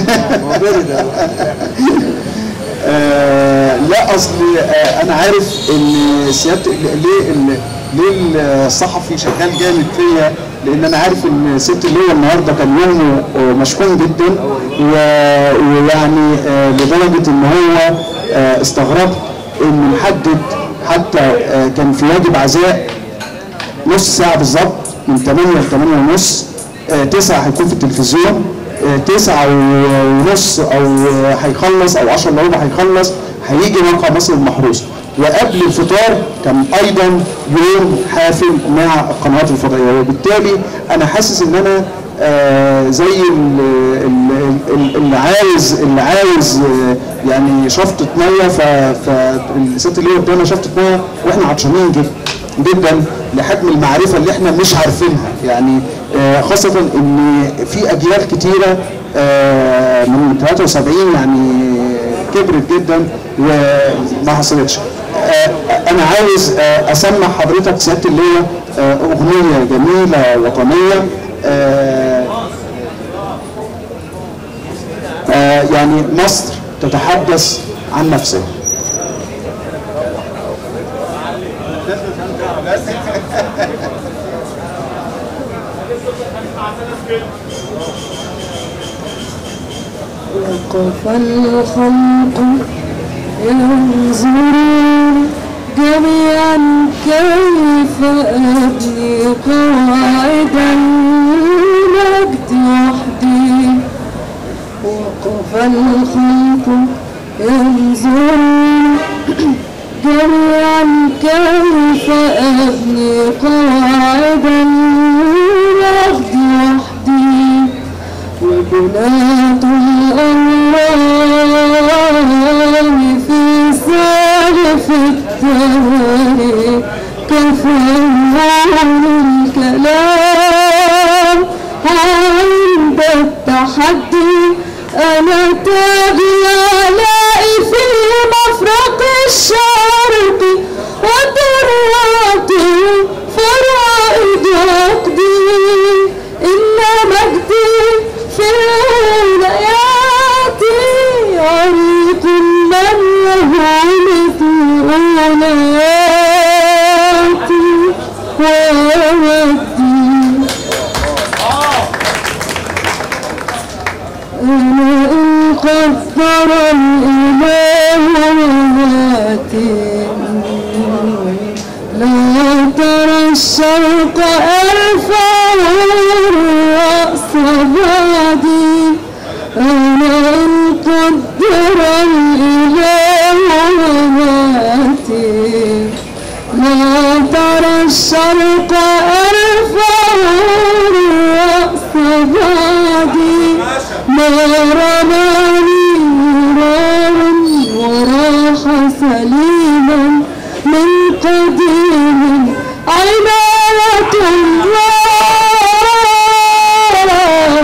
آه لا اصل آه انا عارف ان سياده ليه ليه الصحفي شغال جامد فيا، لان انا عارف ان سياده اللواء النهارده كان يومه مشحون جدا، ويعني آه لدرجه ان هو آه استغربت ان محدد حتى آه كان في واجب عزاء نص ساعه بالظبط من ثمانية ل ثمانية ونص، آه تسعة هيكون في التلفزيون، آه تسعة ونص او هيخلص او عشرة الا ربع هيخلص هيجي موقع مصر المحروس، وقبل الفطار كان ايضا يوم حافل مع القنوات الفضائيه، وبالتالي انا حاسس ان انا آه زي اللي عايز اللي عايز آه يعني شفطه ميه، فالست اللي هو قدامنا شفطه ميه واحنا عطشانين جدا جدا لحجم المعرفه اللي احنا مش عارفينها، يعني آه خاصه ان في اجيال كتيره آه من ثلاثة وسبعين يعني كبرت جدا وما حصلتش. آه انا عاوز آه اسمع حضرتك سياده اللواء آه اغنيه جميله وطنيه آه آه يعني مصر تتحدث عن نفسها. وقف الخلق ينظرون جميعا كيف أبني قواعد المجد وحدي. وقف الخلق ينظرون جميعا كيف أبني قواعد المجد وحدي. وبنات الأنوار في سالف الدهر كفنون الكلام. عند التحدي أنا تاج الآلاء في الإله وهاتي لا ترى الشرق أرفع الرأس بعدي أنا إن قدر الإله وهاتي لا ترى الشرق أرفع الرأس بعدي ما رماني مرارا وراح سليما من قديم عناية الله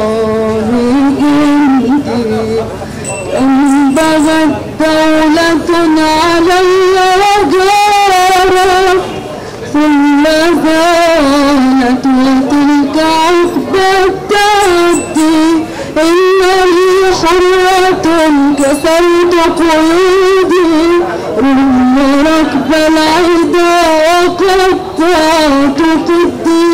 بجندي كم بغت دولة علي وجارت ثم زالت وتلك عقبى التعدي إنني حرة كسرت قيودي رغم ركب العدا وقطعت قدي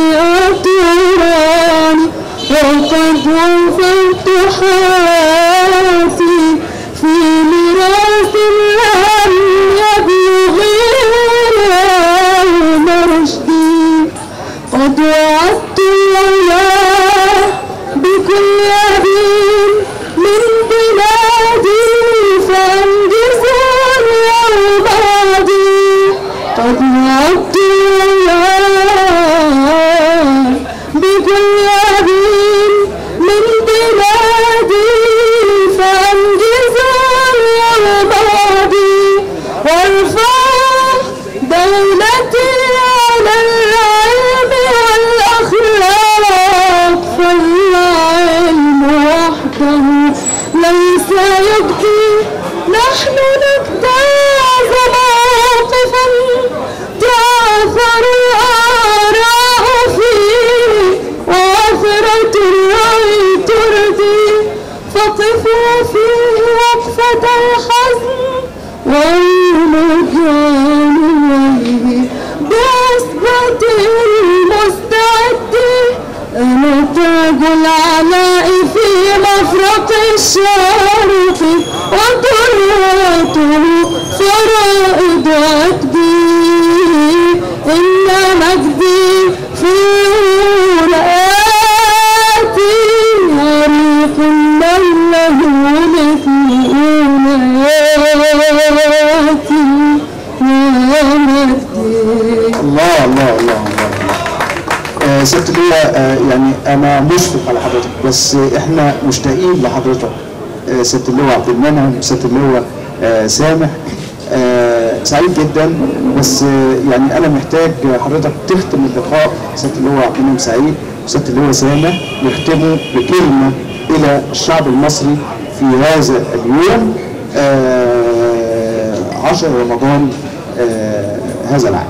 أطيراني وقد وفيت حياتي في ميراث لم يبلغ يوم رشدي قد وعدت الله بكل يمين من بلادي فانجزوا اليوم بعدي قد وعدت الله بكل يمين من بلادي فانجزوا اليوم بعدي وارفع دولتي على العلم والأخلاق فالعلم وحده ليس يبكي نحن نجتاز موقفا تعثر الآراء فيه وعثرة الرأي تردي فقفوا فيه وقفة الحزن والمجانيه بعصبة المستعد أنا تاج العلاء في مفرق الشارق وطرته فرائد عقدي إن مجدي في الآتي عريق من له مثل أولياتي يا مجدي. الله الله الله الله آه ست اللواء، آه يعني انا مشفق على حضرتك، بس احنا مشتاقين لحضرتك. آه ست اللواء عبد المنعم، ست اللواء آه سامح، آه سعيد جدا، بس آه يعني انا محتاج حضرتك تختم اللقاء. ست اللواء عبد المنعم سعيد وست اللواء سامح يختموا بكلمه الى الشعب المصري في هذا اليوم آه عشر رمضان آه هذا العام.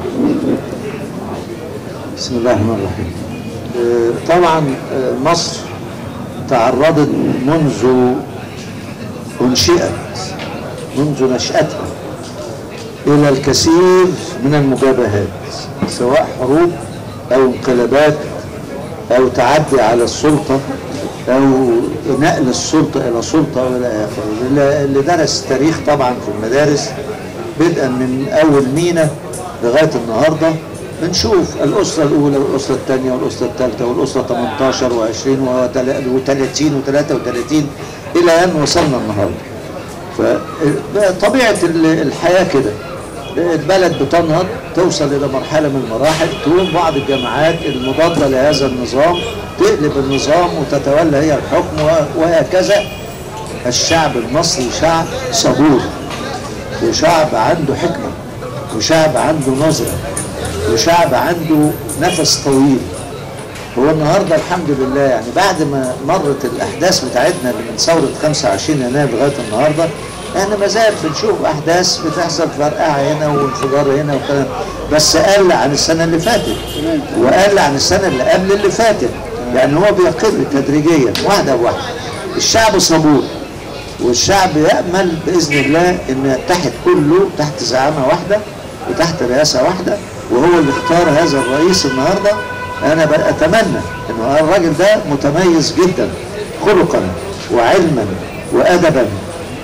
بسم الله الرحمن الرحيم. طبعا مصر تعرضت منذ انشئت منذ نشأتها الى الكثير من المجابهات، سواء حروب او انقلابات او تعدي على السلطة او نقل السلطة الى سلطة والى اخره. اللي درس تاريخ طبعا في المدارس بدءا من اول مينا لغاية النهاردة بنشوف الأسرة الأولى والأسرة الثانية والأسرة الثالثة والأسرة ثمانية عشر وعشرين وثلاثين وثلاثة وثلاثين إلى أن وصلنا النهاردة. فطبيعة الحياة كده، البلد بتنهض توصل إلى مرحلة من المراحل تقوم بعض الجماعات المضادة لهذا النظام تقلب النظام وتتولى هي الحكم وهكذا. الشعب المصري شعب صبور، وشعب عنده حكمة، وشعب عنده نظرة، وشعب عنده نفس طويل. هو النهارده الحمد لله يعني بعد ما مرت الاحداث بتاعتنا من ثوره خمسة وعشرين يناير لغايه النهارده، احنا ما زال بنشوف احداث بتحصل فرقعه هنا وانفجار هنا وكده، بس قل عن السنه اللي فاتت وقل عن السنه اللي قبل اللي فاتت، يعني هو بيقل تدريجيا واحده بواحده. الشعب صبور، والشعب يامل باذن الله انه يتحد كله تحت زعامه واحده وتحت رئاسه واحده، وهو اللي اختار هذا الرئيس النهارده. انا اتمنى انه الراجل ده متميز جدا خلقا وعلما وادبا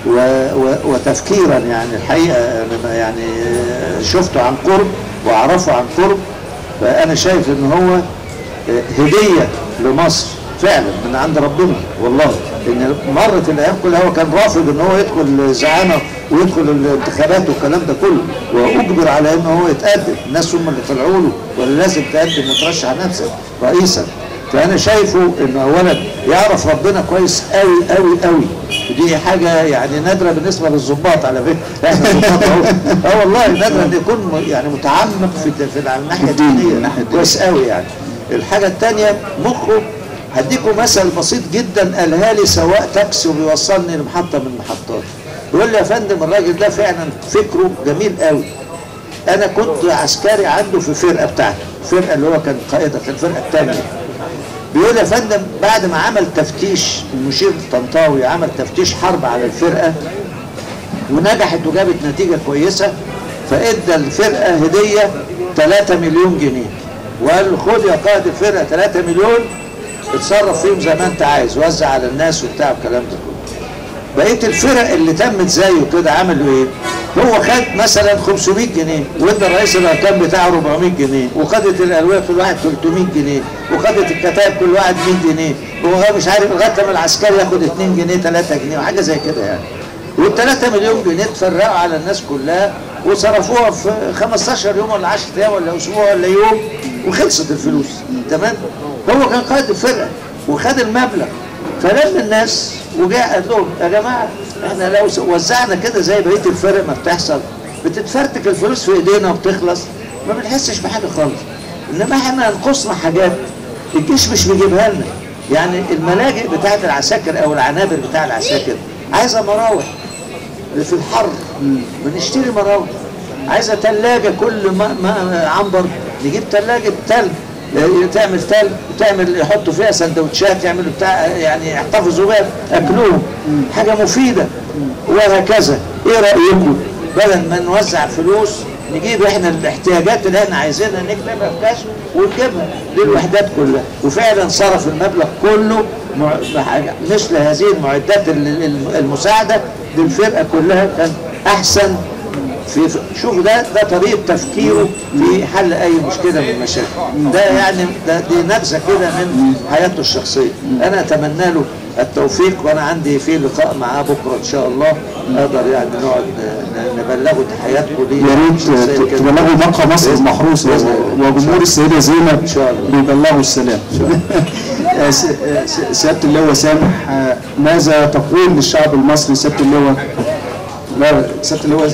وتفكيرا، يعني الحقيقه انا يعني شفته عن قرب واعرفه عن قرب. فانا شايف ان هو هديه لمصر فعلا من عند ربنا والله. ان مرت الايام كلها هو كان رافض ان هو يدخل زعامه ويدخل الانتخابات والكلام ده كله، واجبر على ان هو يتقدم. الناس هم اللي طلعوا له ولا لازم تقدم وترشح نفسك رئيسا. فانا شايفه انه اولا يعرف ربنا كويس قوي قوي قوي، ودي حاجه يعني نادره بالنسبه للظباط على فكره. احنا الظباط اهو اه والله نادره ان يكون يعني متعمق في في الناحيه الدينيه كويس قوي. يعني الحاجه الثانيه مخه، هديكم مثل بسيط جدا قالها لي سواق تاكسي وبيوصلني لمحطه من المحطات. يقول لي يا فندم الراجل ده فعلا فكره جميل قوي. انا كنت عسكري عنده في فرقه بتاعته، الفرقه اللي هو كان قائدها في الفرقه الثانيه. بيقول يا فندم بعد ما عمل تفتيش المشير الطنطاوي، عمل تفتيش حرب على الفرقه ونجحت وجابت نتيجه كويسه، فادى الفرقه هديه ثلاثة مليون جنيه وقال له خد يا قائد الفرقه ثلاثة مليون اتصرف فيهم زي ما انت عايز، وزع على الناس وبتاع الكلام ده كله. بقيه الفرق اللي تمت زيه كده عملوا ايه؟ هو خد مثلا خمسمية جنيه وادى رئيس الاركان بتاعه أربعمية جنيه، وخدت الالويه كل واحد ثلاثمية جنيه، وخدت الكتائب كل واحد مية جنيه، وهو مش عارف لغايه لما العسكري ياخد اتنين جنيه ثلاثة جنيه وحاجه زي كده يعني. والثلاثة مليون جنيه اتفرقوا على الناس كلها وصرفوها في خمستاشر يوم ولا عشرة ايام ولا اسبوع ولا يوم وخلصت الفلوس. تمام؟ هو كان قائد الفرقه وخد المبلغ، فلم الناس وجاء قال لهم يا جماعه احنا لو وزعنا كده زي بقيه الفرق ما بتحصل بتتفرتك الفلوس في ايدينا وبتخلص ما بنحسش بحاجه خالص. انما احنا نقصنا حاجات الجيش مش بيجيبها لنا. يعني الملاجئ بتاعت العساكر او العنابر بتاع العساكر عايزه مراوح في الحر بنشتري مراوح، عايزه ثلاجه كل ما, ما عنبر نجيب ثلاجه ثلج تعمل ثلج وتعمل يحطوا فيها سندوتشات يعملوا بتاع يعني يحتفظوا بيها اكلهم حاجه مفيده وهكذا. ايه رايكم بدل ما نوزع فلوس نجيب احنا الاحتياجات اللي احنا عايزينها نكتبها في كاش ونجيبها للوحدات كلها؟ وفعلا صرف المبلغ كله مثل هذه المعدات المساعده للفرقه كلها. كان احسن في شوف ده ده طريقه تفكيره في حل اي مشكله من المشاكل. ده يعني ده دي نبذه كده من حياته الشخصيه. انا اتمنى له التوفيق، وانا عندي في لقاء معاه بكره ان شاء الله اقدر يعني نقعد نبلغه تحياتكم ليه. يا ريت تبلغوا مقهى مصر المحروسه وجمهور السيده زينب ان شاء الله بيبلغوا السلام. سياده اللواء سامح، ماذا تقول للشعب المصري سياده اللواء؟ لا سياده اللواء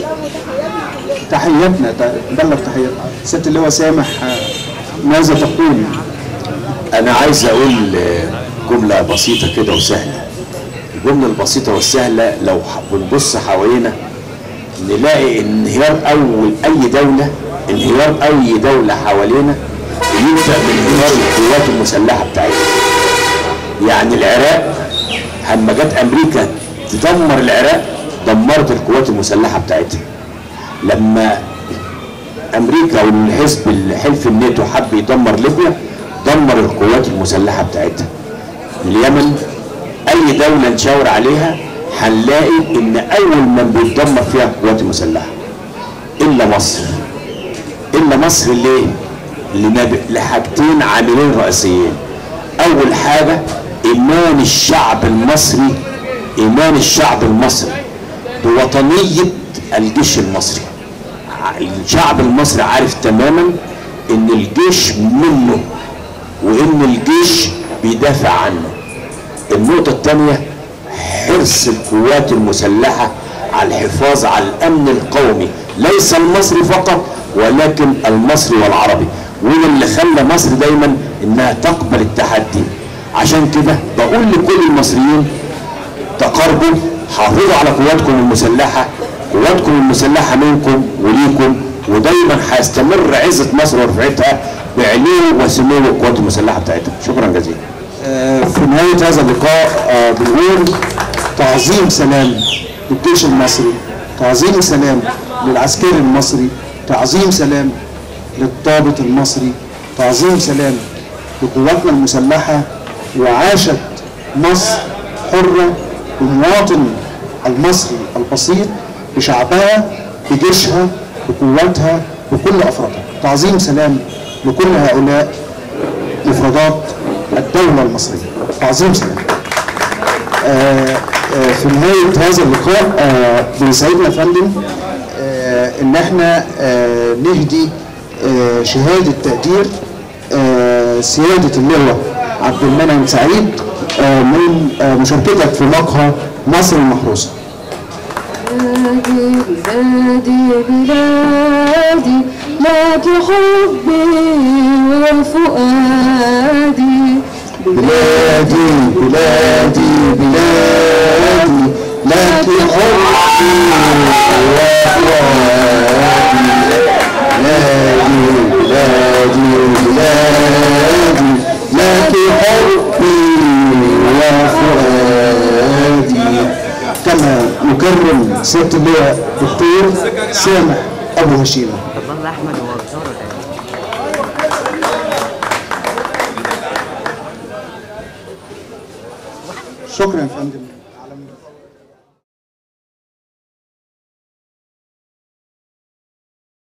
تحياتنا بلغ تحياتنا. سياده اللواء سامح ماذا تقول؟ انا عايز اقول جمله بسيطه كده وسهله. الجمله البسيطه والسهله لو بنبص حوالينا نلاقي انهيار اول اي دوله، انهيار اي دوله حوالينا يبدا من انهيار القوات المسلحه بتاعتها. يعني العراق لما جت امريكا تدمر العراق دمرت القوات المسلحه بتاعتها. لما امريكا والحزب الحلف الناتو حب يدمر ليبيا دمر القوات المسلحه بتاعتها. اليمن اي دوله نشاور عليها هنلاقي ان اول من بيتدمر فيها القوات المسلحه الا مصر. الا مصر ليه؟ لحاجتين عاملين رئيسيين. اول حاجه ايمان الشعب المصري، ايمان الشعب المصري بوطنيه الجيش المصري. الشعب المصري عارف تماما ان الجيش منه وان الجيش بيدافع عنه. النقطة الثانية حرص القوات المسلحة على الحفاظ على الامن القومي، ليس المصري فقط ولكن المصري والعربي، وده اللي خلى مصر دايما انها تقبل التحدي. عشان كده بقول لكل المصريين تقاربوا، حافظوا على قواتكم المسلحة، قواتكم المسلحة منكم وليكم، ودايما هيستمر عزة مصر ورفعتها بعلو وسمو القوات المسلحة بتاعتها. شكرا جزيلا. في نهاية هذا اللقاء بنقول تعظيم سلام للجيش المصري، تعظيم سلام للعسكري المصري، تعظيم سلام للضابط المصري، تعظيم سلام لقواتنا المسلحة. وعاشت مصر حرة ومواطن المصري البسيط بشعبها بجيشها بقوتها بكل افرادها. تعظيم سلام لكل هؤلاء مفردات الدولة المصرية. تعظيم سلام. آه آه في نهاية هذا اللقاء آه بيسعدنا يا فندم آه ان احنا آه نهدي آه شهادة تقدير آه سيادة اللواء عبد المنعم سعيد آه من آه مشاركتك في مقهى مصر المحروسة. بلادي بلادي بلادي لك حبي وفؤادي بلادي بلادي بلادي لك حبي وفؤادي بلادي بلادي بلادي لك حبي وفؤادي. كما نكرم سيادة اللواء دكتور سامح أبو هشيمة. شكرا يا فندم.